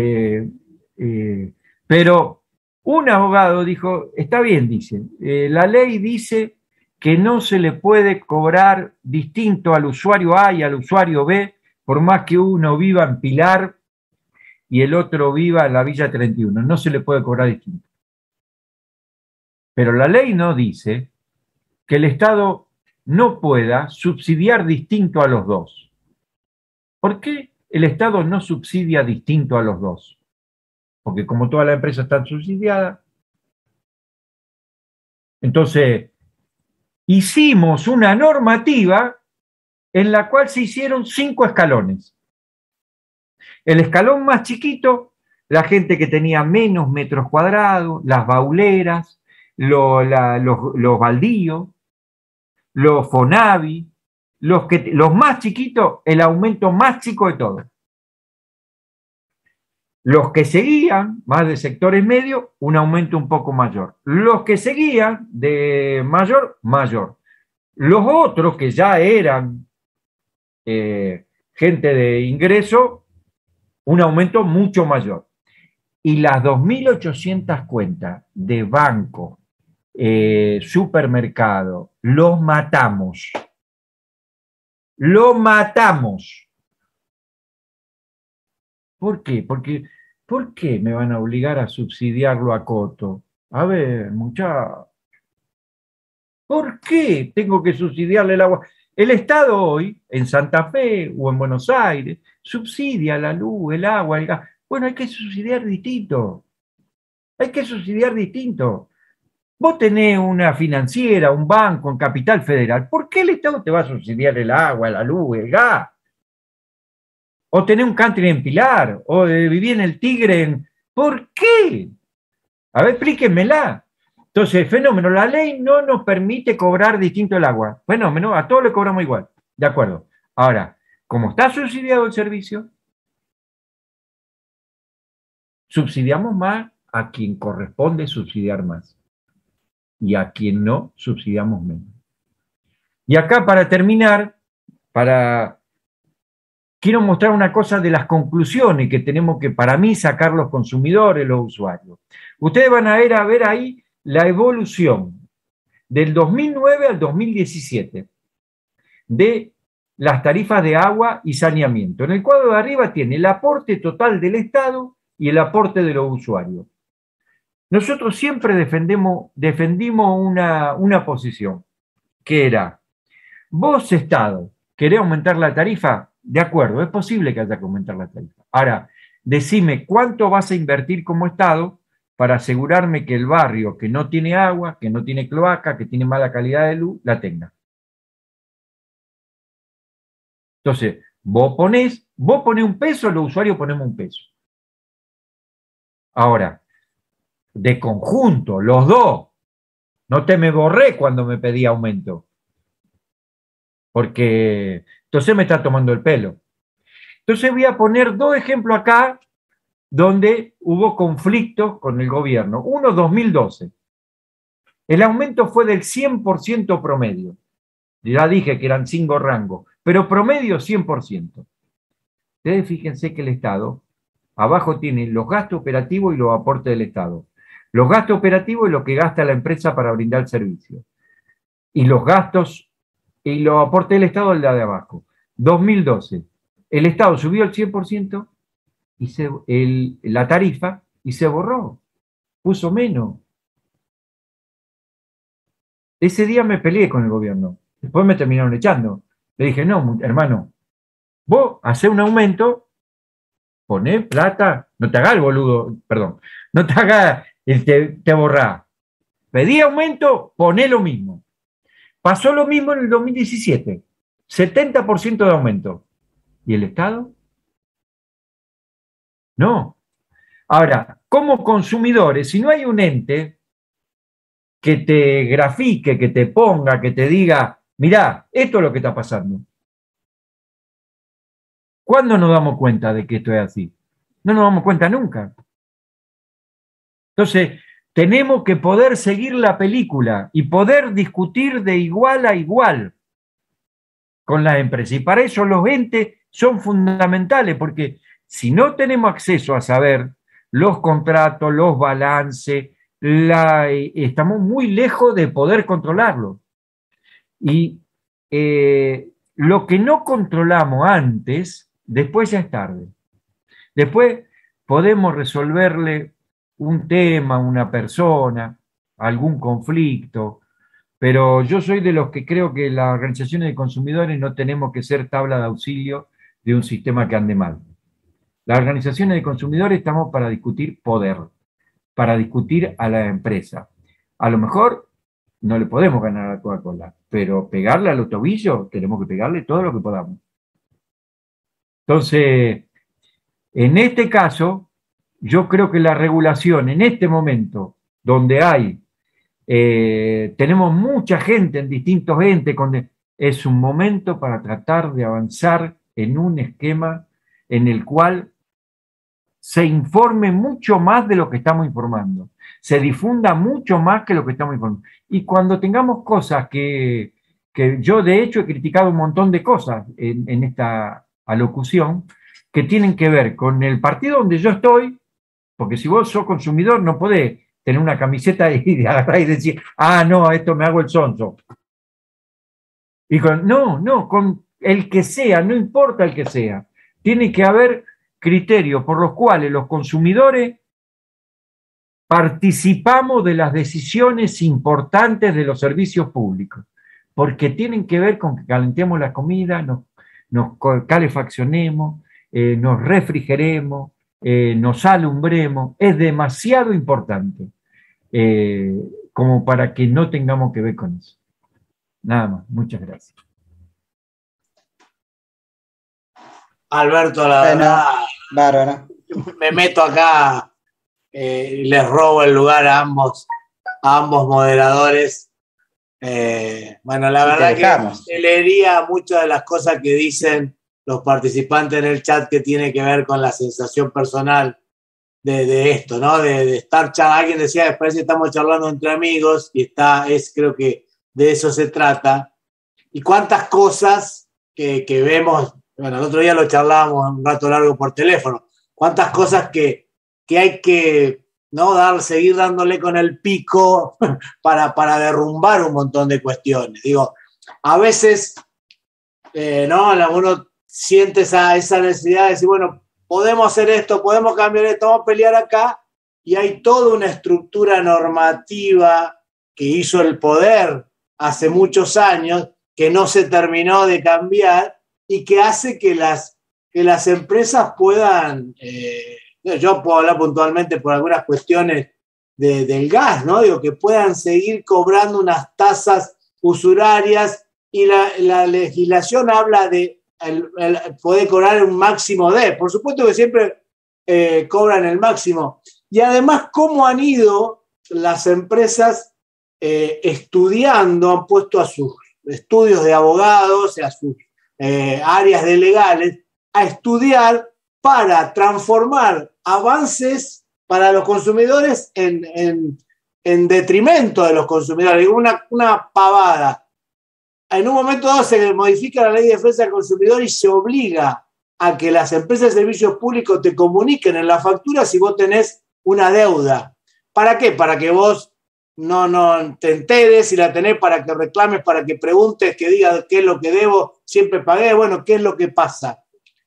pero un abogado dijo, está bien, dice, la ley dice que no se le puede cobrar distinto al usuario A y al usuario B, por más que uno viva en Pilar y el otro viva en la Villa 31, no se le puede cobrar distinto. Pero la ley no dice que el Estado no pueda subsidiar distinto a los dos. ¿Por qué el Estado no subsidia distinto a los dos? Porque como todas las empresas están subsidiadas, entonces hicimos una normativa en la cual se hicieron 5 escalones. El escalón más chiquito, la gente que tenía menos metros cuadrados, las bauleras, los baldíos, los Fonavi, los más chiquitos, el aumento más chico de todo. Los que seguían, más de sectores medios, un aumento un poco mayor. Los que seguían, de mayor, mayor. Los otros, que ya eran gente de ingreso, un aumento mucho mayor. Y las 2.800 cuentas de banco, supermercado, los matamos. Lo matamos. ¿Por qué? Porque, ¿por qué me van a obligar a subsidiarlo a Coto? A ver, muchachos. ¿Por qué tengo que subsidiarle el agua? El Estado hoy, en Santa Fe o en Buenos Aires, subsidia la luz, el agua, el gas. Bueno, hay que subsidiar distinto. Hay que subsidiar distinto. Vos tenés una financiera, un banco en Capital Federal. ¿Por qué el Estado te va a subsidiar el agua, la luz, el gas? O tenés un country en Pilar, o viví en el Tigre en... ¿Por qué? A ver, explíquenmela. Entonces, fenómeno, la ley no nos permite cobrar distinto el agua. Fenómeno, a todos le cobramos igual. De acuerdo. Ahora, como está subsidiado el servicio, subsidiamos más a quien corresponde subsidiar más. y a quien no, subsidiamos menos. Y acá, para terminar, quiero mostrar una cosa de las conclusiones que tenemos que, para mí, sacar los consumidores, los usuarios. Ustedes van a ver ahí la evolución del 2009 al 2017 de las tarifas de agua y saneamiento. En el cuadro de arriba tiene el aporte total del Estado y el aporte de los usuarios. Nosotros siempre defendimos una posición, que era, vos, Estado, ¿querés aumentar la tarifa? De acuerdo, es posible que haya que aumentar la tarifa. Ahora, decime cuánto vas a invertir como Estado para asegurarme que el barrio que no tiene agua, que no tiene cloaca, que tiene mala calidad de luz, la tenga. Entonces, vos ponés un peso, los usuarios ponemos un peso. Ahora, de conjunto, los dos, no te me borré cuando me pedí aumento, porque entonces me está tomando el pelo. Entonces voy a poner dos ejemplos acá donde hubo conflictos con el gobierno. Uno, 2012. El aumento fue del 100% promedio. Ya dije que eran 5 rangos, pero promedio 100%. Ustedes fíjense que el Estado, abajo tiene los gastos operativos y los aportes del Estado. Los gastos operativos es lo que gasta la empresa para brindar el servicio. Y los gastos y los aportes del Estado es la de abajo. 2012. El Estado subió el 100% y la tarifa y se borró. Puso menos. Ese día me peleé con el gobierno. Después me terminaron echando. Le dije, no, hermano, vos hacés un aumento, poné plata, no te hagas el boludo, perdón, no te hagas, te borrás. Pedí aumento, poné lo mismo. Pasó lo mismo en el 2017, 70% de aumento. ¿Y el Estado? No. Ahora, como consumidores, si no hay un ente que te grafique, que te ponga, que te diga, mirá, esto es lo que está pasando. ¿Cuándo nos damos cuenta de que esto es así? No nos damos cuenta nunca. Entonces, tenemos que poder seguir la película y poder discutir de igual a igual con las empresas. Y para eso los entes son fundamentales, porque si no tenemos acceso a saber los contratos, los balances, estamos muy lejos de poder controlarlo. Y lo que no controlamos antes, después ya es tarde. Después podemos resolverle un tema, una persona, algún conflicto, pero yo soy de los que creo que las organizaciones de consumidores no tenemos que ser tabla de auxilio de un sistema que ande mal. Las organizaciones de consumidores estamos para discutir poder, para discutir a la empresa. A lo mejor no le podemos ganar a la Coca-Cola, pero pegarle al tobillo, tenemos que pegarle todo lo que podamos. Entonces, en este caso, yo creo que la regulación en este momento, donde tenemos mucha gente en distintos entes, es un momento para tratar de avanzar en un esquema en el cual se informe mucho más de lo que estamos informando, se difunda mucho más que lo que estamos informando. Y cuando tengamos cosas que yo de hecho he criticado un montón de cosas en esta alocución, que tienen que ver con el partido donde yo estoy, porque si vos sos consumidor no podés tener una camiseta y agarrar y decir, no, esto me hago el sonso. Y con el que sea, no importa el que sea, tiene que haber criterios por los cuales los consumidores participamos de las decisiones importantes de los servicios públicos, porque tienen que ver con que calentemos la comida, nos calefaccionemos, nos refrigeremos, nos alumbremos. Es demasiado importante como para que no tengamos que ver con eso. Nada más, muchas gracias. Alberto, la verdad, bárbara. Me meto acá y les robo el lugar a ambos moderadores. Bueno, la verdad que leería muchas de las cosas que dicen los participantes en el chat que tiene que ver con la sensación personal de esto, ¿no? De estar charlando. Alguien decía, después estamos charlando entre amigos, y creo que de eso se trata. Y cuántas cosas que vemos, bueno, el otro día lo charlábamos un rato largo por teléfono, cuántas cosas que hay que, ¿no? seguir dándole con el pico para derrumbar un montón de cuestiones. Digo, a veces, ¿no? Uno siente esa necesidad de decir, bueno, podemos hacer esto, podemos cambiar esto, vamos a pelear acá, y hay toda una estructura normativa que hizo el poder hace muchos años, que no se terminó de cambiar y que hace que las empresas puedan, yo puedo hablar puntualmente por algunas cuestiones del gas, ¿no? Digo, que puedan seguir cobrando unas tasas usurarias, y la legislación habla de poder cobrar un máximo de, por supuesto que siempre cobran el máximo. Y además, cómo han ido las empresas estudiando, han puesto a sus estudios de abogados, a sus áreas de legales, a estudiar para transformar avances para los consumidores en detrimento de los consumidores. Una pavada. En un momento dado se modifica la ley de defensa del consumidor y se obliga a que las empresas de servicios públicos te comuniquen en la factura si vos tenés una deuda. ¿Para qué? Para que vos no te enteres, si la tenés, para que reclames, para que preguntes, que digas qué es lo que debo, siempre pagué, bueno, qué es lo que pasa.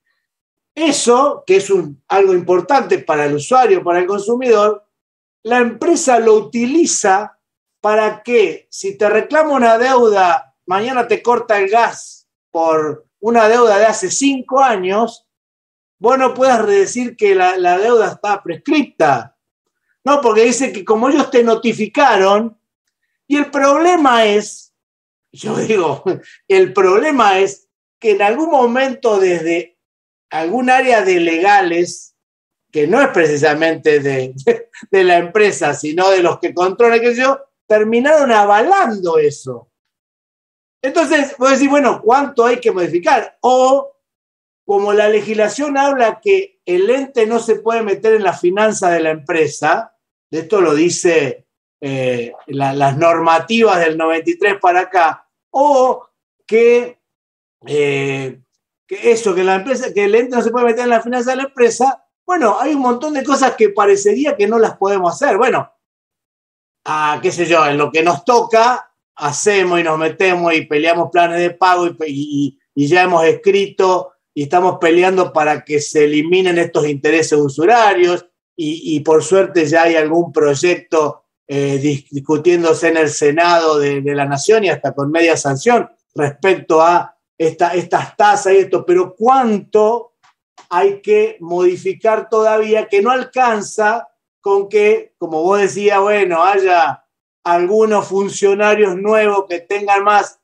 Eso, que es algo importante para el usuario, para el consumidor, la empresa lo utiliza para que, si te reclama una deuda, mañana te corta el gas por una deuda de hace 5 años, vos no puedas decir que la deuda está prescripta. No, porque dice que como ellos te notificaron, y el problema es, yo digo, el problema es que en algún momento desde algún área de legales, que no es precisamente de la empresa, sino de los que controlan, qué sé yo, terminaron avalando eso. Entonces, vos decís, bueno, ¿cuánto hay que modificar? O, como la legislación habla que el ente no se puede meter en la finanza de la empresa, esto lo dice las normativas del 93 para acá, o que el ente no se puede meter en la finanza de la empresa, bueno, hay un montón de cosas que parecería que no las podemos hacer. Bueno, qué sé yo, en lo que nos toca, hacemos y nos metemos y peleamos planes de pago y ya hemos escrito y estamos peleando para que se eliminen estos intereses usurarios, y por suerte ya hay algún proyecto discutiéndose en el Senado de la Nación y hasta con media sanción respecto a estas tasas y esto, pero ¿cuánto hay que modificar todavía que no alcanza con que, como vos decías, bueno, haya algunos funcionarios nuevos que tengan más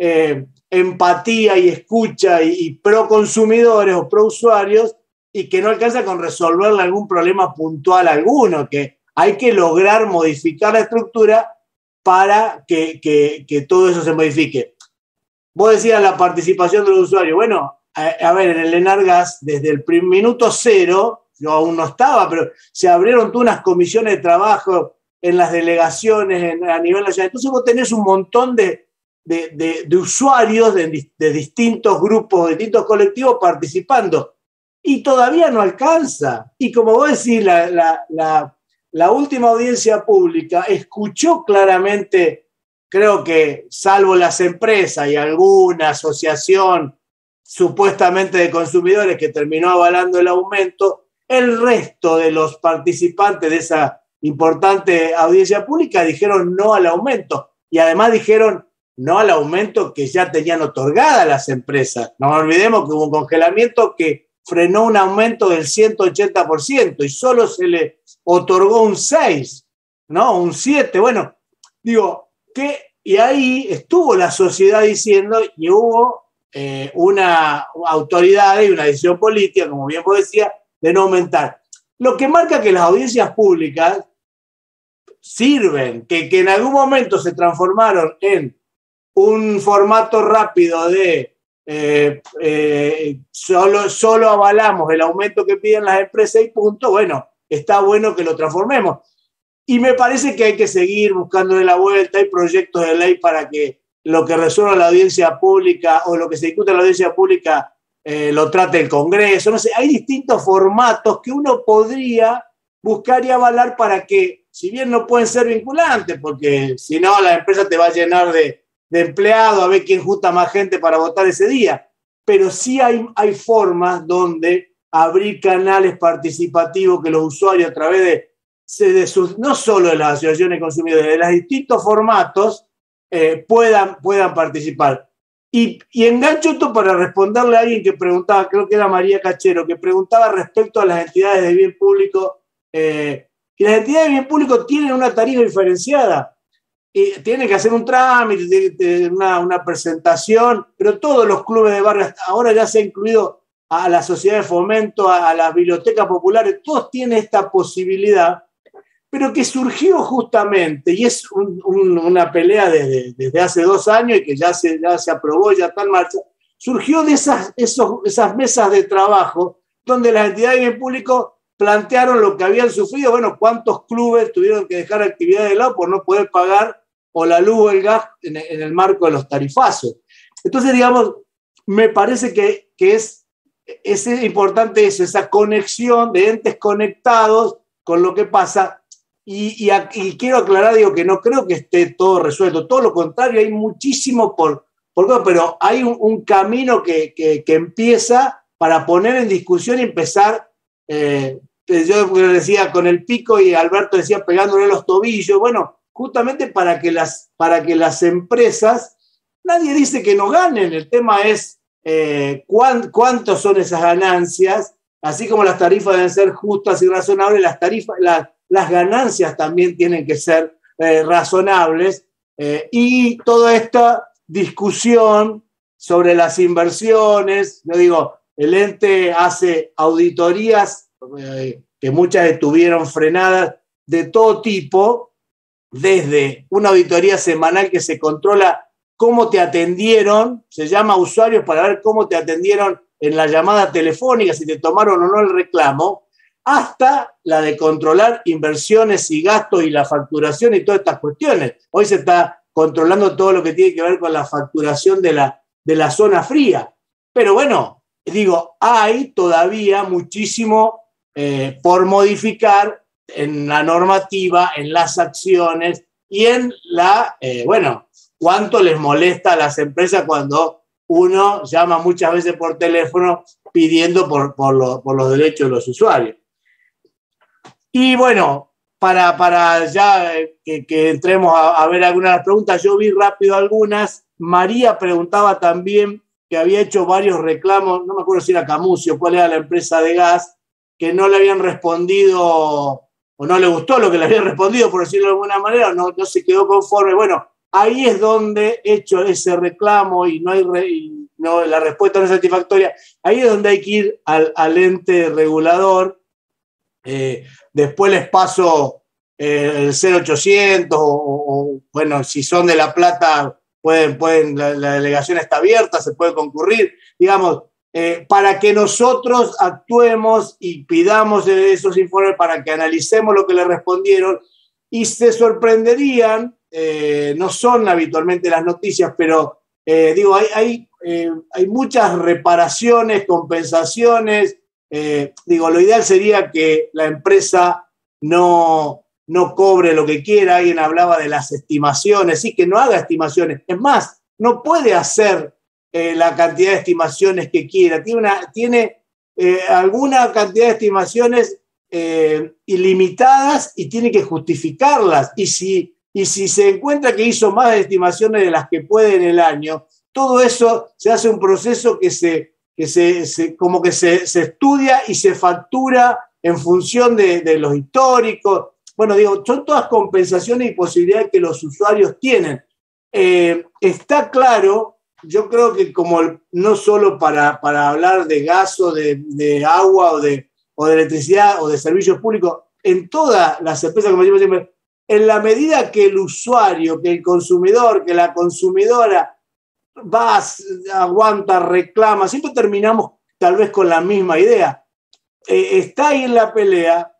empatía y escucha y pro consumidores o pro usuarios, y que no alcanza con resolverle algún problema puntual alguno, que hay que lograr modificar la estructura para que todo eso se modifique. Vos decías la participación del usuario. Bueno, a ver, en el Enargas, desde el minuto cero, yo aún no estaba, pero se abrieron todas unas comisiones de trabajo en las delegaciones a nivel nacional. Entonces vos tenés un montón de usuarios de distintos grupos, de distintos colectivos participando. Y todavía no alcanza. Y como vos decís, la última audiencia pública escuchó claramente, creo que salvo las empresas y alguna asociación supuestamente de consumidores que terminó avalando el aumento, el resto de los participantes de esa importante audiencia pública dijeron no al aumento. Y además dijeron no al aumento que ya tenían otorgada las empresas. No olvidemos que hubo un congelamiento que frenó un aumento del 180% y solo se le otorgó un 6, ¿no? Un 7. Bueno, digo, y ahí estuvo la sociedad diciendo, y hubo una autoridad y una decisión política, como bien vos decías, de no aumentar. Lo que marca que las audiencias públicas sirven, que en algún momento se transformaron en un formato rápido de solo avalamos el aumento que piden las empresas y punto. Bueno, está bueno que lo transformemos. Y me parece que hay que seguir buscándole la vuelta. Hay proyectos de ley para que lo que resuelva la audiencia pública o lo que se discute en la audiencia pública lo trate el Congreso. No sé, hay distintos formatos que uno podría buscar y avalar para que, si bien no pueden ser vinculantes, porque si no la empresa te va a llenar de empleados a ver quién junta más gente para votar ese día, pero sí hay formas donde abrir canales participativos que los usuarios a través de sus, no solo de las asociaciones de consumidores, de los distintos formatos puedan participar. Y engancho esto para responderle a alguien que preguntaba, creo que era María Cachero, que preguntaba respecto a las entidades de bien público. Y las entidades de bien público tienen una tarifa diferenciada. Tienen que hacer un trámite, una presentación, pero todos los clubes de barrio, hasta ahora ya se ha incluido a la sociedad de fomento, a las bibliotecas populares, todos tienen esta posibilidad, pero que surgió justamente, y es una pelea desde hace 2 años y que ya se aprobó, ya está en marcha, surgió de esas mesas de trabajo donde las entidades de bien público plantearon lo que habían sufrido, bueno, cuántos clubes tuvieron que dejar actividades de lado por no poder pagar o la luz o el gas en el marco de los tarifazos. Entonces, digamos, me parece que es importante eso, esa conexión de entes conectados con lo que pasa. Y quiero aclarar, digo, que no creo que esté todo resuelto, todo lo contrario, hay muchísimo pero hay un camino que empieza para poner en discusión y empezar, yo decía con el pico y Alberto decía pegándole los tobillos, bueno, justamente para que las empresas, nadie dice que no ganen, el tema es cuántos son esas ganancias, así como las tarifas deben ser justas y razonables, las ganancias también tienen que ser razonables, y toda esta discusión sobre las inversiones, yo digo, el ente hace auditorías que muchas estuvieron frenadas de todo tipo, desde una auditoría semanal que se controla cómo te atendieron, se llama usuarios para ver cómo te atendieron en la llamada telefónica, si te tomaron o no el reclamo, hasta la de controlar inversiones y gastos y la facturación y todas estas cuestiones. Hoy se está controlando todo lo que tiene que ver con la facturación de la zona fría. Pero bueno, digo, hay todavía muchísimo por modificar en la normativa, en las acciones y en cuánto les molesta a las empresas cuando uno llama muchas veces por teléfono pidiendo por los derechos de los usuarios. Y bueno, para ya que entremos a ver algunas de las preguntas, yo vi rápido algunas. María preguntaba también que había hecho varios reclamos, no me acuerdo si era Camucio, cuál era la empresa de gas, que no le habían respondido o no le gustó lo que le habían respondido, por decirlo de alguna manera, o no se quedó conforme. Bueno, ahí es donde, hecho ese reclamo y la respuesta no es satisfactoria, ahí es donde hay que ir al ente regulador. Después les paso el 0800 o bueno, si son de La Plata, la delegación está abierta, se puede concurrir, digamos, para que nosotros actuemos y pidamos esos informes para que analicemos lo que le respondieron y se sorprenderían, no son habitualmente las noticias, pero digo, hay muchas reparaciones, compensaciones. Digo, lo ideal sería que la empresa no cobre lo que quiera. Alguien hablaba de las estimaciones, sí, que no haga estimaciones. Es más, no puede hacer la cantidad de estimaciones que quiera. Tiene alguna cantidad de estimaciones ilimitadas y tiene que justificarlas. Y si se encuentra que hizo más estimaciones de las que puede en el año, todo eso se hace un proceso que se estudia y se factura en función de los históricos. Bueno, digo, son todas compensaciones y posibilidades que los usuarios tienen. Está claro, yo creo que como no solo para hablar de gas o de agua o de electricidad o de servicios públicos, en todas las empresas, como decimos siempre, en la medida que el usuario, que el consumidor, que la consumidora aguanta, reclama, siempre terminamos tal vez con la misma idea. Está ahí en la pelea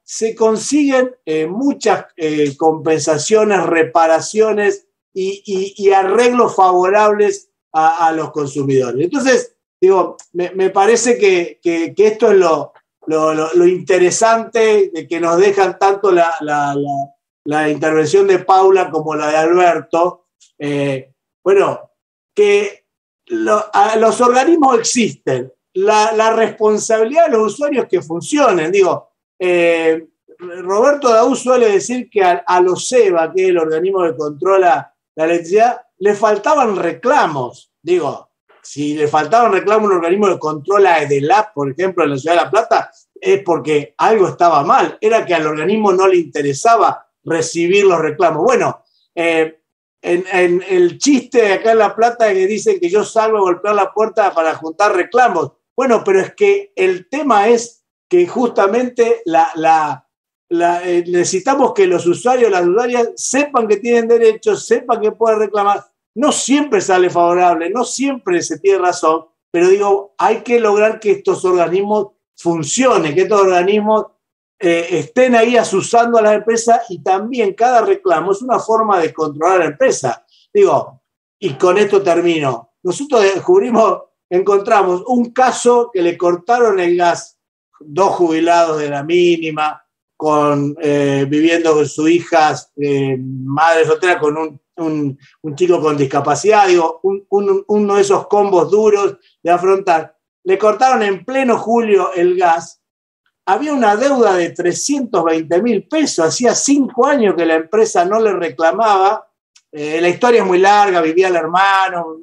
se consiguen muchas compensaciones, reparaciones y arreglos favorables a los consumidores. Entonces, digo, me parece que esto es lo interesante de que nos dejan tanto la intervención de Paula como la de Alberto. Bueno, que los organismos existen, la responsabilidad de los usuarios que funcionen. Digo, Roberto Daú suele decir que a los SEBA, que es el organismo que controla la electricidad, le faltaban reclamos. Digo, si le faltaban reclamos a un organismo que controla EDELAP, por ejemplo, en la Ciudad de La Plata, es porque algo estaba mal. Era que al organismo no le interesaba recibir los reclamos. Bueno, en el chiste acá en La Plata que dicen que yo salgo a golpear la puerta para juntar reclamos. Bueno, pero es que el tema es que justamente necesitamos que los usuarios, las usuarias, sepan que tienen derechos, sepan que pueden reclamar. No siempre sale favorable, no siempre se tiene razón, pero digo, hay que lograr que estos organismos funcionen, que estos organismos estén ahí asusando a las empresas, y también cada reclamo es una forma de controlar a la empresa. Digo, y con esto termino. Nosotros encontramos un caso que le cortaron el gas, 2 jubilados de la mínima, viviendo con sus hijas, madre soltera, con un chico con discapacidad, digo, uno de esos combos duros de afrontar. Le cortaron en pleno julio el gas. Había una deuda de 320.000 pesos, hacía 5 años que la empresa no le reclamaba. La historia es muy larga, vivía el hermano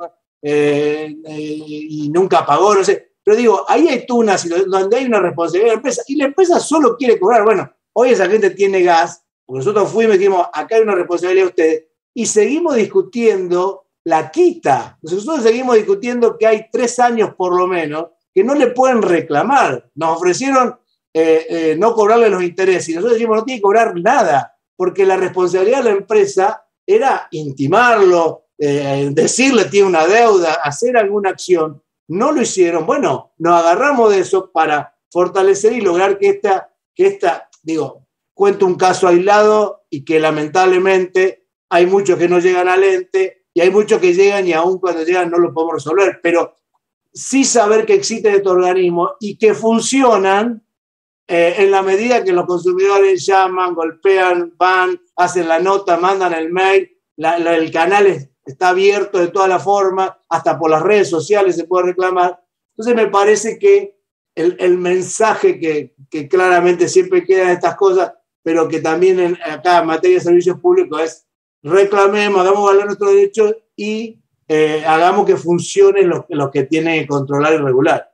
y nunca pagó, no sé. Pero digo, ahí hay tú una situación donde hay una responsabilidad de la empresa y la empresa solo quiere cobrar. Bueno, hoy esa gente tiene gas, porque nosotros fuimos y dijimos, acá hay una responsabilidad de ustedes, y seguimos discutiendo la quita. Nosotros seguimos discutiendo que hay 3 años por lo menos que no le pueden reclamar. Nos ofrecieron no cobrarle los intereses, y nosotros decimos no tiene que cobrar nada, porque la responsabilidad de la empresa era intimarlo, decirle tiene una deuda, hacer alguna acción. No lo hicieron. Bueno, nos agarramos de eso para fortalecer y lograr que esta, digo, cuento un caso aislado y que lamentablemente hay muchos que no llegan al ente y hay muchos que llegan y aún cuando llegan no lo podemos resolver, pero sí saber que existen estos organismos y que funcionan en la medida que los consumidores llaman, golpean, van, hacen la nota, mandan el mail, el canal está abierto de todas las formas, hasta por las redes sociales se puede reclamar. Entonces me parece que el mensaje que claramente siempre queda en estas cosas, pero que también acá en materia de servicios públicos es reclamemos, hagamos valer nuestros derechos y hagamos que funcione lo que tiene que controlar y regular.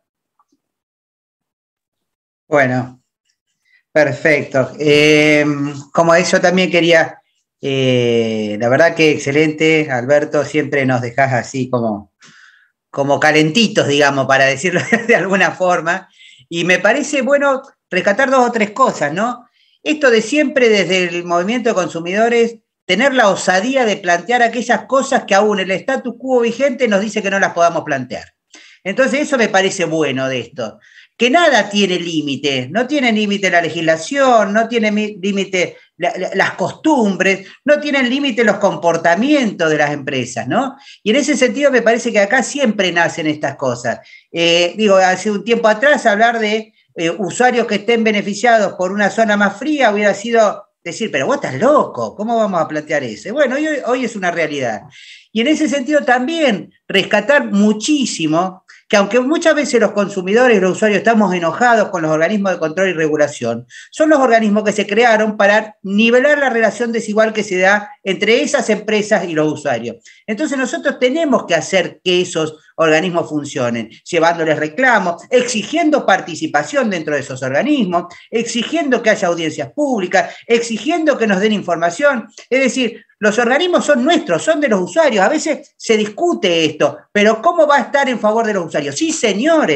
Bueno, perfecto. Como eso también quería, la verdad que excelente, Alberto, siempre nos dejás así como calentitos, digamos, para decirlo de alguna forma, y me parece bueno rescatar 2 o 3 cosas, ¿no? Esto de siempre desde el movimiento de consumidores, tener la osadía de plantear aquellas cosas que aún el status quo vigente nos dice que no las podamos plantear. Entonces eso me parece bueno de esto, que nada tiene límite, no tiene límite la legislación, no tiene límite las costumbres, no tienen límite los comportamientos de las empresas, ¿no? Y en ese sentido me parece que acá siempre nacen estas cosas. Hace un tiempo atrás hablar de usuarios que estén beneficiados por una zona más fría hubiera sido decir, pero vos estás loco, ¿cómo vamos a plantear eso? Bueno, hoy es una realidad. Y en ese sentido también rescatar muchísimo que aunque muchas veces los consumidores y los usuarios estamos enojados con los organismos de control y regulación, son los organismos que se crearon para nivelar la relación desigual que se da entre esas empresas y los usuarios. Entonces nosotros tenemos que hacer que esos organismos funcionen, llevándoles reclamos, exigiendo participación dentro de esos organismos, exigiendo que haya audiencias públicas, exigiendo que nos den información. Es decir, los organismos son nuestros, son de los usuarios. A veces se discute esto, pero ¿cómo va a estar en favor de los usuarios? Sí, señores,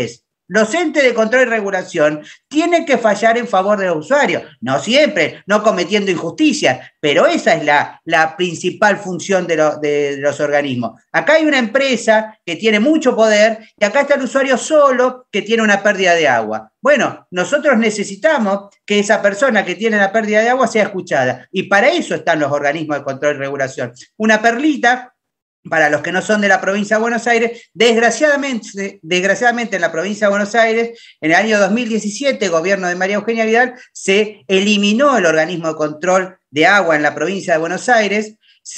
Los entes de control y regulación tienen que fallar en favor de los usuarios, no siempre, no cometiendo injusticias, pero esa es la principal función de los organismos. Acá hay una empresa que tiene mucho poder y acá está el usuario solo que tiene una pérdida de agua. Bueno, nosotros necesitamos que esa persona que tiene la pérdida de agua sea escuchada y para eso están los organismos de control y regulación. Una perlita. Para los que no son de la provincia de Buenos Aires, desgraciadamente en la provincia de Buenos Aires, en el año 2017, gobierno de María Eugenia Vidal, se eliminó el organismo de control de agua en la provincia de Buenos Aires,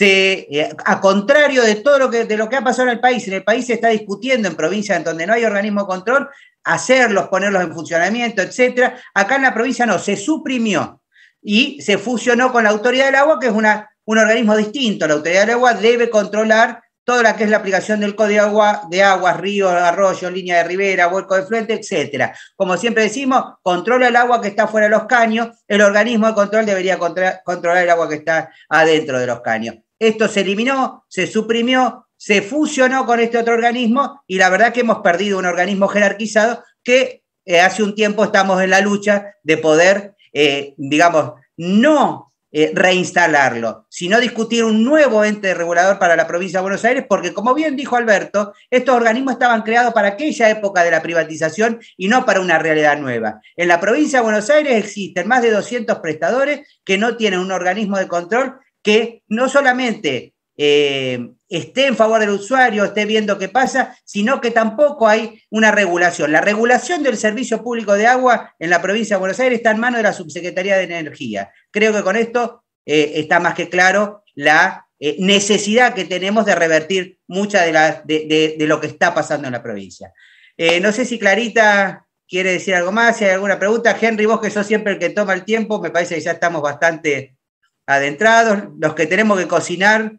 a contrario de todo lo que ha pasado en el país se está discutiendo en provincias en donde no hay organismo de control, hacerlos, ponerlos en funcionamiento, etcétera. Acá en la provincia no, se suprimió y se fusionó con la Autoridad del Agua, que es un organismo distinto. La Autoridad del Agua debe controlar toda la que es la aplicación del Código de Aguas, ríos, arroyos, línea de ribera, vuelco de fluente, etcétera. Como siempre decimos, controla el agua que está fuera de los caños, el organismo de control debería controlar el agua que está adentro de los caños. Esto se eliminó, se suprimió, se fusionó con este otro organismo y la verdad que hemos perdido un organismo jerarquizado que hace un tiempo estamos en la lucha de poder, digamos, no reinstalarlo, sino discutir un nuevo ente regulador para la provincia de Buenos Aires, porque como bien dijo Alberto, estos organismos estaban creados para aquella época de la privatización y no para una realidad nueva. En la provincia de Buenos Aires existen más de 200 prestadores que no tienen un organismo de control que no solamente esté en favor del usuario, esté viendo qué pasa, sino que tampoco hay una regulación. La regulación del servicio público de agua en la provincia de Buenos Aires está en manos de la Subsecretaría de Energía. Creo que con esto está más que claro la necesidad que tenemos de revertir mucha de lo que está pasando en la provincia. No sé si Clarita quiere decir algo más, si hay alguna pregunta. Henry, vos que sos siempre el que toma el tiempo, me parece que ya estamos bastante adentrados, los que tenemos que cocinar.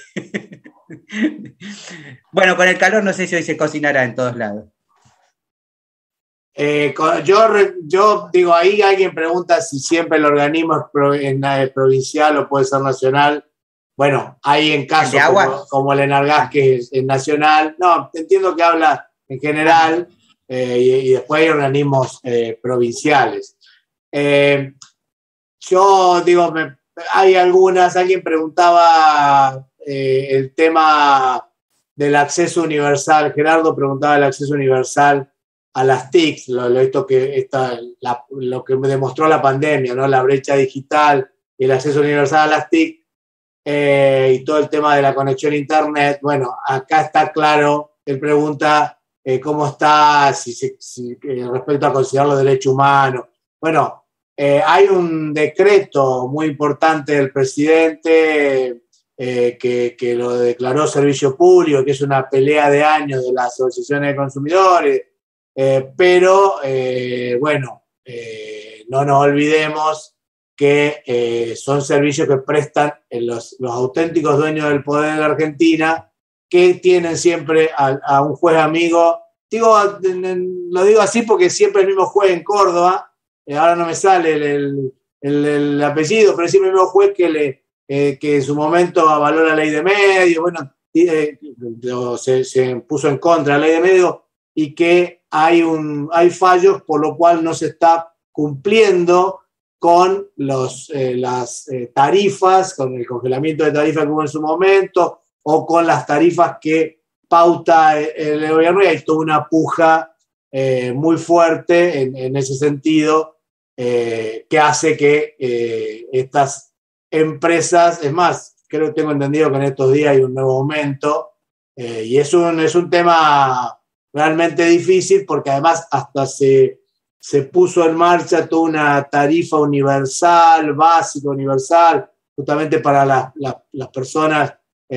Bueno, con el calor no sé si hoy se cocinará en todos lados. Yo digo, ahí alguien pregunta si siempre el organismo es provincial o puede ser nacional. Bueno, hay en casos como el Enargas, que es nacional. No, entiendo que habla en general y después hay organismos provinciales. Yo digo, hay alguien preguntaba el tema del acceso universal. Gerardo preguntaba el acceso universal a las TICs, lo que demostró la pandemia, ¿no? La brecha digital y el acceso universal a las TIC y todo el tema de la conexión a Internet. Bueno, acá está claro, él pregunta cómo está, respecto a considerar los derechos humanos. Bueno, hay un decreto muy importante del presidente que lo declaró servicio público, que es una pelea de años de las asociaciones de consumidores, pero bueno, no nos olvidemos que son servicios que prestan los auténticos dueños del poder de la Argentina, que tienen siempre a un juez amigo. Lo digo así porque siempre el mismo juez en Córdoba, ahora no me sale el apellido, pero siempre el mismo juez que en su momento avaló la ley de medios, bueno, se puso en contra de la ley de medios y que hay fallos por lo cual no se está cumpliendo con las tarifas, con el congelamiento de tarifas que hubo en su momento o con las tarifas que pauta el gobierno, y hay toda una puja muy fuerte en ese sentido, que hace que estas empresas, es más, tengo entendido que en estos días hay un nuevo aumento, y es un tema realmente difícil porque además hasta se puso en marcha toda una tarifa universal, básica, universal, justamente para las personas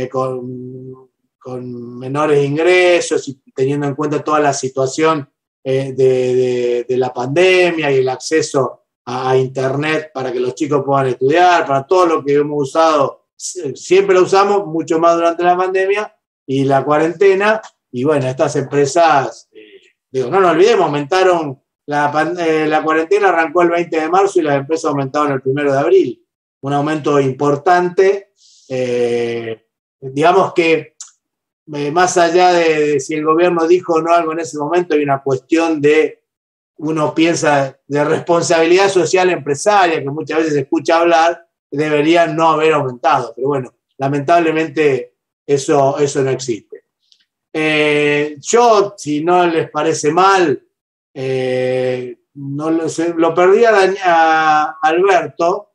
con menores ingresos y teniendo en cuenta toda la situación de la pandemia y el acceso a Internet para que los chicos puedan estudiar, para todo lo que hemos usado, siempre lo usamos, mucho más durante la pandemia y la cuarentena. Y bueno, estas empresas, no nos olvidemos, aumentaron, la cuarentena arrancó el 20 de marzo y las empresas aumentaron el 1 de abril. Un aumento importante. Digamos que más allá de si el gobierno dijo o no algo en ese momento, hay una cuestión de, uno piensa, de responsabilidad social empresaria, que muchas veces se escucha hablar, deberían no haber aumentado. Pero bueno, lamentablemente eso no existe. Yo, si no les parece mal, no lo perdí a Alberto.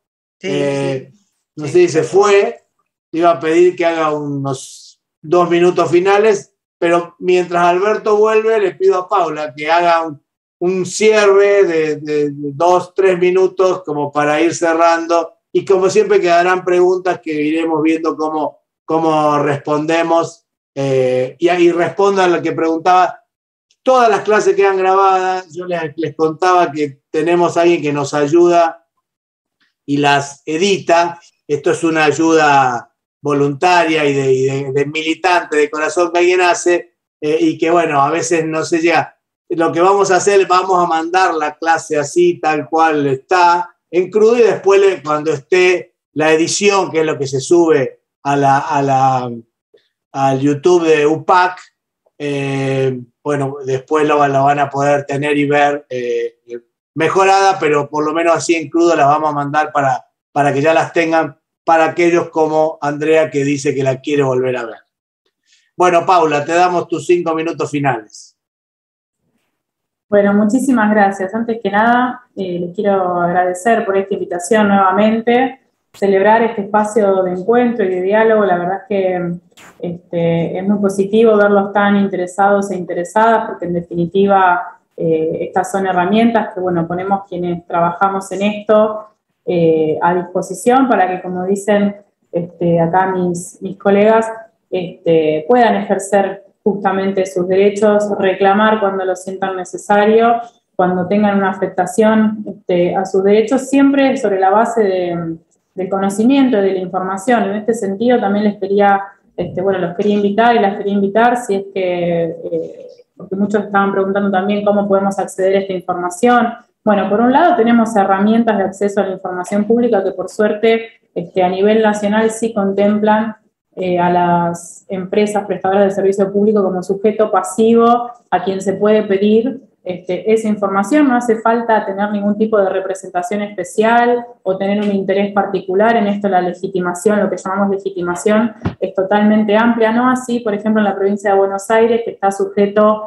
No sé si se fue. Iba a pedir que haga unos 2 minutos finales, pero mientras Alberto vuelve, le pido a Paula que haga un cierre de 2, 3 minutos como para ir cerrando, y como siempre quedarán preguntas que iremos viendo cómo respondemos, y respondo a lo que preguntaba. Todas las clases quedan grabadas. Yo les contaba que tenemos a alguien que nos ayuda y las edita. Esto es una ayuda voluntaria y de militante, de corazón, que alguien hace, y que bueno, a veces no se llega. Lo que vamos a hacer, vamos a mandar la clase así, tal cual está, en crudo, y después cuando esté la edición, que es lo que se sube al YouTube de UPAC, bueno, después lo van a poder tener y ver mejorada, pero por lo menos así en crudo las vamos a mandar para que ya las tengan, para aquellos como Andrea, que dice que la quiere volver a ver. Bueno, Paula, te damos tus 5 minutos finales. Bueno, muchísimas gracias. Antes que nada, les quiero agradecer por esta invitación nuevamente, celebrar este espacio de encuentro y de diálogo. La verdad es que es muy positivo verlos tan interesados e interesadas, porque en definitiva estas son herramientas que, bueno, ponemos quienes trabajamos en esto a disposición para que, como dicen acá mis colegas, puedan ejercer justamente sus derechos, reclamar cuando lo sientan necesario, cuando tengan una afectación a sus derechos, siempre sobre la base del conocimiento y de la información. En este sentido también les quería, los quería invitar y las quería invitar, si es que, porque muchos estaban preguntando también cómo podemos acceder a esta información. Bueno, por un lado tenemos herramientas de acceso a la información pública que por suerte a nivel nacional sí contemplan a las empresas prestadoras de servicio público como sujeto pasivo a quien se puede pedir esa información. No hace falta tener ningún tipo de representación especial o tener un interés particular en esto. La legitimación, lo que llamamos legitimación, es totalmente amplia, no así, por ejemplo, en la provincia de Buenos Aires, que está sujeto,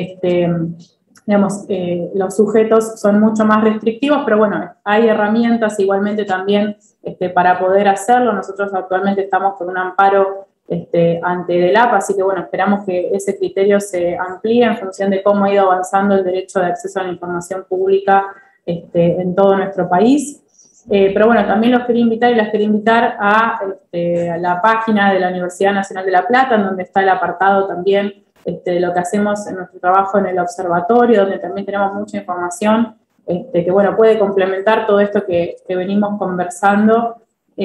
los sujetos son mucho más restrictivos, pero bueno, hay herramientas igualmente también para poder hacerlo. Nosotros actualmente estamos con un amparo ante DELAP, así que bueno, esperamos que ese criterio se amplíe en función de cómo ha ido avanzando el derecho de acceso a la información pública en todo nuestro país. Pero bueno, también los quería invitar y las quería invitar a la página de la Universidad Nacional de La Plata, en donde está el apartado también de lo que hacemos en nuestro trabajo en el observatorio, donde también tenemos mucha información que bueno, puede complementar todo esto que venimos conversando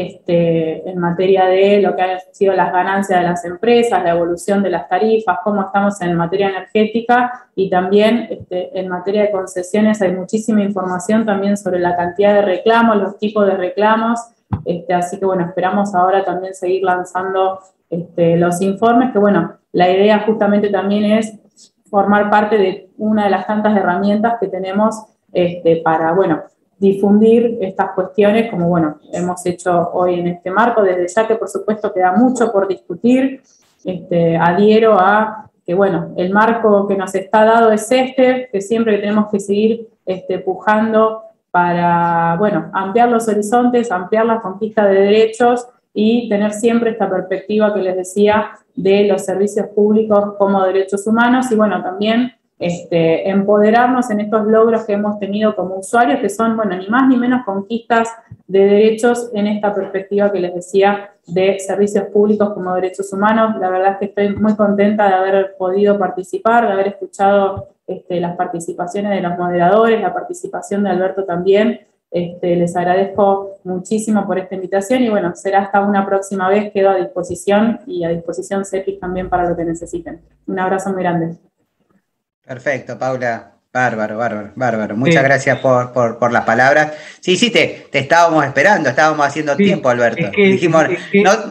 en materia de lo que han sido las ganancias de las empresas, la evolución de las tarifas, cómo estamos en materia energética, y también en materia de concesiones hay muchísima información también sobre la cantidad de reclamos, los tipos de reclamos, así que bueno, esperamos ahora también seguir lanzando los informes, que bueno, la idea justamente también es formar parte de una de las tantas herramientas que tenemos para, bueno, difundir estas cuestiones, como bueno, hemos hecho hoy en este marco, desde ya que por supuesto queda mucho por discutir. Adhiero a que bueno, el marco que nos está dado es que siempre que tenemos que seguir pujando para, bueno, ampliar los horizontes, ampliar la conquista de derechos y tener siempre esta perspectiva que les decía de los servicios públicos como derechos humanos, y bueno, también empoderarnos en estos logros que hemos tenido como usuarios, que son, bueno, ni más ni menos conquistas de derechos en esta perspectiva que les decía de servicios públicos como derechos humanos. La verdad es que estoy muy contenta de haber podido participar, de haber escuchado las participaciones de los moderadores, la participación de Alberto también. Les agradezco muchísimo por esta invitación y bueno, será hasta una próxima vez. Quedo a disposición y a disposición CEPIS también para lo que necesiten. Un abrazo muy grande. Perfecto, Paula. Bárbaro. Muchas gracias por las palabras. Sí, te estábamos esperando, estábamos haciendo tiempo, Alberto. Dijimos,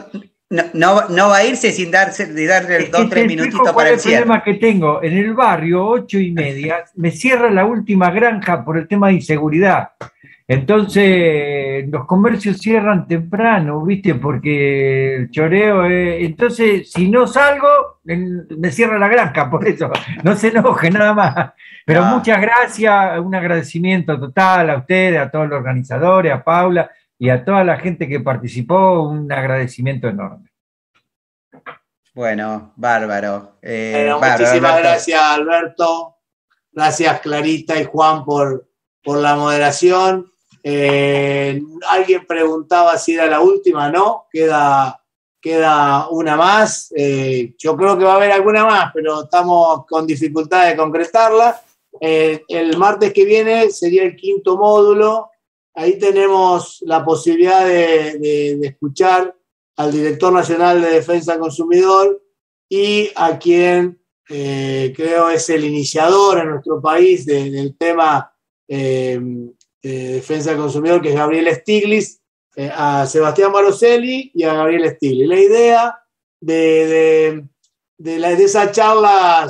No va a irse sin darle 2 o 3 minutitos para el cierre. El problema que tengo, en el barrio, 8:30, me cierra la última granja por el tema de inseguridad. Entonces, los comercios cierran temprano, ¿viste? Porque el choreo entonces, si no salgo, me cierra la granja, por eso. No se enoje, nada más. Pero muchas gracias, un agradecimiento total a ustedes, a todos los organizadores, a Paula y a toda la gente que participó, un agradecimiento enorme. Bueno, bárbaro. Muchísimas gracias, Alberto. Gracias, Clarita y Juan, por la moderación. Alguien preguntaba si era la última, ¿no? Queda una más. Yo creo que va a haber alguna más, pero estamos con dificultad de concretarla. El martes que viene sería el 5º módulo. Ahí tenemos la posibilidad de escuchar al Director Nacional de Defensa del Consumidor y a quien creo es el iniciador en nuestro país del tema defensa del consumidor, que es Gabriel Stiglitz, a Sebastián Baroselli y a Gabriel Stiglitz. La idea de esa charla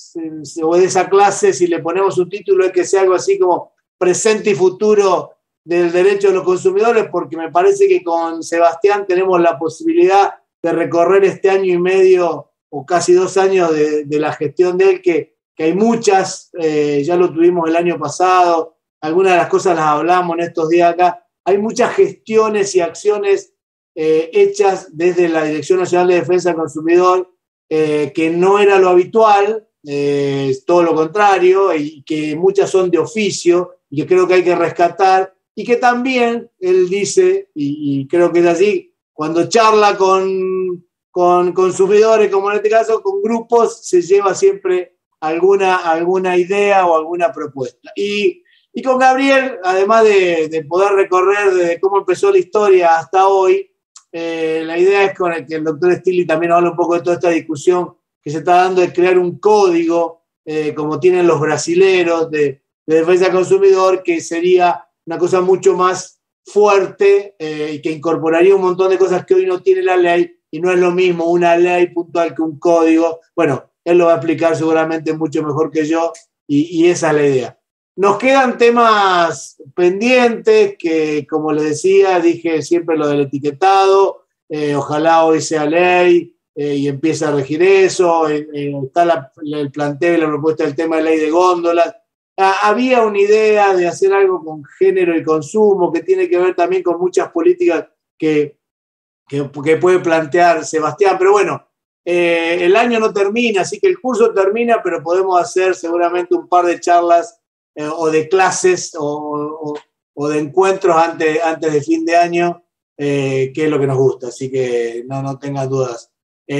o de esa clase, si le ponemos un título, es que sea algo así como presente y futuro del derecho de los consumidores, porque me parece que con Sebastián tenemos la posibilidad de recorrer este 1 año y medio o casi 2 años de la gestión de él, que hay muchas, ya lo tuvimos el año pasado, algunas de las cosas las hablamos en estos días acá. Hay muchas gestiones y acciones hechas desde la Dirección Nacional de Defensa del Consumidor, que no era lo habitual, todo lo contrario, y que muchas son de oficio, y que creo que hay que rescatar, y que también, él dice, y creo que es así, cuando charla con consumidores, como en este caso, con grupos, se lleva siempre alguna idea o alguna propuesta. Y con Gabriel, además de poder recorrer desde cómo empezó la historia hasta hoy, la idea es con el que el doctor Stiglitz también habla un poco de toda esta discusión que se está dando de crear un código, como tienen los brasileros, de defensa del consumidor, que sería una cosa mucho más fuerte y que incorporaría un montón de cosas que hoy no tiene la ley, y no es lo mismo una ley puntual que un código. Bueno, él lo va a explicar seguramente mucho mejor que yo, y esa es la idea. Nos quedan temas pendientes que, como les decía, dije siempre lo del etiquetado, ojalá hoy sea ley y empiece a regir eso. Está el planteo y la propuesta del tema de ley de góndolas. Había una idea de hacer algo con género y consumo, que tiene que ver también con muchas políticas que puede plantear Sebastián, pero bueno, el año no termina, así que el curso termina, pero podemos hacer seguramente un par de charlas o de clases o de encuentros antes de fin de año, que es lo que nos gusta, así que no tengan dudas.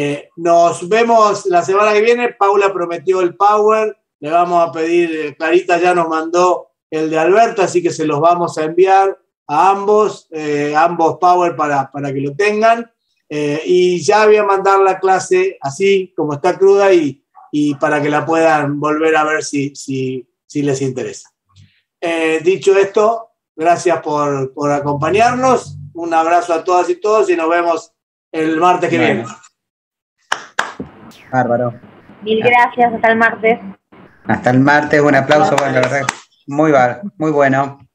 Nos vemos la semana que viene. Paula prometió el Power, le vamos a pedir, Clarita ya nos mandó el de Alberto, así que se los vamos a enviar a ambos Power para que lo tengan, y ya voy a mandar la clase así como está cruda y para que la puedan volver a ver si les interesa. Dicho esto, gracias por acompañarnos, un abrazo a todas y todos y nos vemos el martes que viene. Bárbaro. Mil gracias, hasta el martes. Hasta el martes, un aplauso, bueno, la verdad, muy bueno.